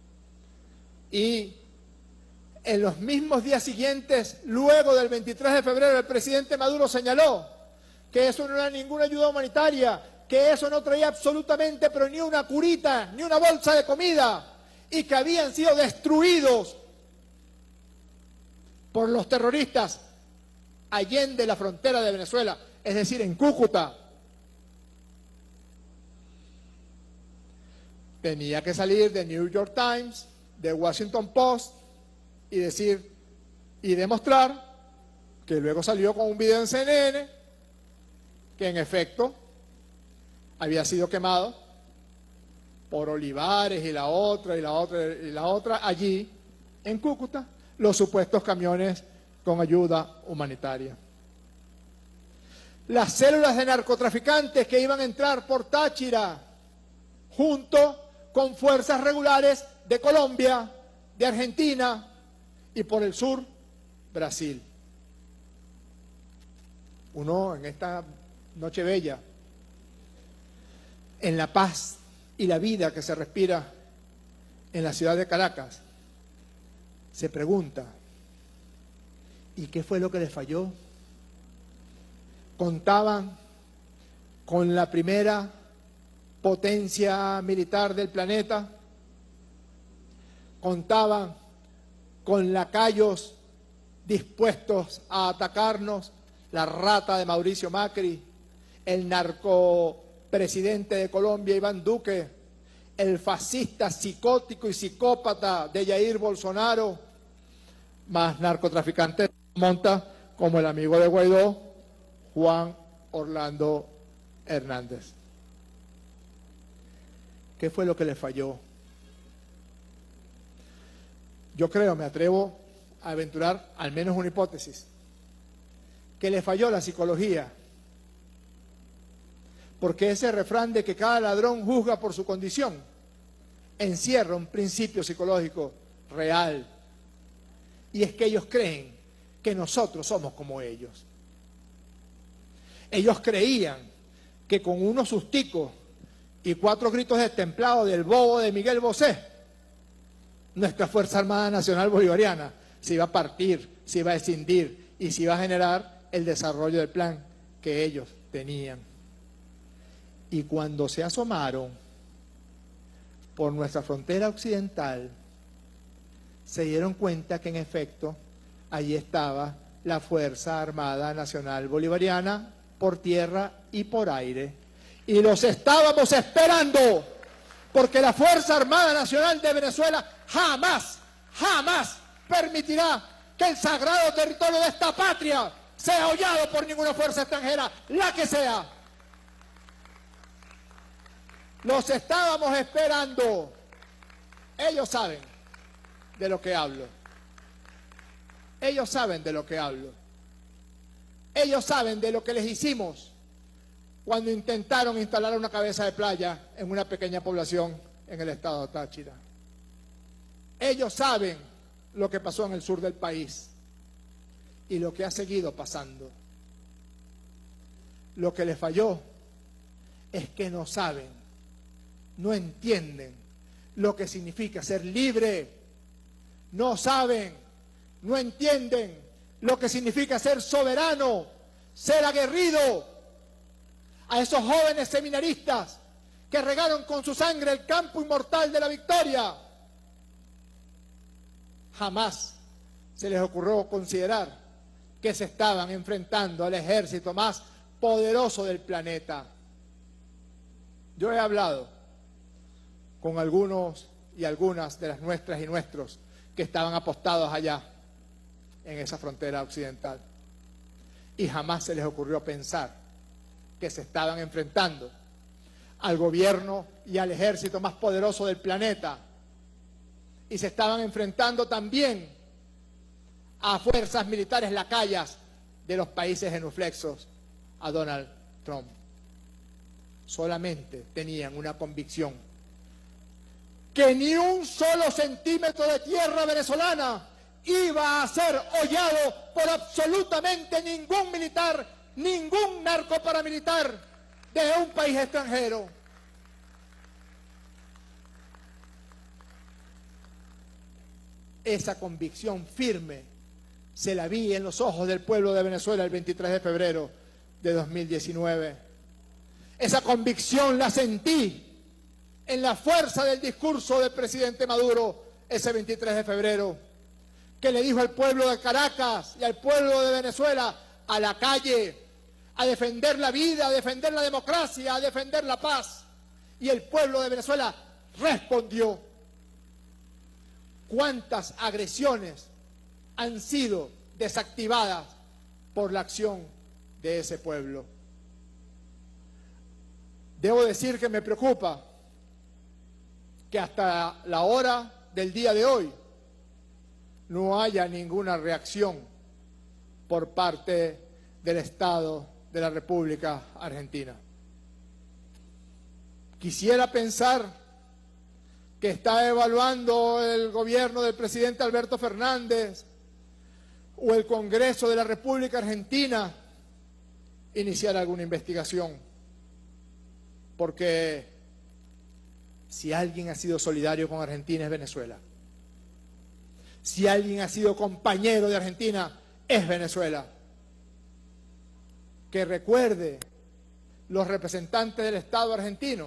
Y en los mismos días siguientes, luego del veintitrés de febrero, el presidente Maduro señaló que eso no era ninguna ayuda humanitaria, que eso no traía absolutamente, pero ni una curita, ni una bolsa de comida, y que habían sido destruidos por los terroristas allende la frontera de Venezuela, es decir, en Cúcuta. Tenía que salir de New York Times, de Washington Post, y decir, y demostrar, que luego salió con un video en C N N, que en efecto había sido quemado por Olivares y la otra, y la otra, y la otra, allí, en Cúcuta, los supuestos camiones con ayuda humanitaria. Las células de narcotraficantes que iban a entrar por Táchira, junto con fuerzas regulares de Colombia, de Argentina y por el sur, Brasil. Uno en esta noche bella, en la paz y la vida que se respira en la ciudad de Caracas, se pregunta, ¿y qué fue lo que les falló? Contaban con la primera potencia militar del planeta, contaban con lacayos dispuestos a atacarnos, la rata de Mauricio Macri, el narcopresidente de Colombia Iván Duque, el fascista psicótico y psicópata de Jair Bolsonaro, más narcotraficantes monta como el amigo de Guaidó, Juan Orlando Hernández. ¿Qué fue lo que le falló? Yo creo, me atrevo a aventurar al menos una hipótesis, que le falló la psicología, porque ese refrán de que cada ladrón juzga por su condición encierra un principio psicológico real, y es que ellos creen que nosotros somos como ellos. Ellos creían que con unos susticos y cuatro gritos destemplados del bobo de Miguel Bosé, nuestra Fuerza Armada Nacional Bolivariana se iba a partir, se iba a escindir y se iba a generar el desarrollo del plan que ellos tenían. Y cuando se asomaron por nuestra frontera occidental, se dieron cuenta que en efecto allí estaba la Fuerza Armada Nacional Bolivariana por tierra y por aire. Y los estábamos esperando, porque la Fuerza Armada Nacional de Venezuela jamás, jamás permitirá que el sagrado territorio de esta patria sea hollado por ninguna fuerza extranjera, la que sea. Los estábamos esperando. Ellos saben de lo que hablo. Ellos saben de lo que hablo. Ellos saben de lo que les hicimos cuando intentaron instalar una cabeza de playa en una pequeña población en el estado de Táchira. Ellos saben lo que pasó en el sur del país y lo que ha seguido pasando. Lo que les falló es que no saben, no entienden lo que significa ser libre, no saben, no entienden lo que significa ser soberano, ser aguerrido. A esos jóvenes seminaristas que regaron con su sangre el campo inmortal de la victoria, jamás se les ocurrió considerar que se estaban enfrentando al ejército más poderoso del planeta. Yo he hablado con algunos y algunas de las nuestras y nuestros que estaban apostados allá en esa frontera occidental, y jamás se les ocurrió pensar que se estaban enfrentando al gobierno y al ejército más poderoso del planeta, y se estaban enfrentando también a fuerzas militares lacayas de los países genuflexos a Donald Trump. Solamente tenían una convicción que ni un solo centímetro de tierra venezolana iba a ser hollado por absolutamente ningún militar, ningún narcoparamilitar de un país extranjero. Esa convicción firme se la vi en los ojos del pueblo de Venezuela el veintitrés de febrero de dos mil diecinueve. Esa convicción la sentí en la fuerza del discurso del presidente Maduro ese veintitrés de febrero, que le dijo al pueblo de Caracas y al pueblo de Venezuela: a la calle, a defender la vida, a defender la democracia, a defender la paz. Y el pueblo de Venezuela respondió. ¿Cuántas agresiones han sido desactivadas por la acción de ese pueblo? Debo decir que me preocupa que hasta la hora del día de hoy no haya ninguna reacción por parte del Estado de la República Argentina. Quisiera pensar que está evaluando el gobierno del presidente Alberto Fernández o el Congreso de la República Argentina iniciar alguna investigación, porque si alguien ha sido solidario con Argentina es Venezuela. Si alguien ha sido compañero de Argentina es Venezuela. Que recuerde los representantes del Estado argentino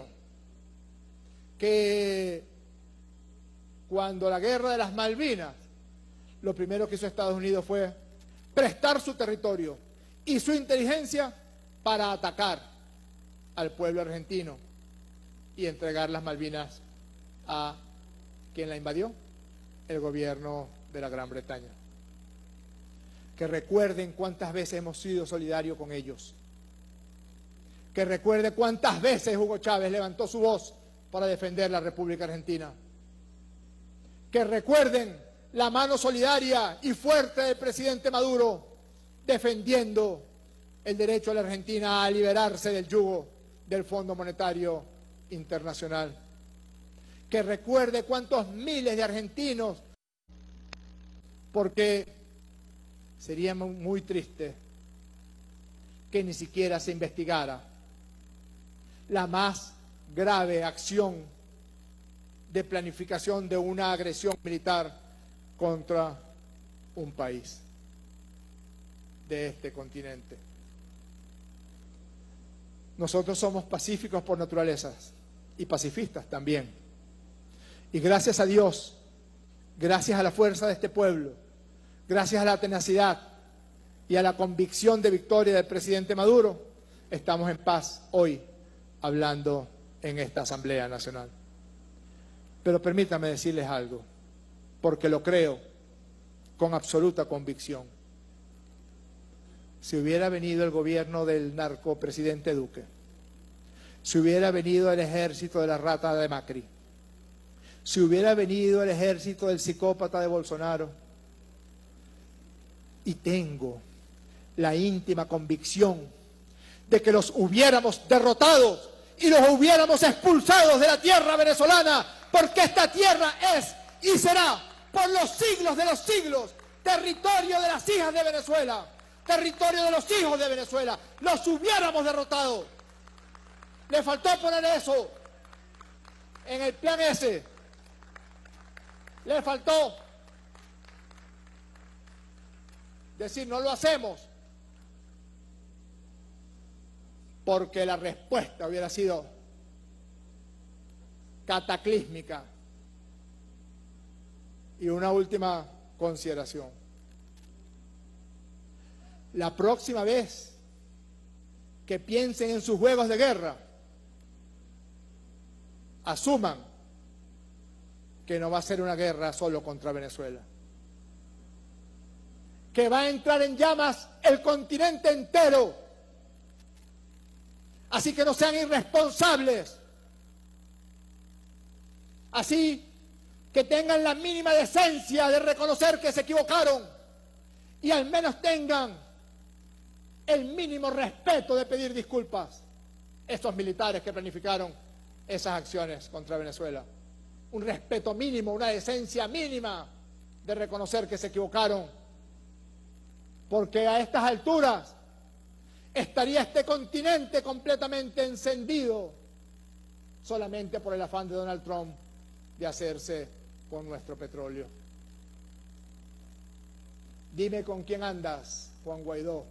que cuando la guerra de las Malvinas, lo primero que hizo Estados Unidos fue prestar su territorio y su inteligencia para atacar al pueblo argentino y entregar las Malvinas a quien la invadió, el gobierno de la Gran Bretaña. Que recuerden cuántas veces hemos sido solidarios con ellos. Que recuerde cuántas veces Hugo Chávez levantó su voz para defender la República Argentina. Que recuerden la mano solidaria y fuerte del presidente Maduro defendiendo el derecho de la Argentina a liberarse del yugo del Fondo Monetario Internacional. Que recuerde cuántos miles de argentinos, porque sería muy triste que ni siquiera se investigara la más grave acción de planificación de una agresión militar contra un país de este continente. Nosotros somos pacíficos por naturaleza y pacifistas también. Y gracias a Dios, gracias a la fuerza de este pueblo, gracias a la tenacidad y a la convicción de victoria del presidente Maduro, estamos en paz hoy hablando en esta Asamblea Nacional. Pero permítanme decirles algo, porque lo creo con absoluta convicción. Si hubiera venido el gobierno del narcopresidente Duque, si hubiera venido el ejército de la rata de Macri, si hubiera venido el ejército del psicópata de Bolsonaro, y tengo la íntima convicción de que los hubiéramos derrotado y los hubiéramos expulsados de la tierra venezolana, porque esta tierra es y será por los siglos de los siglos territorio de las hijas de Venezuela, territorio de los hijos de Venezuela. Los hubiéramos derrotado. Le faltó poner eso en el plan ese. Le faltó decir no lo hacemos, porque la respuesta hubiera sido cataclísmica. Y una última consideración. La próxima vez que piensen en sus juegos de guerra, asuman que no va a ser una guerra solo contra Venezuela, que va a entrar en llamas el continente entero. Así que no sean irresponsables. Así que tengan la mínima decencia de reconocer que se equivocaron y al menos tengan el mínimo respeto de pedir disculpas a estos militares que planificaron esas acciones contra Venezuela. un respeto mínimo, una decencia mínima de reconocer que se equivocaron. Porque a estas alturas estaría este continente completamente encendido solamente por el afán de Donald Trump de hacerse con nuestro petróleo. Dime con quién andas, Juan Guaidó.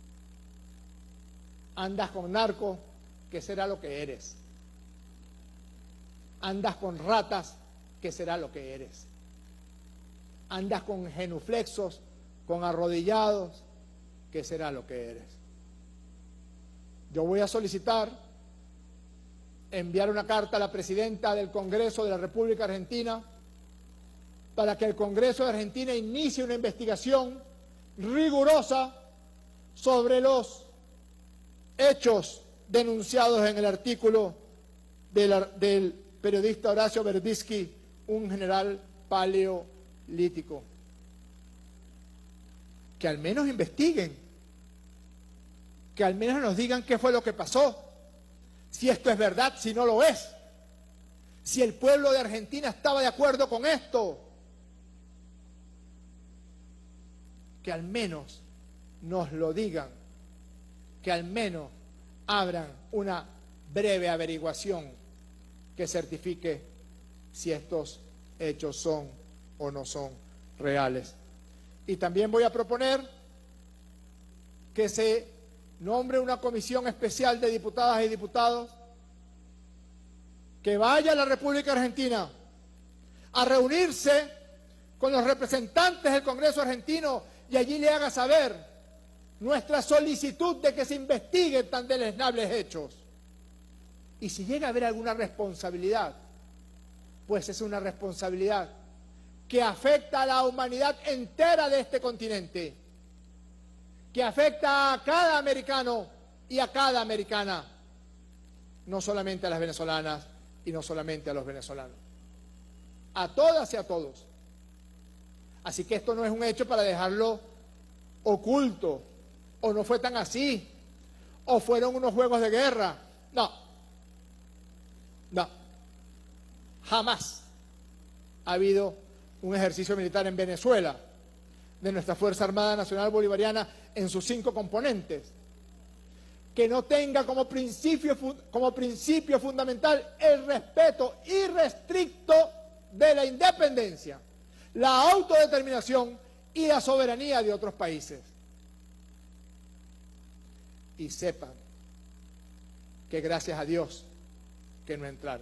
Andas con narco, ¿qué será lo que eres? Andas con ratas, ¿qué será lo que eres? Andas con genuflexos, con arrodillados, ¿qué será lo que eres? Yo voy a solicitar enviar una carta a la presidenta del Congreso de la República Argentina para que el Congreso de Argentina inicie una investigación rigurosa sobre los hechos denunciados en el artículo del, del periodista Horacio Verbitsky, un general paleolítico. Que al menos investiguen, que al menos nos digan qué fue lo que pasó, si esto es verdad, si no lo es, si el pueblo de Argentina estaba de acuerdo con esto, que al menos nos lo digan, que al menos abran una breve averiguación que certifique si estos hechos son o no son reales. Y también voy a proponer que se nombre una comisión especial de diputadas y diputados que vaya a la República Argentina a reunirse con los representantes del Congreso argentino y allí le haga saber nuestra solicitud de que se investiguen tan deleznables hechos. Y si llega a haber alguna responsabilidad, pues es una responsabilidad que afecta a la humanidad entera de este continente, que afecta a cada americano y a cada americana, no solamente a las venezolanas y no solamente a los venezolanos, a todas y a todos. Así que esto no es un hecho para dejarlo oculto, o no fue tan así, o fueron unos juegos de guerra. No, no, jamás ha habido un ejercicio militar en Venezuela de nuestra Fuerza Armada Nacional Bolivariana en sus cinco componentes que no tenga como principio, como principio fundamental el respeto irrestricto de la independencia, la autodeterminación y la soberanía de otros países. Y sepan que gracias a Dios que no entraron,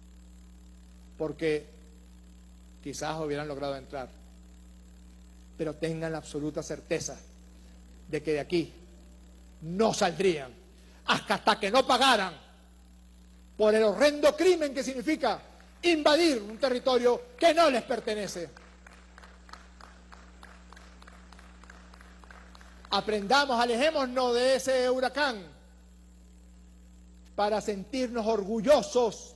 porque quizás hubieran logrado entrar, pero tengan la absoluta certeza de que de aquí no saldrían hasta que no pagaran por el horrendo crimen que significa invadir un territorio que no les pertenece. Aprendamos, alejémonos de ese huracán para sentirnos orgullosos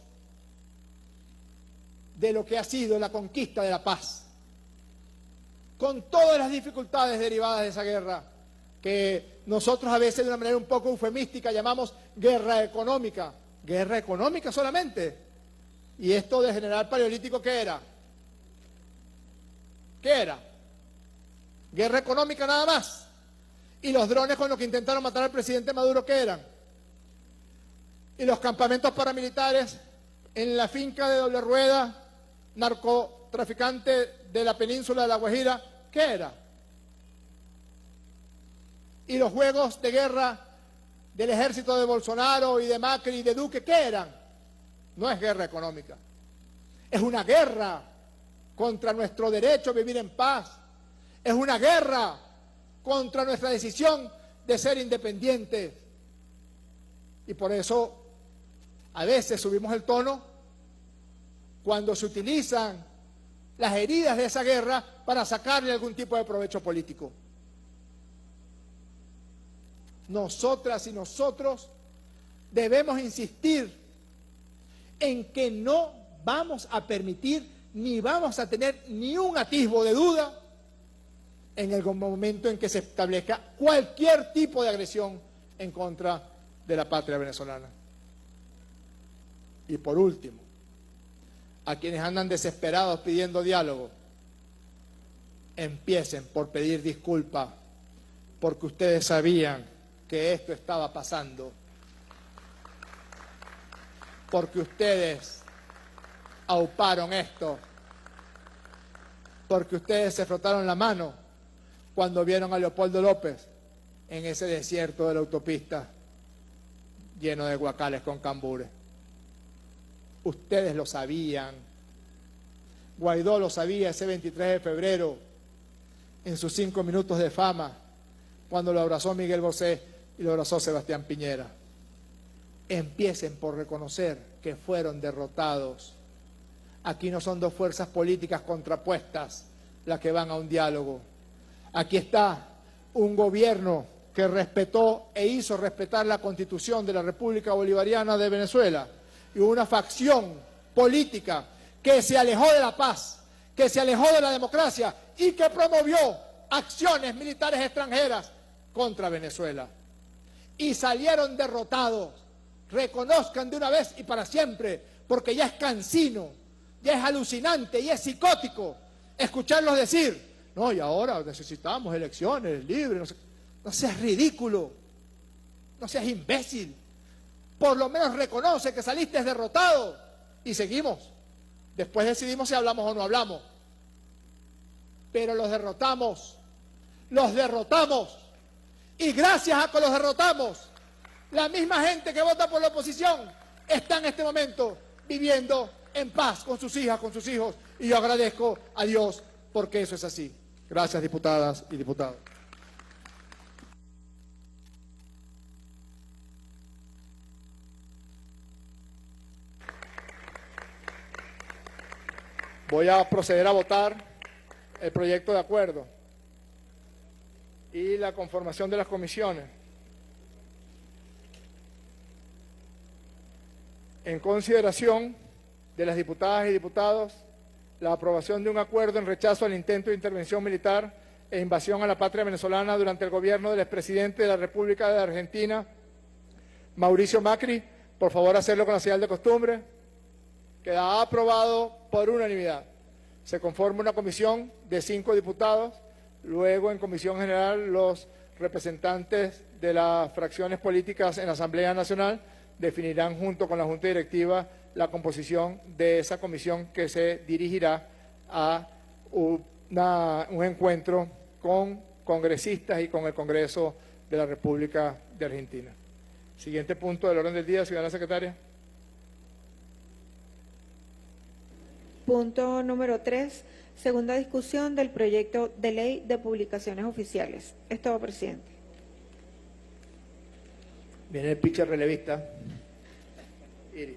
de lo que ha sido la conquista de la paz, con todas las dificultades derivadas de esa guerra, que nosotros a veces de una manera un poco eufemística llamamos guerra económica. Guerra económica solamente. ¿Y esto de general paleolítico qué era? ¿Qué era? Guerra económica nada más. ¿Y los drones con los que intentaron matar al presidente Maduro qué eran? ¿Y los campamentos paramilitares en la finca de Doble Rueda, narcotraficante de la península de La Guajira, qué era? ¿Y los juegos de guerra del ejército de Bolsonaro y de Macri y de Duque, qué eran? No es guerra económica. Es una guerra contra nuestro derecho a vivir en paz. Es una guerra contra nuestra decisión de ser independientes. Y por eso a veces subimos el tono cuando se utilizan las heridas de esa guerra para sacarle algún tipo de provecho político. Nosotras y nosotros debemos insistir en que no vamos a permitir ni vamos a tener ni un atisbo de duda en el momento en que se establezca cualquier tipo de agresión en contra de la patria venezolana. Y por último, a quienes andan desesperados pidiendo diálogo, empiecen por pedir disculpas, porque ustedes sabían que esto estaba pasando, porque ustedes auparon esto, porque ustedes se frotaron la mano cuando vieron a Leopoldo López en ese desierto de la autopista lleno de guacales con cambures. Ustedes lo sabían. Guaidó lo sabía ese veintitrés de febrero en sus cinco minutos de fama, cuando lo abrazó Miguel Bosé y lo abrazó Sebastián Piñera. Empiecen por reconocer que fueron derrotados. Aquí no son dos fuerzas políticas contrapuestas las que van a un diálogo. Aquí está un gobierno que respetó e hizo respetar la Constitución de la República Bolivariana de Venezuela, y una facción política que se alejó de la paz, que se alejó de la democracia y que promovió acciones militares extranjeras contra Venezuela. Y salieron derrotados. Reconozcan de una vez y para siempre, porque ya es cansino, ya es alucinante y es psicótico escucharlos decir, no, y ahora necesitamos elecciones libres. No sé. No seas ridículo, no seas imbécil. Por lo menos reconoce que saliste derrotado y seguimos. Después decidimos si hablamos o no hablamos. Pero los derrotamos, los derrotamos. Y gracias a que los derrotamos, la misma gente que vota por la oposición está en este momento viviendo en paz con sus hijas, con sus hijos. Y yo agradezco a Dios porque eso es así. Gracias, diputadas y diputados. Voy a proceder a votar el proyecto de acuerdo y la conformación de las comisiones. En consideración de las diputadas y diputados, la aprobación de un acuerdo en rechazo al intento de intervención militar e invasión a la patria venezolana durante el gobierno del expresidente de la República de Argentina, Mauricio Macri. Por favor, hacerlo con la señal de costumbre. Queda aprobado por unanimidad. Se conforma una comisión de cinco diputados. Luego, en comisión general, los representantes de las fracciones políticas en la Asamblea Nacional definirán junto con la Junta Directiva la composición de esa comisión que se dirigirá a una, un encuentro con congresistas y con el Congreso de la República de Argentina. Siguiente punto del orden del día, ciudadana secretaria. Punto número tres, segunda discusión del proyecto de ley de publicaciones oficiales. Es todo, presidente. Viene el pitcher relevista. Iris.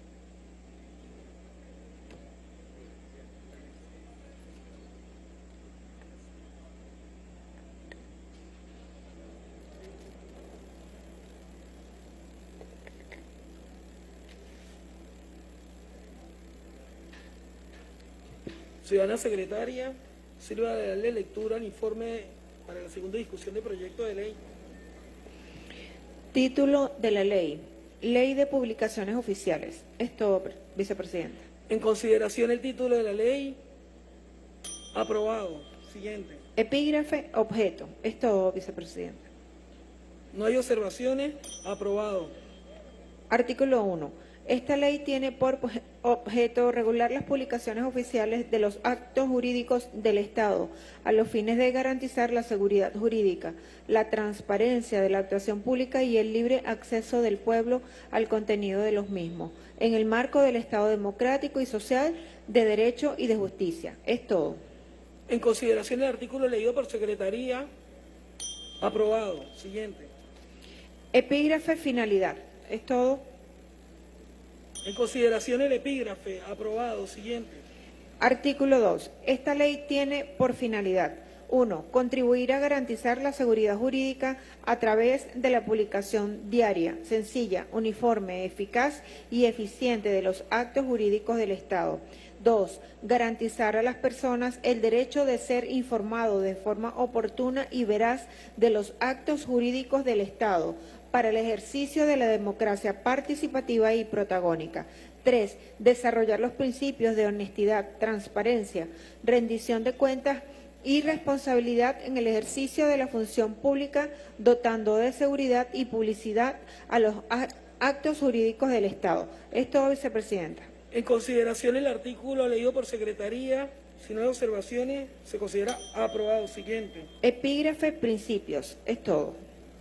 Ciudadana secretaria, sirva de darle lectura al informe para la segunda discusión del proyecto de ley. Título de la ley. Ley de publicaciones oficiales. Es todo, vicepresidenta. En consideración el título de la ley, aprobado. Siguiente. Epígrafe, objeto. Es todo, vicepresidenta. No hay observaciones, aprobado. Artículo uno. Esta ley tiene por objeto regular las publicaciones oficiales de los actos jurídicos del Estado a los fines de garantizar la seguridad jurídica, la transparencia de la actuación pública y el libre acceso del pueblo al contenido de los mismos, en el marco del Estado democrático y social de derecho y de justicia. Es todo. En consideración del artículo leído por Secretaría, aprobado. Siguiente. Epígrafe, finalidad. Es todo. En consideración el epígrafe, aprobado. Siguiente. Artículo dos. Esta ley tiene por finalidad: uno. Contribuir a garantizar la seguridad jurídica a través de la publicación diaria, sencilla, uniforme, eficaz y eficiente de los actos jurídicos del Estado. Dos. Garantizar a las personas el derecho de ser informado de forma oportuna y veraz de los actos jurídicos del Estado para el ejercicio de la democracia participativa y protagónica. Tres, desarrollar los principios de honestidad, transparencia, rendición de cuentas y responsabilidad en el ejercicio de la función pública, dotando de seguridad y publicidad a los actos jurídicos del Estado. Es todo, vicepresidenta. En consideración el artículo leído por Secretaría, si no hay observaciones, se considera aprobado. Siguiente. Epígrafe, principios. Es todo.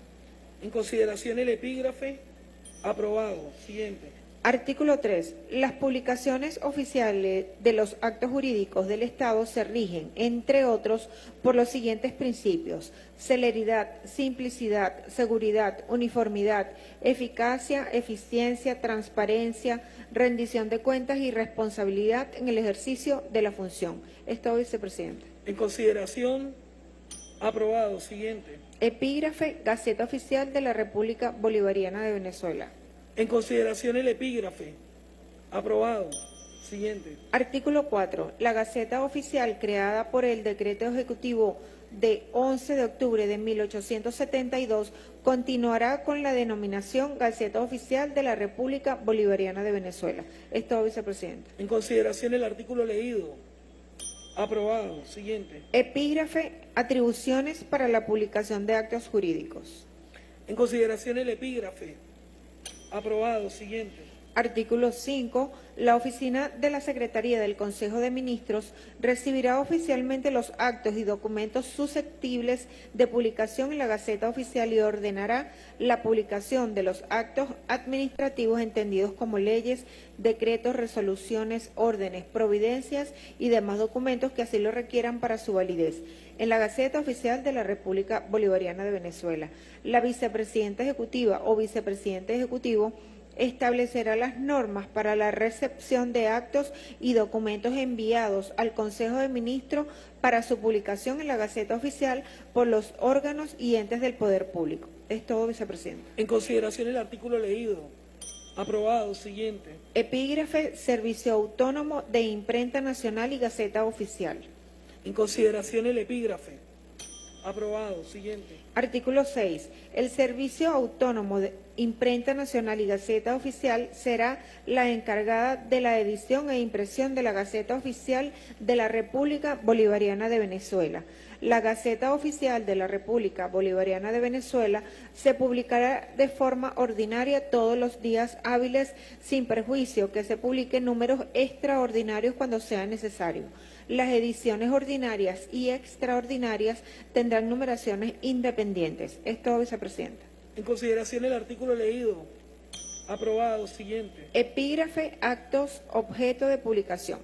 En consideración el epígrafe, aprobado. Siguiente. Artículo tres. Las publicaciones oficiales de los actos jurídicos del Estado se rigen, entre otros, por los siguientes principios: celeridad, simplicidad, seguridad, uniformidad, eficacia, eficiencia, transparencia, rendición de cuentas y responsabilidad en el ejercicio de la función. Esto, vicepresidente. En consideración, aprobado. Siguiente. Epígrafe, Gaceta Oficial de la República Bolivariana de Venezuela. En consideración el epígrafe, aprobado. Siguiente. Artículo cuatro. La Gaceta Oficial, creada por el Decreto Ejecutivo de once de octubre de mil ochocientos setenta y dos, continuará con la denominación Gaceta Oficial de la República Bolivariana de Venezuela. Es todo, vicepresidente. En consideración el artículo leído, aprobado. Siguiente. Epígrafe, atribuciones para la publicación de actos jurídicos. En consideración el epígrafe, aprobado. Siguiente. Artículo cinco. La Oficina de la Secretaría del Consejo de Ministros recibirá oficialmente los actos y documentos susceptibles de publicación en la Gaceta Oficial y ordenará la publicación de los actos administrativos entendidos como leyes, decretos, resoluciones, órdenes, providencias y demás documentos que así lo requieran para su validez en la Gaceta Oficial de la República Bolivariana de Venezuela. La vicepresidenta ejecutiva o vicepresidente ejecutivo establecerá las normas para la recepción de actos y documentos enviados al Consejo de Ministros para su publicación en la Gaceta Oficial por los órganos y entes del Poder Público. Es todo, vicepresidente. En consideración el artículo leído, aprobado. Siguiente. Epígrafe, Servicio Autónomo de Imprenta Nacional y Gaceta Oficial. En consideración el epígrafe, aprobado. Siguiente. Artículo seis. El Servicio Autónomo de Imprenta Nacional y Gaceta Oficial será la encargada de la edición e impresión de la Gaceta Oficial de la República Bolivariana de Venezuela. La Gaceta Oficial de la República Bolivariana de Venezuela se publicará de forma ordinaria todos los días hábiles, sin perjuicio que se publiquen números extraordinarios cuando sea necesario. Las ediciones ordinarias y extraordinarias tendrán numeraciones independientes. Es todo, vicepresidenta. En consideración el artículo leído, aprobado. Siguiente. Epígrafe, actos objeto de publicación.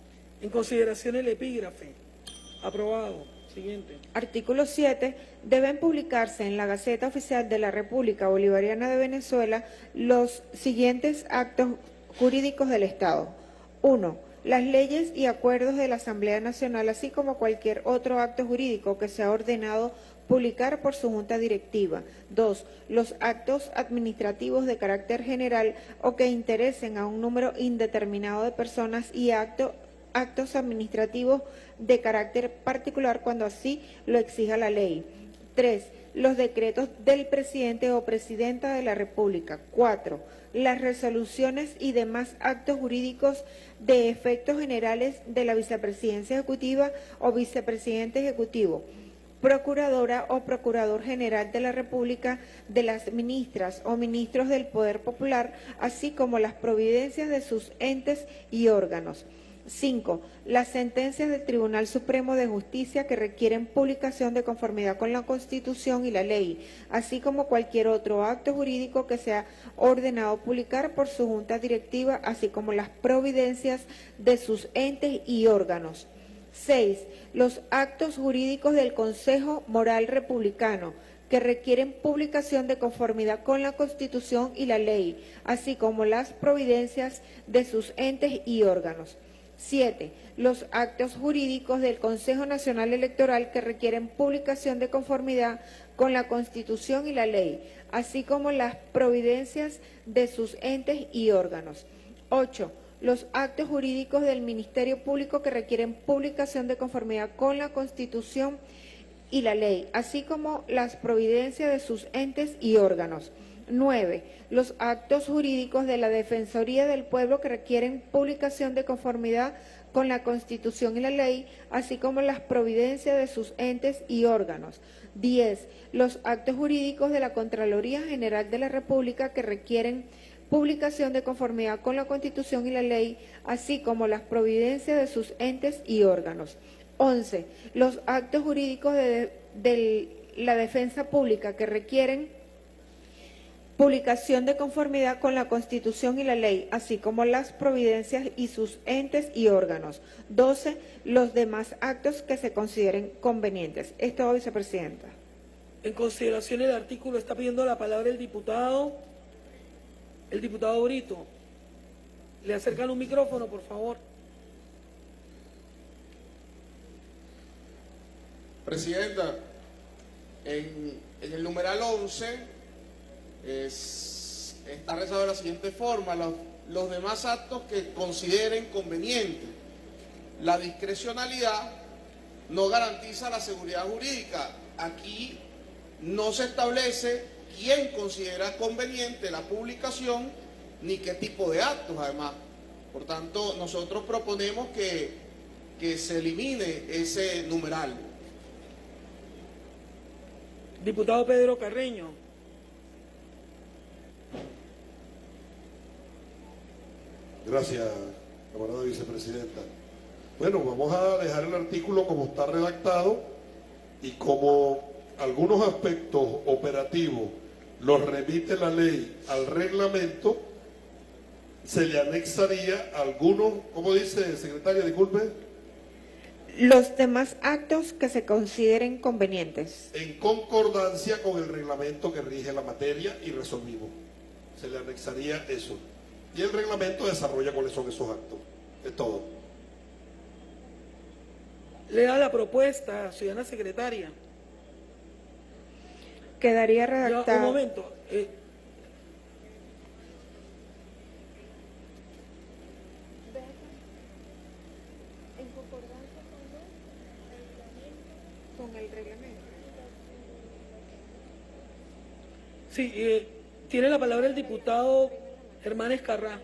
En consideración el epígrafe, aprobado. Siguiente. Artículo siete. Deben publicarse en la Gaceta Oficial de la República Bolivariana de Venezuela los siguientes actos jurídicos del Estado. uno. Las leyes y acuerdos de la Asamblea Nacional, así como cualquier otro acto jurídico que sea ordenado publicar por su Junta Directiva. Dos. Los actos administrativos de carácter general o que interesen a un número indeterminado de personas y actos actos administrativos de carácter particular cuando así lo exija la ley. Tres. Los decretos del presidente o presidenta de la República. Cuatro. Las resoluciones y demás actos jurídicos de efectos generales de la vicepresidencia ejecutiva o vicepresidente ejecutivo, procuradora o procurador general de la República, de las ministras o ministros del Poder Popular, así como las providencias de sus entes y órganos. Cinco. Las sentencias del Tribunal Supremo de Justicia que requieren publicación de conformidad con la Constitución y la ley, así como cualquier otro acto jurídico que sea ordenado publicar por su Junta Directiva, así como las providencias de sus entes y órganos. Seis. Los actos jurídicos del Consejo Moral Republicano que requieren publicación de conformidad con la Constitución y la ley, así como las providencias de sus entes y órganos. Siete. Los actos jurídicos del Consejo Nacional Electoral que requieren publicación de conformidad con la Constitución y la ley, así como las providencias de sus entes y órganos. Ocho. Los actos jurídicos del Ministerio Público que requieren publicación de conformidad con la Constitución y la ley, así como las providencias de sus entes y órganos. Nueve, los actos jurídicos de la Defensoría del Pueblo que requieren publicación de conformidad con la Constitución y la ley, así como las providencias de sus entes y órganos. Diez, los actos jurídicos de la Contraloría General de la República que requieren publicación de conformidad con la Constitución y la ley, así como las providencias de sus entes y órganos. Once, los actos jurídicos de, de la defensa pública que requieren publicación de conformidad con la Constitución y la ley, así como las providencias y sus entes y órganos. Doce, los demás actos que se consideren convenientes. Es todo, vicepresidenta. En consideración del artículo está pidiendo la palabra el diputado, el diputado Brito. Le acercan un micrófono, por favor. Presidenta, en, en el numeral once es, está rezado de la siguiente forma: los, los demás actos que consideren convenientes. La discrecionalidad no garantiza la seguridad jurídica. Aquí no se establece quién considera conveniente la publicación ni qué tipo de actos, además. Por tanto, nosotros proponemos que, que se elimine ese numeral. Diputado Pedro Carreño. Gracias, camarada vicepresidenta. Bueno, vamos a dejar el artículo como está redactado y como algunos aspectos operativos los remite la ley al reglamento, se le anexaría algunos, ¿cómo dice, secretaria? Disculpe. Los demás actos que se consideren convenientes. En concordancia con el reglamento que rige la materia y resolvimos. Se le anexaría eso. Y el reglamento desarrolla cuáles son esos actos. Es todo. Le da la propuesta, ciudadana secretaria. Quedaría redactado. Un momento. Eh, en concordancia con el reglamento. Sí, eh, tiene la palabra el diputado Germán Escarrá.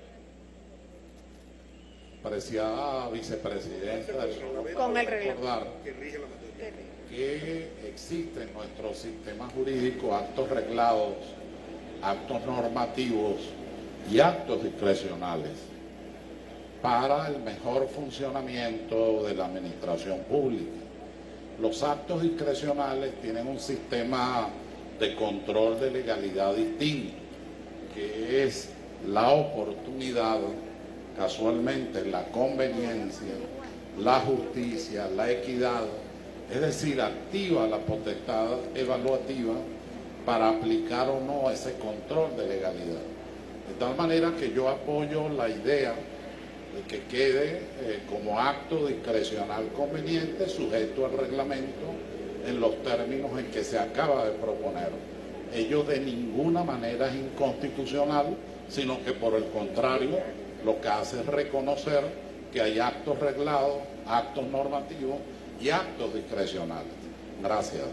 Apreciada vicepresidenta, solo con el recordar que existe en nuestro sistema jurídico actos reglados, actos normativos y actos discrecionales para el mejor funcionamiento de la administración pública. Los actos discrecionales tienen un sistema de control de legalidad distinto, que es la oportunidad, casualmente la conveniencia, la justicia, la equidad, es decir, activa la potestad evaluativa para aplicar o no ese control de legalidad. De tal manera que yo apoyo la idea de que quede eh, como acto discrecional conveniente, sujeto al reglamento en los términos en que se acaba de proponer. Ello de ninguna manera es inconstitucional, sino que por el contrario lo que hace es reconocer que hay actos reglados, actos normativos y actos discrecionales. Gracias.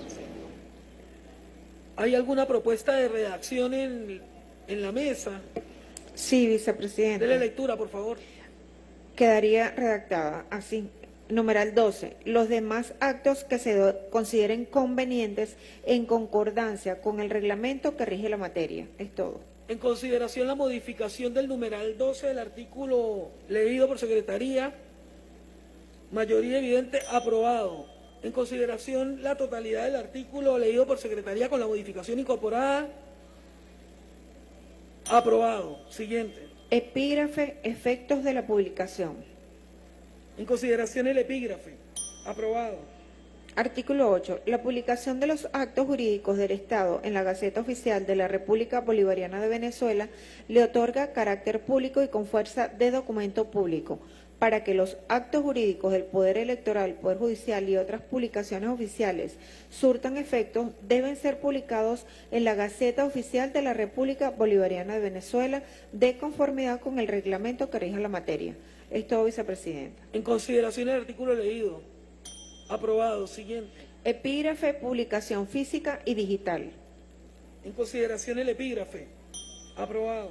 ¿Hay alguna propuesta de redacción en, en la mesa? Sí, vicepresidente. Dele lectura, por favor. Quedaría redactada así. Numeral doce. Los demás actos que se do, consideren convenientes en concordancia con el reglamento que rige la materia. Es todo. En consideración la modificación del numeral doce del artículo leído por secretaría, mayoría evidente, aprobado. En consideración la totalidad del artículo leído por secretaría con la modificación incorporada, aprobado. Siguiente. Epígrafe, efectos de la publicación. En consideración el epígrafe, aprobado. Artículo ocho. La publicación de los actos jurídicos del Estado en la Gaceta Oficial de la República Bolivariana de Venezuela le otorga carácter público y con fuerza de documento público. Para que los actos jurídicos del Poder Electoral, Poder Judicial y otras publicaciones oficiales surtan efectos, deben ser publicados en la Gaceta Oficial de la República Bolivariana de Venezuela de conformidad con el reglamento que rige la materia. Es todo, vicepresidenta. En consideración el artículo leído, aprobado. Siguiente. Epígrafe, publicación física y digital. En consideración el epígrafe, Aprobado.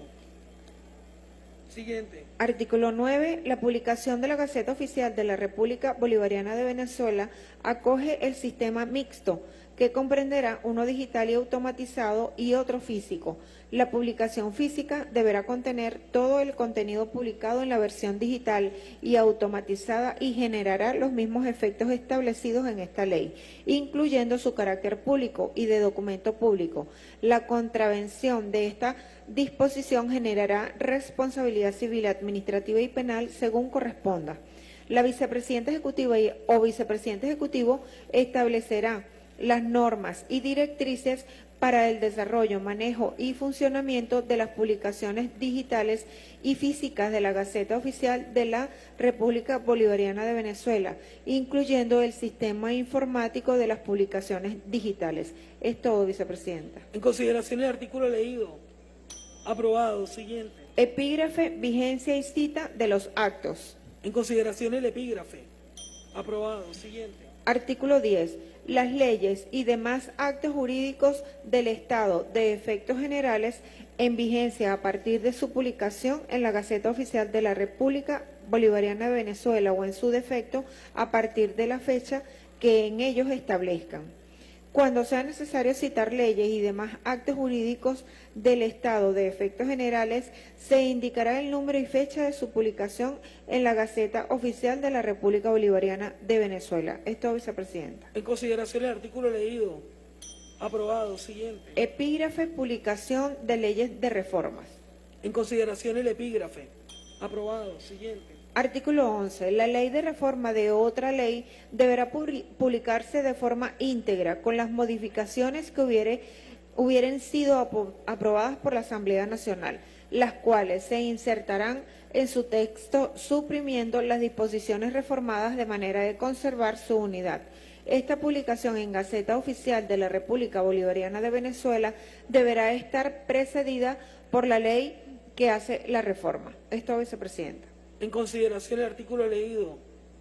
Siguiente. Artículo nueve. La publicación de la Gaceta Oficial de la República Bolivariana de Venezuela acoge el sistema mixto, que comprenderá uno digital y automatizado y otro físico. La publicación física deberá contener todo el contenido publicado en la versión digital y automatizada y generará los mismos efectos establecidos en esta ley, incluyendo su carácter público y de documento público. La contravención de esta disposición generará responsabilidad civil, administrativa y penal según corresponda. La vicepresidenta ejecutiva y, o vicepresidente ejecutivo establecerá las normas y directrices para el desarrollo, manejo y funcionamiento de las publicaciones digitales y físicas de la Gaceta Oficial de la República Bolivariana de Venezuela, incluyendo el sistema informático de las publicaciones digitales. Es todo, vicepresidenta. En consideración del artículo leído. Aprobado. Siguiente. Epígrafe, vigencia y cita de los actos. En consideración el epígrafe. Aprobado. Siguiente. Artículo diez. Las leyes y demás actos jurídicos del Estado de efectos generales en vigencia a partir de su publicación en la Gaceta Oficial de la República Bolivariana de Venezuela o en su defecto a partir de la fecha que en ellos establezcan. Cuando sea necesario citar leyes y demás actos jurídicos del Estado de efectos generales, se indicará el número y fecha de su publicación en la Gaceta Oficial de la República Bolivariana de Venezuela. Es todo, vicepresidenta. En consideración del artículo leído. Aprobado. Siguiente. Epígrafe, publicación de leyes de reformas. En consideración el epígrafe. Aprobado. Siguiente. Artículo once. La ley de reforma de otra ley deberá publicarse de forma íntegra, con las modificaciones que hubiere, hubieran sido aprobadas por la Asamblea Nacional, las cuales se insertarán en su texto suprimiendo las disposiciones reformadas de manera de conservar su unidad. Esta publicación en Gaceta Oficial de la República Bolivariana de Venezuela deberá estar precedida por la ley que hace la reforma. Esto, vicepresidenta. En consideración el artículo leído.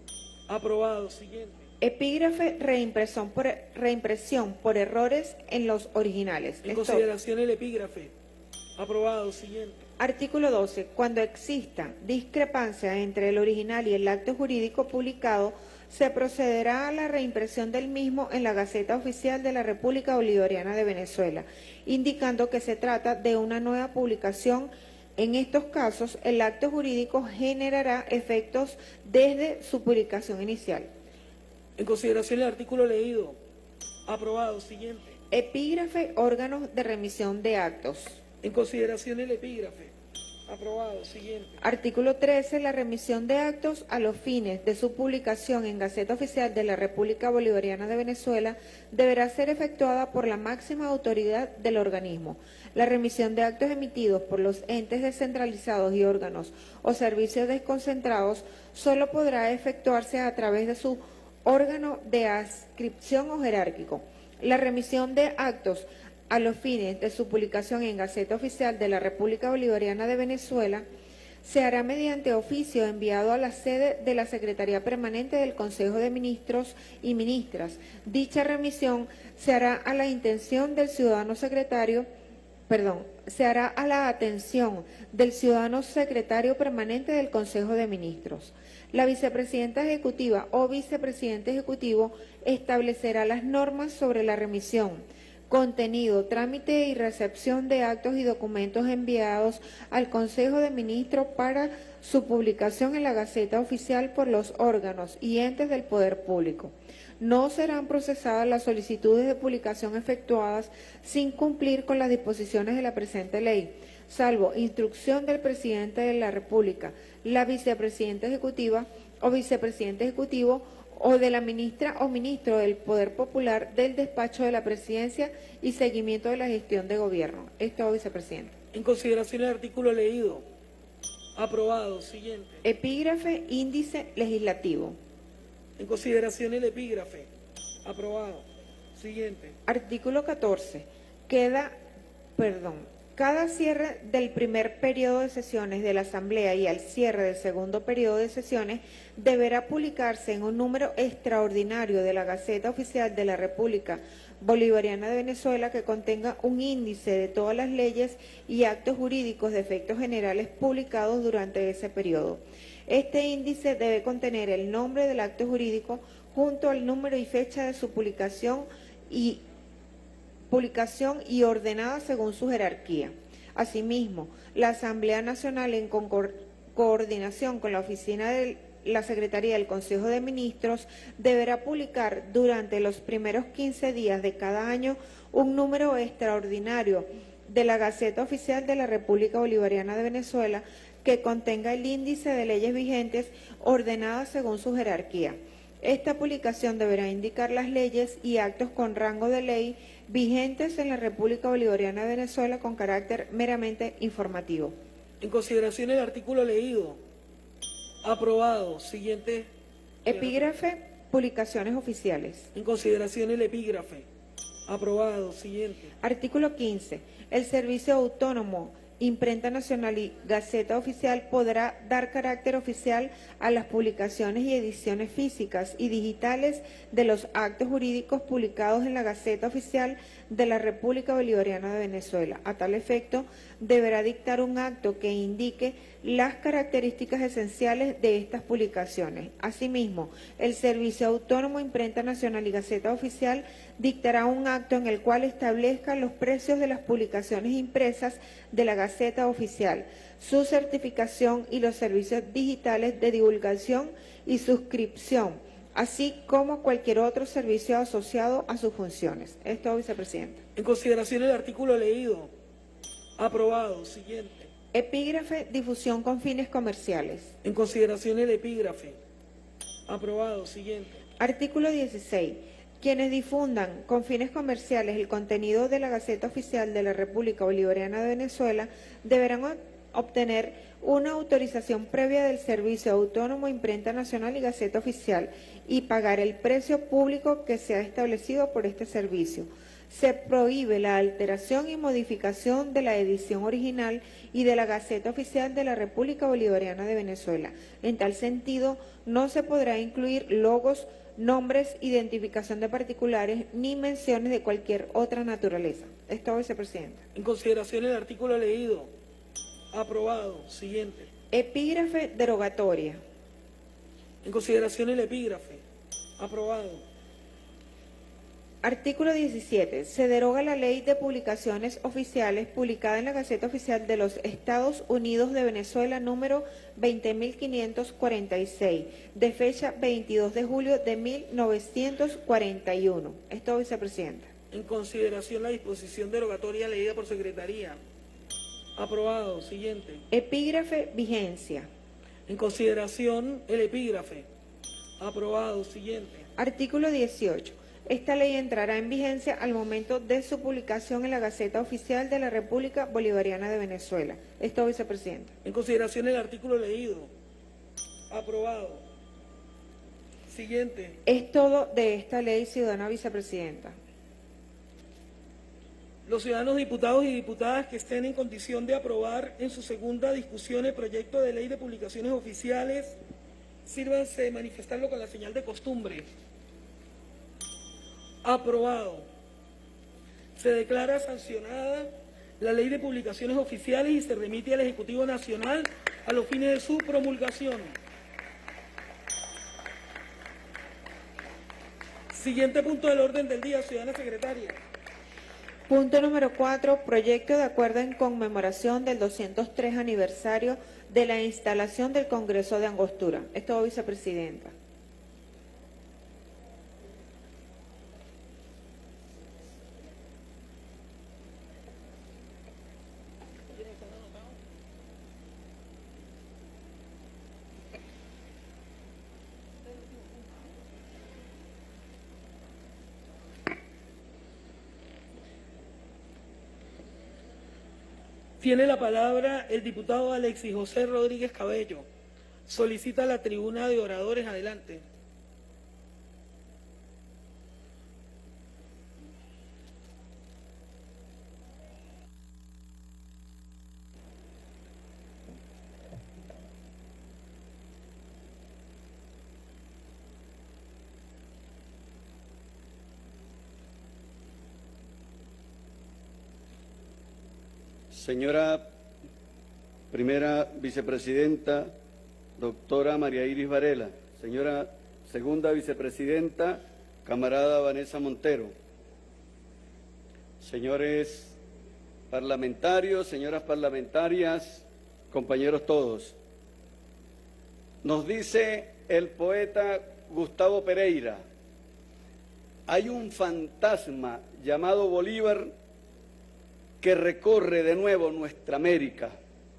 Aprobado. Siguiente. Epígrafe, reimpresión por, reimpresión por errores en los originales. En Esto. consideración el epígrafe. Aprobado. Siguiente. Artículo doce. Cuando exista discrepancia entre el original y el acto jurídico publicado, se procederá a la reimpresión del mismo en la Gaceta Oficial de la República Bolivariana de Venezuela, indicando que se trata de una nueva publicación. En estos casos, el acto jurídico generará efectos desde su publicación inicial. En consideración el artículo leído. Aprobado. Siguiente. Epígrafe, órganos de remisión de actos. En consideración el epígrafe. Aprobado. Siguiente. Artículo trece. La remisión de actos a los fines de su publicación en Gaceta Oficial de la República Bolivariana de Venezuela deberá ser efectuada por la máxima autoridad del organismo. La remisión de actos emitidos por los entes descentralizados y órganos o servicios desconcentrados solo podrá efectuarse a través de su órgano de adscripción o jerárquico. La remisión de actos a los fines de su publicación en Gaceta Oficial de la República Bolivariana de Venezuela se hará mediante oficio enviado a la sede de la Secretaría Permanente del Consejo de Ministros y Ministras. Dicha remisión se hará a la intención del ciudadano secretario Perdón, se hará a la atención del ciudadano secretario permanente del Consejo de Ministros. La vicepresidenta ejecutiva o vicepresidente ejecutivo establecerá las normas sobre la remisión, contenido, trámite y recepción de actos y documentos enviados al Consejo de Ministros para su publicación en la Gaceta Oficial por los órganos y entes del Poder Público. No serán procesadas las solicitudes de publicación efectuadas sin cumplir con las disposiciones de la presente ley, salvo instrucción del presidente de la República, la vicepresidenta ejecutiva o vicepresidente ejecutivo o de la ministra o ministro del Poder Popular del despacho de la Presidencia y seguimiento de la gestión de gobierno. Esto, vicepresidente. En consideración del artículo leído. Aprobado. Siguiente. Epígrafe, índice legislativo. En consideración el epígrafe. Aprobado. Siguiente. Artículo catorce. Queda, perdón, Cada cierre del primer periodo de sesiones de la Asamblea y al cierre del segundo periodo de sesiones deberá publicarse en un número extraordinario de la Gaceta Oficial de la República Bolivariana de Venezuela que contenga un índice de todas las leyes y actos jurídicos de efectos generales publicados durante ese periodo. Este índice debe contener el nombre del acto jurídico junto al número y fecha de su publicación y publicación y ordenada según su jerarquía. Asimismo, la Asamblea Nacional, en concor- coordinación con la Oficina de la Secretaría del Consejo de Ministros, deberá publicar durante los primeros quince días de cada año un número extraordinario de la Gaceta Oficial de la República Bolivariana de Venezuela que contenga el índice de leyes vigentes ordenadas según su jerarquía. Esta publicación deberá indicar las leyes y actos con rango de ley vigentes en la República Bolivariana de Venezuela con carácter meramente informativo. En consideración del artículo leído, aprobado. Siguiente. Epígrafe, publicaciones oficiales. En consideración el epígrafe, aprobado. Siguiente. Artículo quince. El Servicio Autónomo, Imprenta Nacional y Gaceta Oficial podrá dar carácter oficial a las publicaciones y ediciones físicas y digitales de los actos jurídicos publicados en la Gaceta Oficial de la República Bolivariana de Venezuela. A tal efecto, deberá dictar un acto que indique las características esenciales de estas publicaciones. Asimismo, el Servicio Autónomo, Imprenta Nacional y Gaceta Oficial dictará un acto en el cual establezca los precios de las publicaciones impresas de la Gaceta Oficial, su certificación y los servicios digitales de divulgación y suscripción, así como cualquier otro servicio asociado a sus funciones. Esto, vicepresidenta. En consideración del artículo leído, aprobado. Siguiente. Epígrafe, difusión con fines comerciales. En consideración el epígrafe, aprobado. Siguiente. Artículo dieciséis. Quienes difundan con fines comerciales el contenido de la Gaceta Oficial de la República Bolivariana de Venezuela deberán obtener una autorización previa del Servicio Autónomo, Imprenta Nacional y Gaceta Oficial y pagar el precio público que sea establecido por este servicio. Se prohíbe la alteración y modificación de la edición original y de la Gaceta Oficial de la República Bolivariana de Venezuela. En tal sentido, no se podrá incluir logos, nombres, identificación de particulares, ni menciones de cualquier otra naturaleza. Esto, vicepresidenta. En consideración del artículo leído, aprobado. Siguiente. Epígrafe derogatoria. En consideración el epígrafe, aprobado. Artículo diecisiete. Se deroga la Ley de Publicaciones Oficiales publicada en la Gaceta Oficial de los Estados Unidos de Venezuela número veinte mil quinientos cuarenta y seis, de fecha veintidós de julio de mil novecientos cuarenta y uno. Esto, vicepresidenta. En consideración la disposición derogatoria leída por Secretaría, aprobado. Siguiente. Epígrafe, vigencia. En consideración el epígrafe, aprobado. Siguiente. Artículo dieciocho. Esta ley entrará en vigencia al momento de su publicación en la Gaceta Oficial de la República Bolivariana de Venezuela. Esto, vicepresidenta. En consideración el artículo leído, aprobado. Siguiente. Es todo de esta ley, ciudadana vicepresidenta. Los ciudadanos diputados y diputadas que estén en condición de aprobar en su segunda discusión el proyecto de ley de publicaciones oficiales, sírvanse de manifestarlo con la señal de costumbre. Aprobado. Se declara sancionada la Ley de Publicaciones Oficiales y se remite al Ejecutivo Nacional a los fines de su promulgación. Siguiente punto del orden del día, ciudadana secretaria. Punto número cuatro. Proyecto de acuerdo en conmemoración del doscientos tres aniversario de la instalación del Congreso de Angostura. Esto, vicepresidenta. Tiene la palabra el diputado Alexis José Rodríguez Cabello. Solicita la tribuna de oradores. Adelante. Señora Primera Vicepresidenta, doctora María Iris Varela. Señora Segunda Vicepresidenta, camarada Vanessa Montero. Señores parlamentarios, señoras parlamentarias, compañeros todos. Nos dice el poeta Gustavo Pereira, hay un fantasma llamado Bolívar que recorre de nuevo nuestra América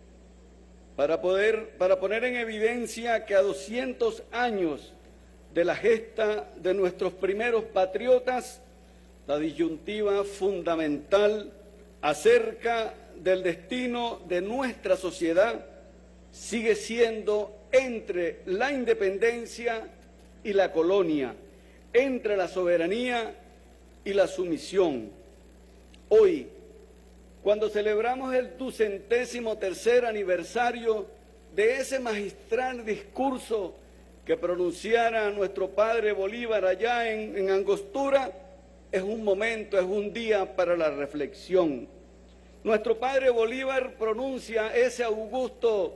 para, poder, para poner en evidencia que a doscientos años de la gesta de nuestros primeros patriotas, la disyuntiva fundamental acerca del destino de nuestra sociedad sigue siendo entre la independencia y la colonia, entre la soberanía y la sumisión. Hoy, cuando celebramos el ducentésimo tercer aniversario de ese magistral discurso que pronunciara nuestro padre Bolívar allá en, en Angostura, es un momento, es un día para la reflexión. Nuestro padre Bolívar pronuncia ese augusto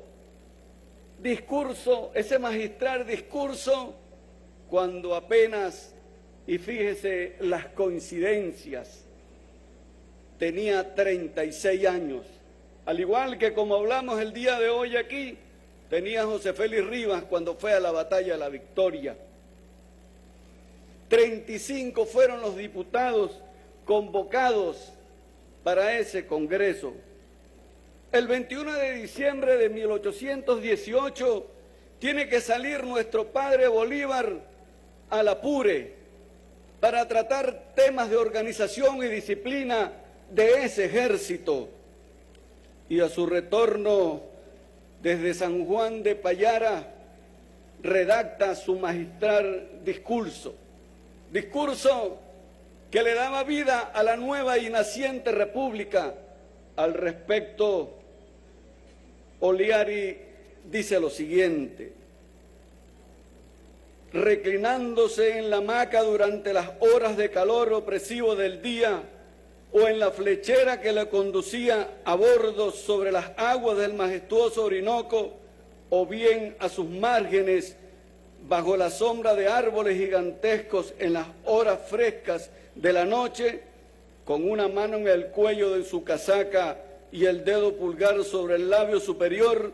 discurso, ese magistral discurso, cuando apenas, y fíjese las coincidencias, tenía treinta y seis años. Al igual que como hablamos el día de hoy aquí, tenía José Félix Rivas cuando fue a la Batalla de la Victoria. treinta y cinco fueron los diputados convocados para ese congreso. El veintiuno de diciembre de mil ochocientos dieciocho tiene que salir nuestro padre Bolívar al Apure para tratar temas de organización y disciplina de ese ejército. Y a su retorno desde San Juan de Payara redacta su magistral discurso. Discurso que le daba vida a la nueva y naciente república. Al respecto, Oliari dice lo siguiente: reclinándose en la hamaca durante las horas de calor opresivo del día o en la flechera que le conducía a bordo sobre las aguas del majestuoso Orinoco o bien a sus márgenes bajo la sombra de árboles gigantescos en las horas frescas de la noche, con una mano en el cuello de su casaca y el dedo pulgar sobre el labio superior,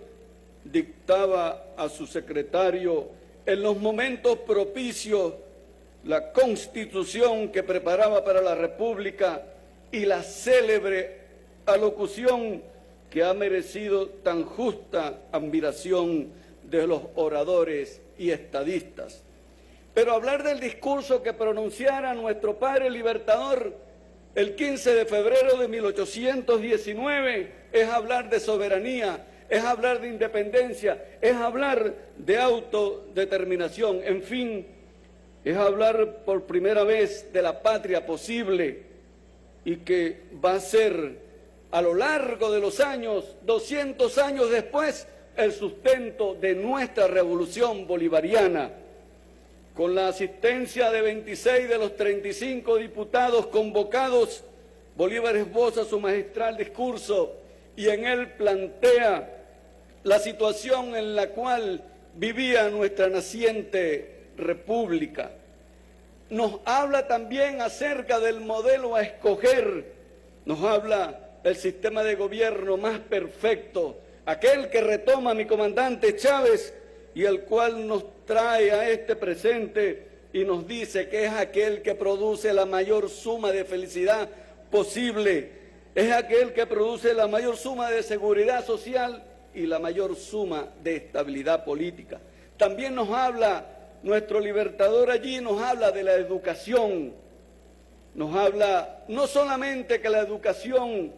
dictaba a su secretario en los momentos propicios la Constitución que preparaba para la República y la célebre alocución que ha merecido tan justa admiración de los oradores y estadistas. Pero hablar del discurso que pronunciara nuestro padre libertador el quince de febrero de mil ochocientos diecinueve es hablar de soberanía, es hablar de independencia, es hablar de autodeterminación, en fin, es hablar por primera vez de la patria posible y que va a ser a lo largo de los años, doscientos años después, el sustento de nuestra revolución bolivariana. Con la asistencia de veintiséis de los treinta y cinco diputados convocados, Bolívar esboza su magistral discurso y en él plantea la situación en la cual vivía nuestra naciente república. Nos habla también acerca del modelo a escoger, nos habla del sistema de gobierno más perfecto, aquel que retoma mi comandante Chávez y el cual nos trae a este presente y nos dice que es aquel que produce la mayor suma de felicidad posible, es aquel que produce la mayor suma de seguridad social y la mayor suma de estabilidad política. También nos habla, nuestro libertador allí nos habla de la educación, nos habla no solamente que la educación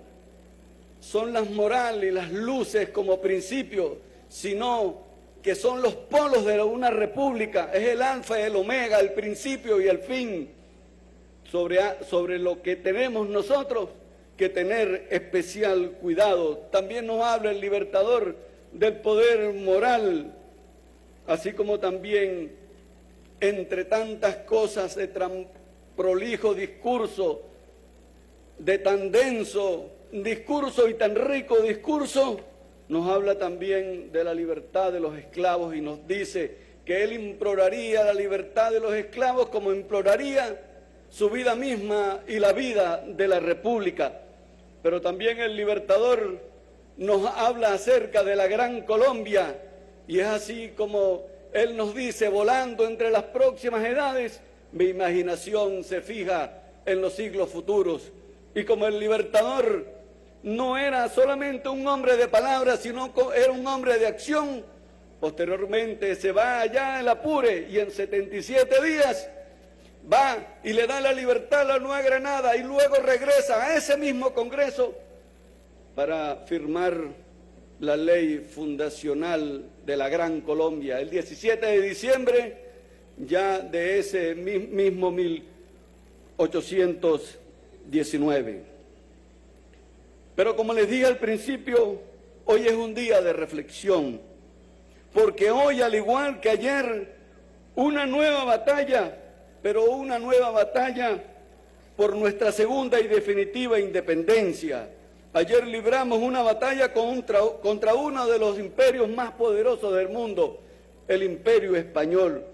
son las morales y las luces como principio, sino que son los polos de una república, es el alfa y el omega, el principio y el fin, sobre, sobre lo que tenemos nosotros que tener especial cuidado. También nos habla el libertador del poder moral, así como también, entre tantas cosas de tan prolijo discurso, de tan denso discurso y tan rico discurso nos habla también de la libertad de los esclavos y nos dice que él imploraría la libertad de los esclavos como imploraría su vida misma y la vida de la República. Pero también el Libertador nos habla acerca de la Gran Colombia y es así como él nos dice, volando entre las próximas edades, mi imaginación se fija en los siglos futuros. Y como el Libertador no era solamente un hombre de palabras, sino era un hombre de acción, posteriormente se va allá en Apure y en setenta y siete días va y le da la libertad a la Nueva Granada y luego regresa a ese mismo Congreso para firmar la ley fundacional de la Gran Colombia, el diecisiete de diciembre ya de ese mismo mil ochocientos diecinueve. Pero como les dije al principio, hoy es un día de reflexión, porque hoy, al igual que ayer, una nueva batalla, pero una nueva batalla por nuestra segunda y definitiva independencia. Ayer libramos una batalla contra, contra uno de los imperios más poderosos del mundo, el Imperio Español.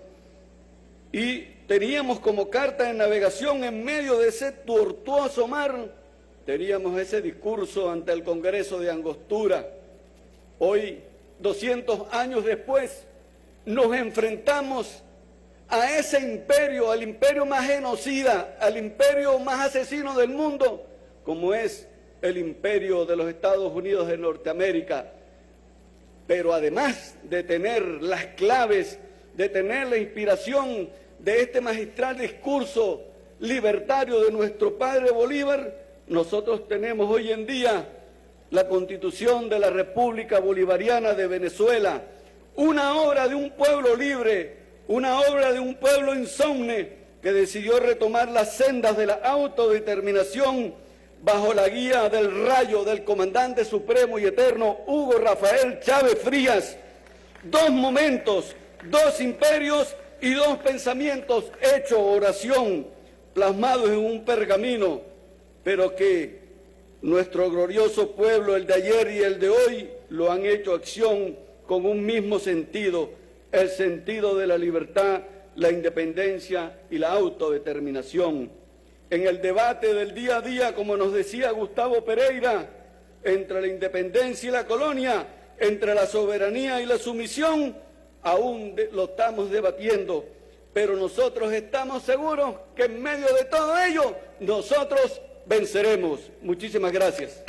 Y teníamos como carta de navegación en medio de ese tortuoso mar, teníamos ese discurso ante el Congreso de Angostura. Hoy, doscientos años después, nos enfrentamos a ese imperio, al imperio más genocida, al imperio más asesino del mundo, como es el imperio de los Estados Unidos de Norteamérica. Pero además de tener las claves, de tener la inspiración de este magistral discurso libertario de nuestro padre Bolívar, nosotros tenemos hoy en día la Constitución de la República Bolivariana de Venezuela, una obra de un pueblo libre, una obra de un pueblo insomne que decidió retomar las sendas de la autodeterminación bajo la guía del rayo del comandante supremo y eterno Hugo Rafael Chávez Frías. Dos momentos, dos imperios y dos pensamientos hechos oración, plasmados en un pergamino, pero que nuestro glorioso pueblo, el de ayer y el de hoy, lo han hecho acción con un mismo sentido, el sentido de la libertad, la independencia y la autodeterminación. En el debate del día a día, como nos decía Gustavo Pereira, entre la independencia y la colonia, entre la soberanía y la sumisión, aún de, lo estamos debatiendo, pero nosotros estamos seguros que en medio de todo ello, nosotros venceremos. Muchísimas gracias.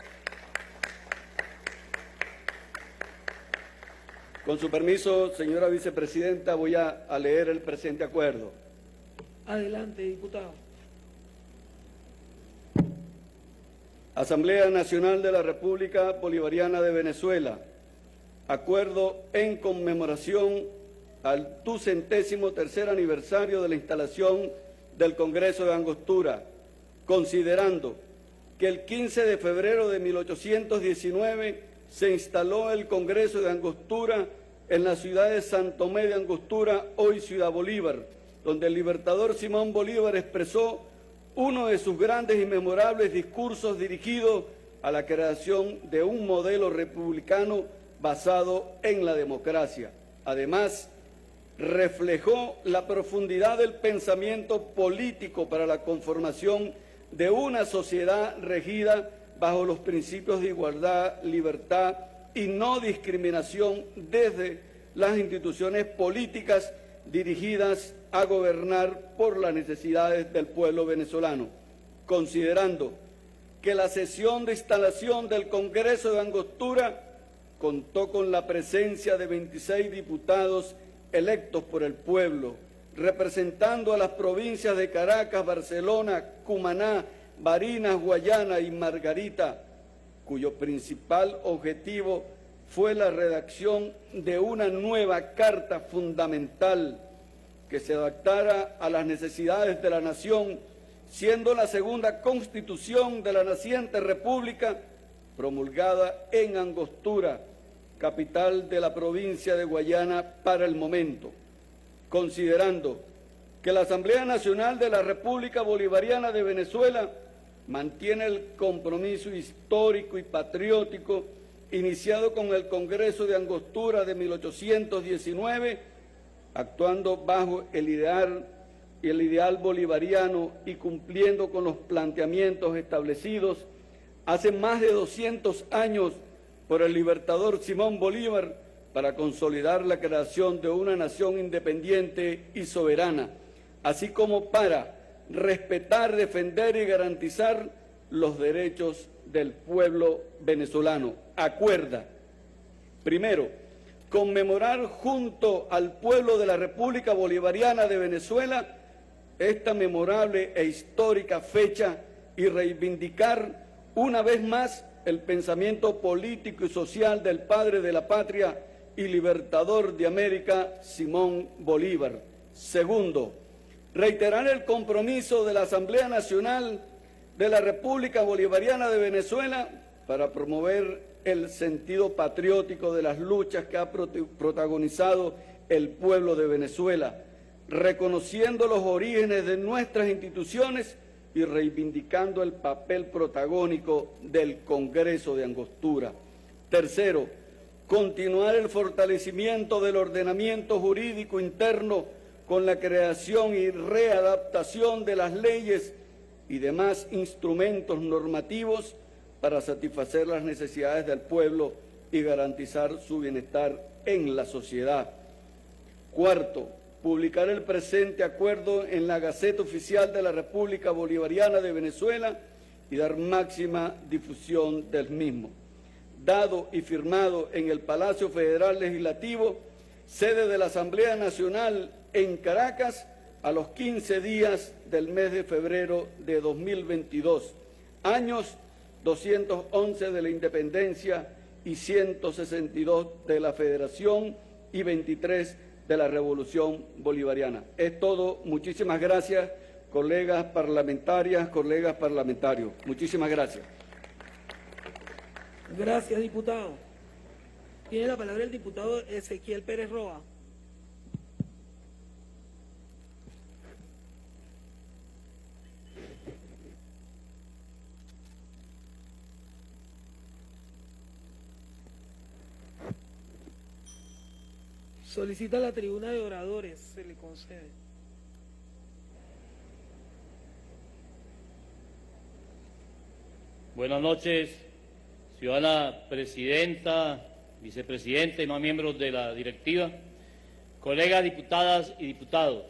Con su permiso, señora vicepresidenta, voy a, a leer el presente acuerdo. Adelante, diputado. Asamblea Nacional de la República Bolivariana de Venezuela. Acuerdo en conmemoración al ducentésimo tercer aniversario de la instalación del Congreso de Angostura, considerando que el quince de febrero de mil ochocientos diecinueve se instaló el Congreso de Angostura en la ciudad de San Tomé de Angostura, hoy Ciudad Bolívar, donde el libertador Simón Bolívar expresó uno de sus grandes y memorables discursos dirigidos a la creación de un modelo republicano basado en la democracia. Además, reflejó la profundidad del pensamiento político para la conformación de una sociedad regida bajo los principios de igualdad, libertad y no discriminación desde las instituciones políticas dirigidas a gobernar por las necesidades del pueblo venezolano, considerando que la sesión de instalación del Congreso de Angostura contó con la presencia de veintiséis diputados electos por el pueblo, representando a las provincias de Caracas, Barcelona, Cumaná, Barinas, Guayana y Margarita, cuyo principal objetivo fue la redacción de una nueva carta fundamental que se adaptara a las necesidades de la nación, siendo la segunda constitución de la naciente república promulgada en Angostura, capital de la provincia de Guayana para el momento, considerando que la Asamblea Nacional de la República Bolivariana de Venezuela mantiene el compromiso histórico y patriótico iniciado con el Congreso de Angostura de mil ochocientos diecinueve, actuando bajo el ideal, el ideal bolivariano y cumpliendo con los planteamientos establecidos hace más de doscientos años por el libertador Simón Bolívar para consolidar la creación de una nación independiente y soberana, así como para respetar, defender y garantizar los derechos del pueblo venezolano. Acuerda, primero, conmemorar junto al pueblo de la República Bolivariana de Venezuela esta memorable e histórica fecha y reivindicar una vez más el pensamiento político y social del padre de la patria y libertador de América, Simón Bolívar. Segundo, reiterar el compromiso de la Asamblea Nacional de la República Bolivariana de Venezuela para promover el sentido patriótico de las luchas que ha protagonizado el pueblo de Venezuela, reconociendo los orígenes de nuestras instituciones y reivindicando el papel protagónico del Congreso de Angostura. Tercero, continuar el fortalecimiento del ordenamiento jurídico interno con la creación y readaptación de las leyes y demás instrumentos normativos para satisfacer las necesidades del pueblo y garantizar su bienestar en la sociedad. Cuarto, publicar el presente acuerdo en la Gaceta Oficial de la República Bolivariana de Venezuela y dar máxima difusión del mismo. Dado y firmado en el Palacio Federal Legislativo, sede de la Asamblea Nacional en Caracas, a los quince días del mes de febrero de dos mil veintidós, años doscientos once de la independencia y ciento sesenta y dos de la Federación y veintitrés de la Revolución Bolivariana. Es todo. Muchísimas gracias, colegas parlamentarias, colegas parlamentarios. Muchísimas gracias. Gracias, diputado. Tiene la palabra el diputado Ezequiel Pérez Roa. Solicita la tribuna de oradores, se le concede. Buenas noches, ciudadana presidenta, vicepresidenta y más miembros de la directiva, colegas diputadas y diputados.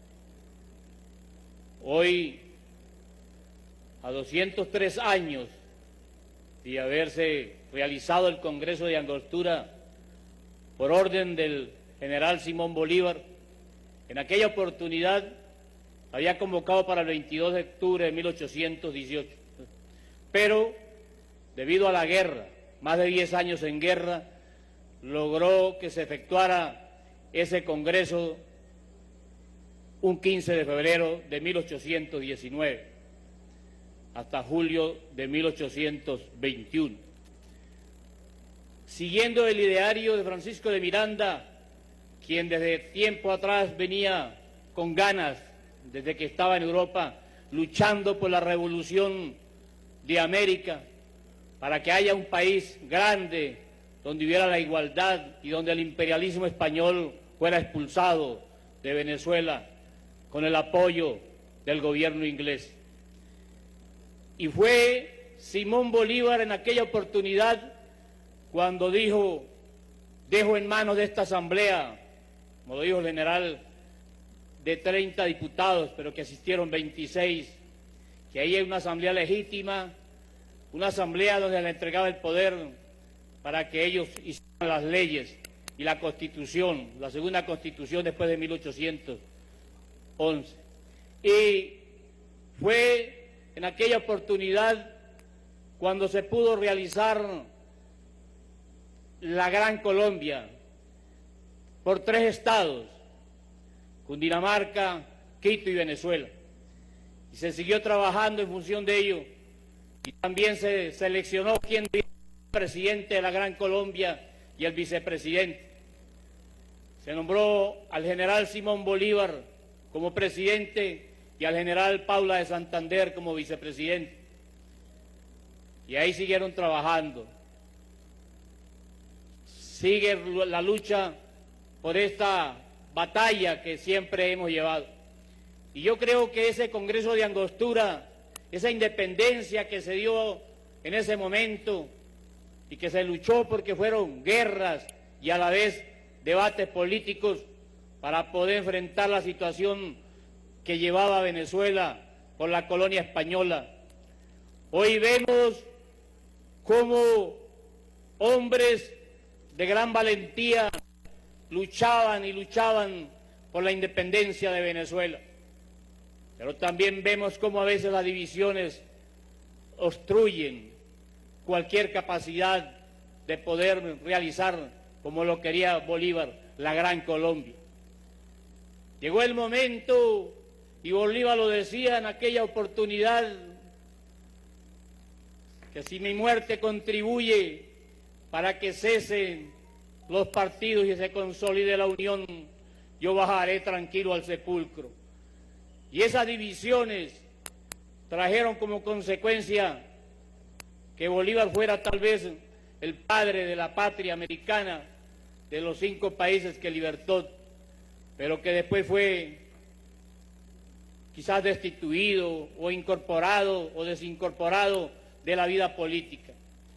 Hoy, a doscientos tres años de haberse realizado el Congreso de Angostura por orden del general Simón Bolívar, en aquella oportunidad había convocado para el veintidós de octubre de mil ochocientos dieciocho, pero debido a la guerra, más de diez años en guerra, logró que se efectuara ese Congreso un quince de febrero de mil ochocientos diecinueve hasta julio de mil ochocientos veintiuno. Siguiendo el ideario de Francisco de Miranda, quien desde tiempo atrás venía con ganas, desde que estaba en Europa, luchando por la revolución de América, para que haya un país grande, donde hubiera la igualdad y donde el imperialismo español fuera expulsado de Venezuela con el apoyo del gobierno inglés. Y fue Simón Bolívar en aquella oportunidad cuando dijo: dejo en manos de esta asamblea, como lo dijo el general, de treinta diputados, pero que asistieron veintiséis, que ahí hay una asamblea legítima, una asamblea donde le entregaba el poder para que ellos hicieran las leyes y la Constitución, la segunda Constitución después de mil ochocientos once. Y fue en aquella oportunidad cuando se pudo realizar la Gran Colombia por tres estados, Cundinamarca, Quito y Venezuela. Y se siguió trabajando en función de ello, y también se seleccionó quién era el presidente de la Gran Colombia y el vicepresidente. Se nombró al general Simón Bolívar como presidente y al general Paula de Santander como vicepresidente. y ahí siguieron trabajando. Sigue la lucha por esta batalla que siempre hemos llevado. Y yo creo que ese Congreso de Angostura, esa independencia que se dio en ese momento y que se luchó porque fueron guerras y a la vez debates políticos para poder enfrentar la situación que llevaba a Venezuela por la colonia española. Hoy vemos cómo hombres de gran valentía luchaban y luchaban por la independencia de Venezuela. Pero también vemos cómo a veces las divisiones obstruyen cualquier capacidad de poder realizar, como lo quería Bolívar, la Gran Colombia. Llegó el momento, y Bolívar lo decía en aquella oportunidad, que si mi muerte contribuye para que cesen los partidos y se consolide la unión, yo bajaré tranquilo al sepulcro. Y esas divisiones trajeron como consecuencia que Bolívar fuera tal vez el padre de la patria americana, de los cinco países que libertó, pero que después fue quizás destituido o incorporado o desincorporado de la vida política.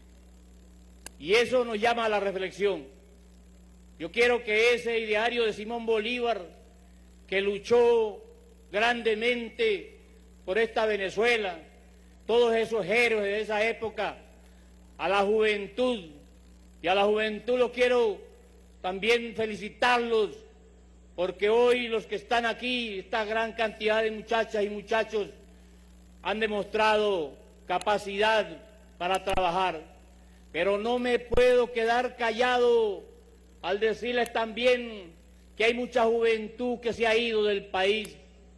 Y eso nos llama a la reflexión. Yo quiero que ese ideario de Simón Bolívar, que luchó grandemente por esta Venezuela, todos esos héroes de esa época, a la juventud, y a la juventud lo quiero también felicitarlos, porque hoy los que están aquí, esta gran cantidad de muchachas y muchachos, han demostrado capacidad para trabajar. Pero no me puedo quedar callado al decirles también que hay mucha juventud que se ha ido del país.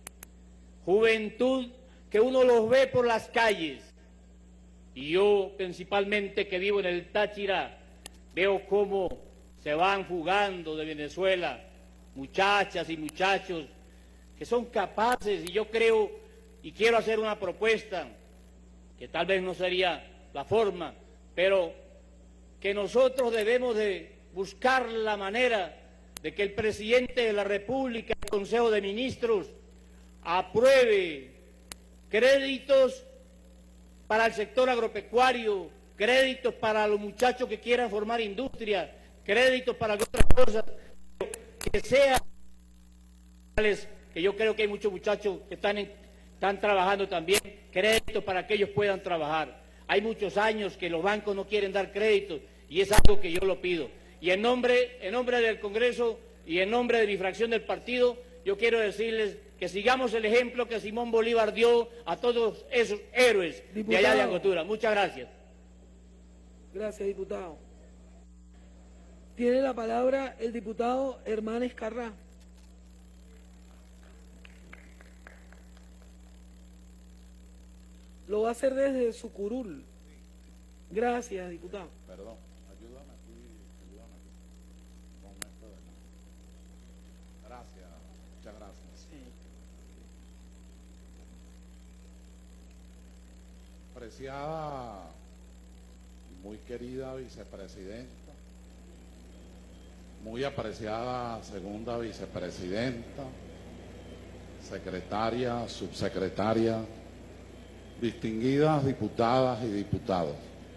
Juventud que uno los ve por las calles. Y yo, principalmente que vivo en el Táchira, veo cómo se van fugando de Venezuela muchachas y muchachos que son capaces, y yo creo y quiero hacer una propuesta, que tal vez no sería la forma, pero que nosotros debemos de buscar la manera de que el presidente de la República, el Consejo de Ministros, apruebe créditos para el sector agropecuario, créditos para los muchachos que quieran formar industria, créditos para otras cosas, que sean, que yo creo que hay muchos muchachos que están, en, están trabajando también, créditos para que ellos puedan trabajar. Hay muchos años que los bancos no quieren dar créditos y es algo que yo lo pido. Y en nombre, en nombre del Congreso y en nombre de mi fracción del partido, yo quiero decirles que sigamos el ejemplo que Simón Bolívar dio a todos esos héroes diputado de allá de Angostura. Muchas gracias. Gracias, diputado. Tiene la palabra el diputado Hermanes Carrá. Lo va a hacer desde su curul. Gracias, diputado. Perdón, ayúdame aquí, ayúdame aquí. Con esto de... Gracias, muchas gracias. Sí. Apreciada y muy querida vicepresidenta, muy apreciada segunda vicepresidenta, secretaria, subsecretaria, distinguidas diputadas y diputados.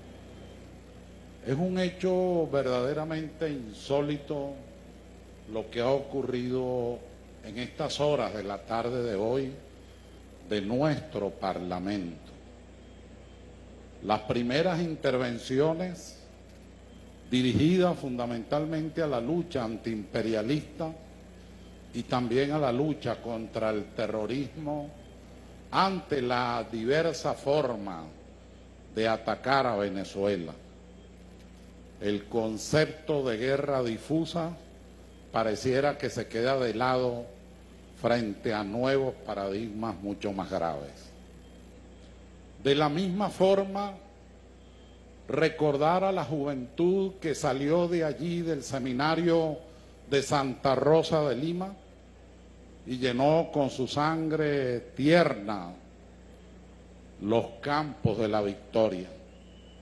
Es un hecho verdaderamente insólito lo que ha ocurrido en estas horas de la tarde de hoy de nuestro Parlamento. Las primeras intervenciones dirigidas fundamentalmente a la lucha antiimperialista y también a la lucha contra el terrorismo ante la diversa forma de atacar a Venezuela. El concepto de guerra difusa pareciera que se queda de lado frente a nuevos paradigmas mucho más graves. De la misma forma, recordar a la juventud que salió de allí, del seminario de Santa Rosa de Lima, y llenó con su sangre tierna los campos de la victoria.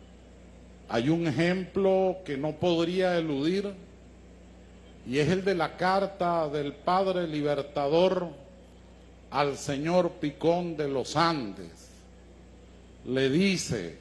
hay un ejemplo que no podría eludir, y es el de la carta del Padre Libertador al señor Picón de los Andes. Le dice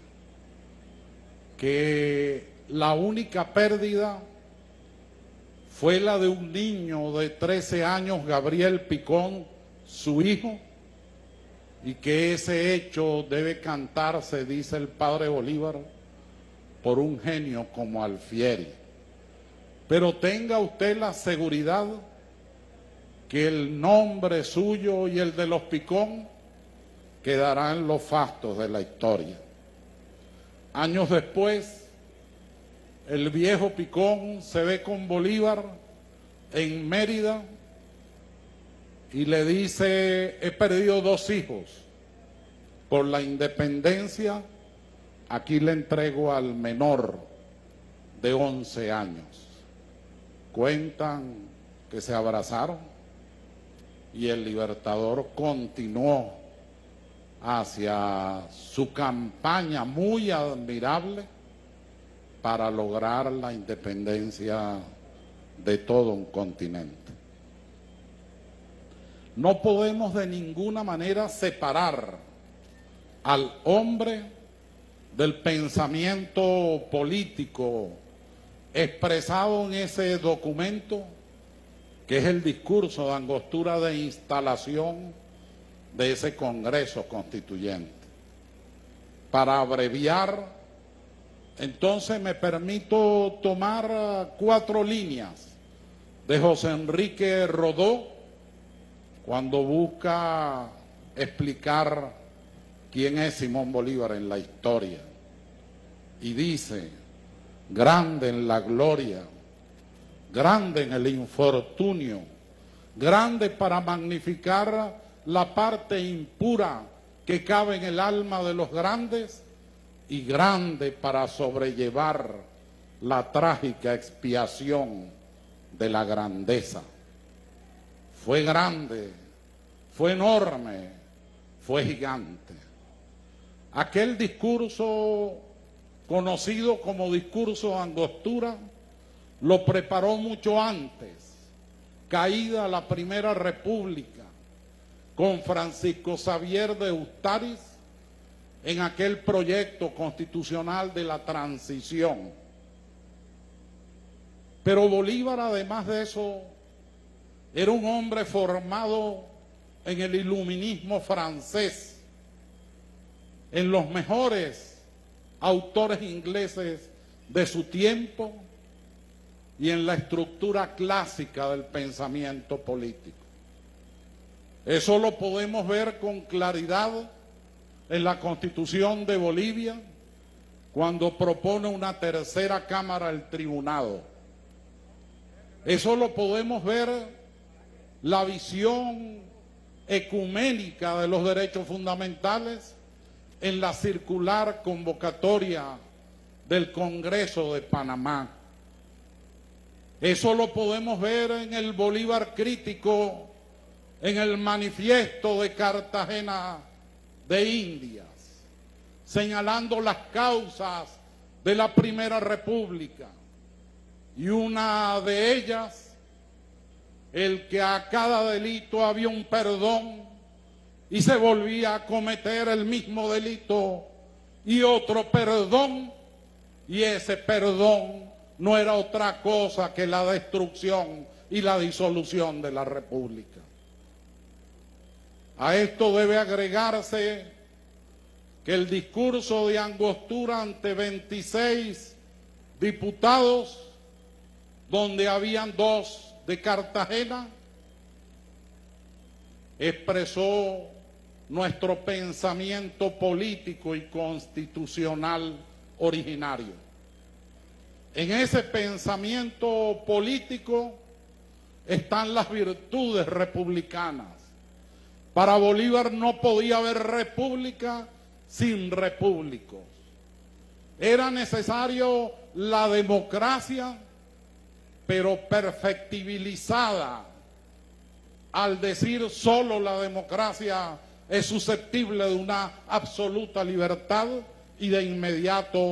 que la única pérdida fue la de un niño de trece años, Gabriel Picón, su hijo, y que ese hecho debe cantarse, dice el padre Bolívar, por un genio como Alfieri. Pero tenga usted la seguridad que el nombre suyo y el de los Picón quedarán en los fastos de la historia. Años después, el viejo Picón se ve con Bolívar en Mérida y le dice: he perdido dos hijos por la independencia, aquí le entrego al menor de once años. Cuentan que se abrazaron y el Libertador continuó hacia su campaña muy admirable para lograr la independencia de todo un continente. No podemos de ninguna manera separar al hombre del pensamiento político expresado en ese documento, que es el discurso de Angostura de instalación de ese Congreso Constituyente. Para abreviar, entonces me permito tomar cuatro líneas de José Enrique Rodó cuando busca explicar quién es Simón Bolívar en la historia. Y dice: grande en la gloria, grande en el infortunio, grande para magnificar la parte impura que cabe en el alma de los grandes, y grande para sobrellevar la trágica expiación de la grandeza. Fue grande, fue enorme, fue gigante. Aquel discurso conocido como discurso Angostura lo preparó mucho antes, caída la Primera República, con Francisco Xavier de Ustariz en aquel proyecto constitucional de la transición. Pero Bolívar, además de eso, era un hombre formado en el iluminismo francés, en los mejores autores ingleses de su tiempo y en la estructura clásica del pensamiento político. Eso lo podemos ver con claridad en la Constitución de Bolivia, cuando propone una tercera cámara del tribunado. Eso lo podemos ver, la visión ecuménica de los derechos fundamentales, en la circular convocatoria del Congreso de Panamá. Eso lo podemos ver en el Bolívar crítico, en el manifiesto de Cartagena de Indias, señalando las causas de la Primera República, y una de ellas, el que a cada delito había un perdón y se volvía a cometer el mismo delito y otro perdón, y ese perdón no era otra cosa que la destrucción y la disolución de la República. A esto debe agregarse que el discurso de Angostura ante veintiséis diputados, donde habían dos de Cartagena, expresó nuestro pensamiento político y constitucional originario. En ese pensamiento político están las virtudes republicanas. Para Bolívar no podía haber república sin repúblicos. Era necesario la democracia, pero perfectibilizada, al decir solo la democracia es susceptible de una absoluta libertad, y de inmediato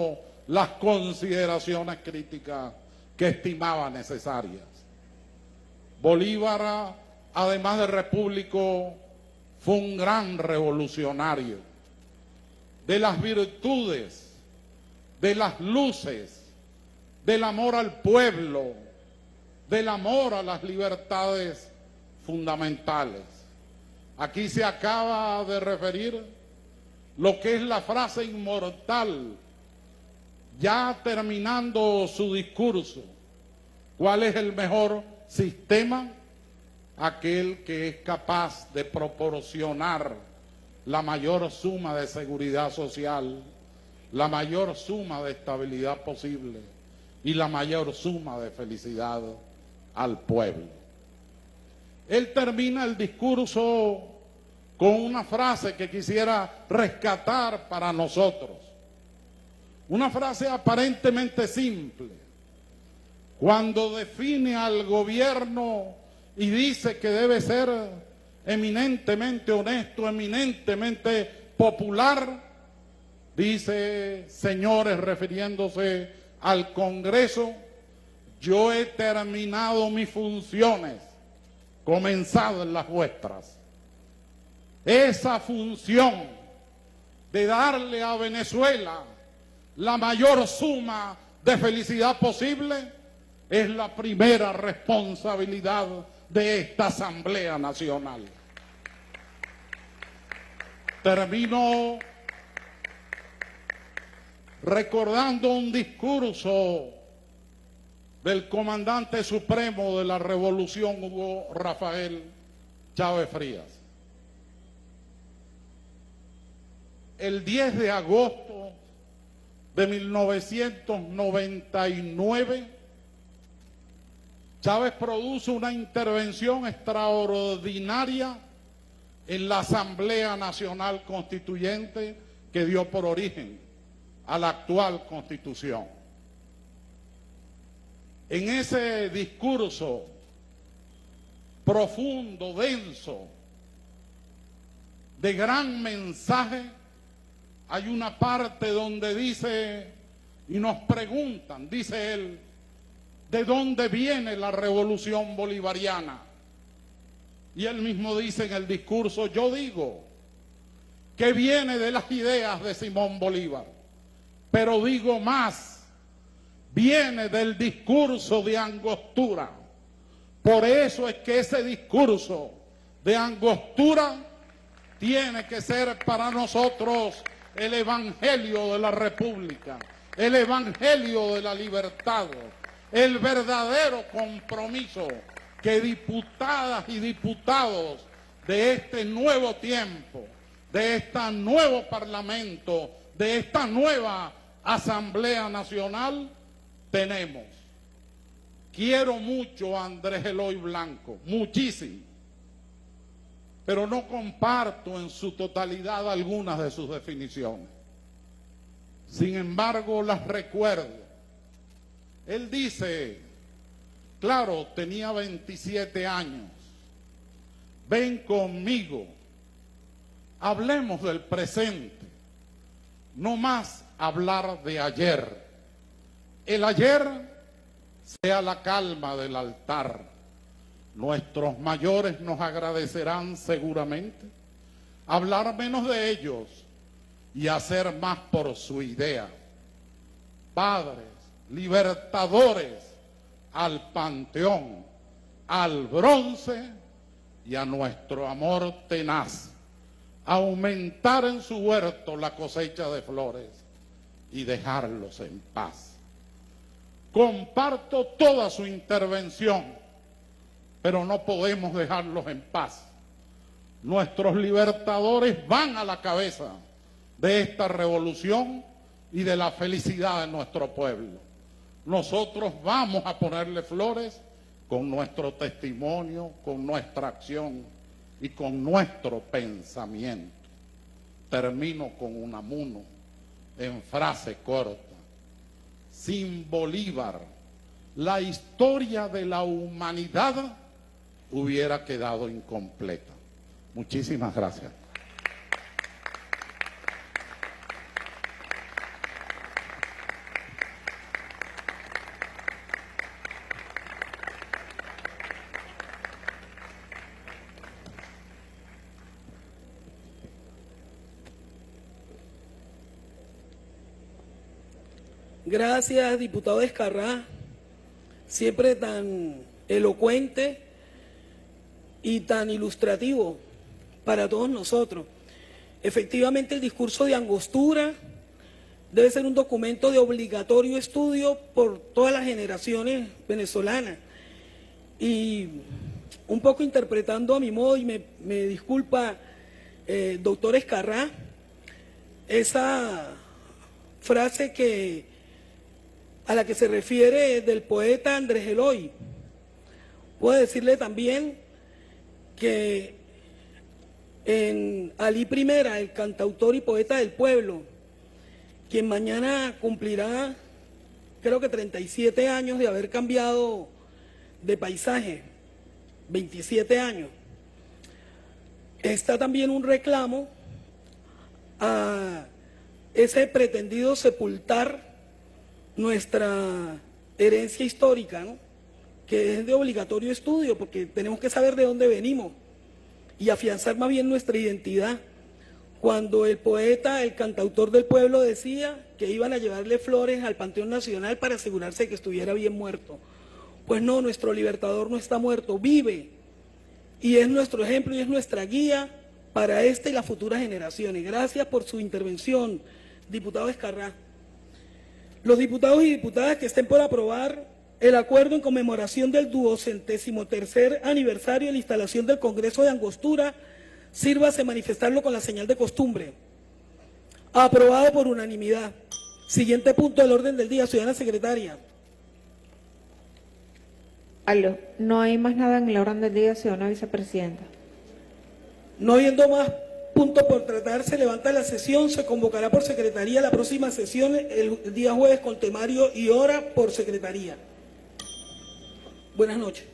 las consideraciones críticas que estimaba necesarias. Bolívar, además de repúblico, fue un gran revolucionario. De las virtudes, de las luces, del amor al pueblo, del amor a las libertades fundamentales. Aquí se acaba de referir lo que es la frase inmortal, ya terminando su discurso. ¿Cuál es el mejor sistema? Aquel que es capaz de proporcionar la mayor suma de seguridad social, la mayor suma de estabilidad posible y la mayor suma de felicidad al pueblo. Él termina el discurso con una frase que quisiera rescatar para nosotros. Una frase aparentemente simple. Cuando define al gobierno y dice que debe ser eminentemente honesto, eminentemente popular, dice, señores, refiriéndose al Congreso, yo he terminado mis funciones, comenzadas las vuestras. Esa función de darle a Venezuela la mayor suma de felicidad posible es la primera responsabilidad de esta Asamblea Nacional. Termino recordando un discurso del comandante supremo de la revolución, Hugo Rafael Chávez Frías. El diez de agosto de mil novecientos noventa y nueve, Chávez produce una intervención extraordinaria en la Asamblea Nacional Constituyente que dio por origen a la actual Constitución. En ese discurso profundo, denso, de gran mensaje, hay una parte donde dice, y nos preguntan, dice él, ¿de dónde viene la revolución bolivariana? Y él mismo dice en el discurso, yo digo que viene de las ideas de Simón Bolívar, pero digo más, viene del discurso de Angostura. Por eso es que ese discurso de Angostura tiene que ser para nosotros el evangelio de la República, el evangelio de la libertad, el verdadero compromiso que diputadas y diputados de este nuevo tiempo, de este nuevo Parlamento, de esta nueva Asamblea Nacional tenemos. Quiero mucho a Andrés Eloy Blanco, muchísimo, pero no comparto en su totalidad algunas de sus definiciones. Sin embargo, las recuerdo. Él dice, claro, tenía veintisiete años, ven conmigo, hablemos del presente, no más hablar de ayer. El ayer sea la calma del altar. Nuestros mayores nos agradecerán seguramente hablar menos de ellos y hacer más por su idea. Padres, libertadores, al panteón, al bronce y a nuestro amor tenaz, aumentar en su huerto la cosecha de flores y dejarlos en paz. Comparto toda su intervención, pero no podemos dejarlos en paz. Nuestros libertadores van a la cabeza de esta revolución y de la felicidad de nuestro pueblo. Nosotros vamos a ponerle flores con nuestro testimonio, con nuestra acción y con nuestro pensamiento. Termino con un amuno en frase corta. Sin Bolívar, la historia de la humanidad hubiera quedado incompleta. Muchísimas gracias. Gracias, diputado Ezcarrá, siempre tan elocuente y tan ilustrativo para todos nosotros. Efectivamente, el discurso de Angostura debe ser un documento de obligatorio estudio por todas las generaciones venezolanas. Y un poco interpretando a mi modo, y me, me disculpa, eh, doctor Ezcarrá, esa frase que, a la que se refiere del poeta Andrés Eloy, puedo decirle también que en Alí Primera, el cantautor y poeta del pueblo, quien mañana cumplirá, creo que treinta y siete años de haber cambiado de paisaje, veintisiete años, está también un reclamo a ese pretendido sepultar nuestra herencia histórica, ¿no?, que es de obligatorio estudio, porque tenemos que saber de dónde venimos y afianzar más bien nuestra identidad. Cuando el poeta, el cantautor del pueblo decía que iban a llevarle flores al Panteón Nacional para asegurarse de que estuviera bien muerto. Pues no, nuestro libertador no está muerto, vive, y es nuestro ejemplo y es nuestra guía para esta y las futuras generaciones. Gracias por su intervención, diputado Ezcarrá. Los diputados y diputadas que estén por aprobar el acuerdo en conmemoración del duocentésimo tercer aniversario de la instalación del Congreso de Angostura, sírvase manifestarlo con la señal de costumbre. Aprobado por unanimidad. Siguiente punto del orden del día, ciudadana secretaria. Aló, no hay más nada en el orden del día, ciudadana vicepresidenta. No habiendo más puntos por tratar, se levanta la sesión, se convocará por secretaría la próxima sesión el día jueves con temario y hora por secretaría. Buenas noches.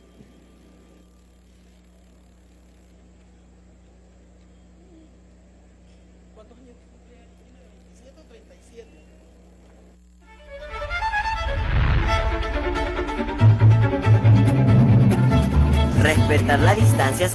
¿Cuántos años cumple? ¿veintisiete o treinta y siete? Respetar las distancias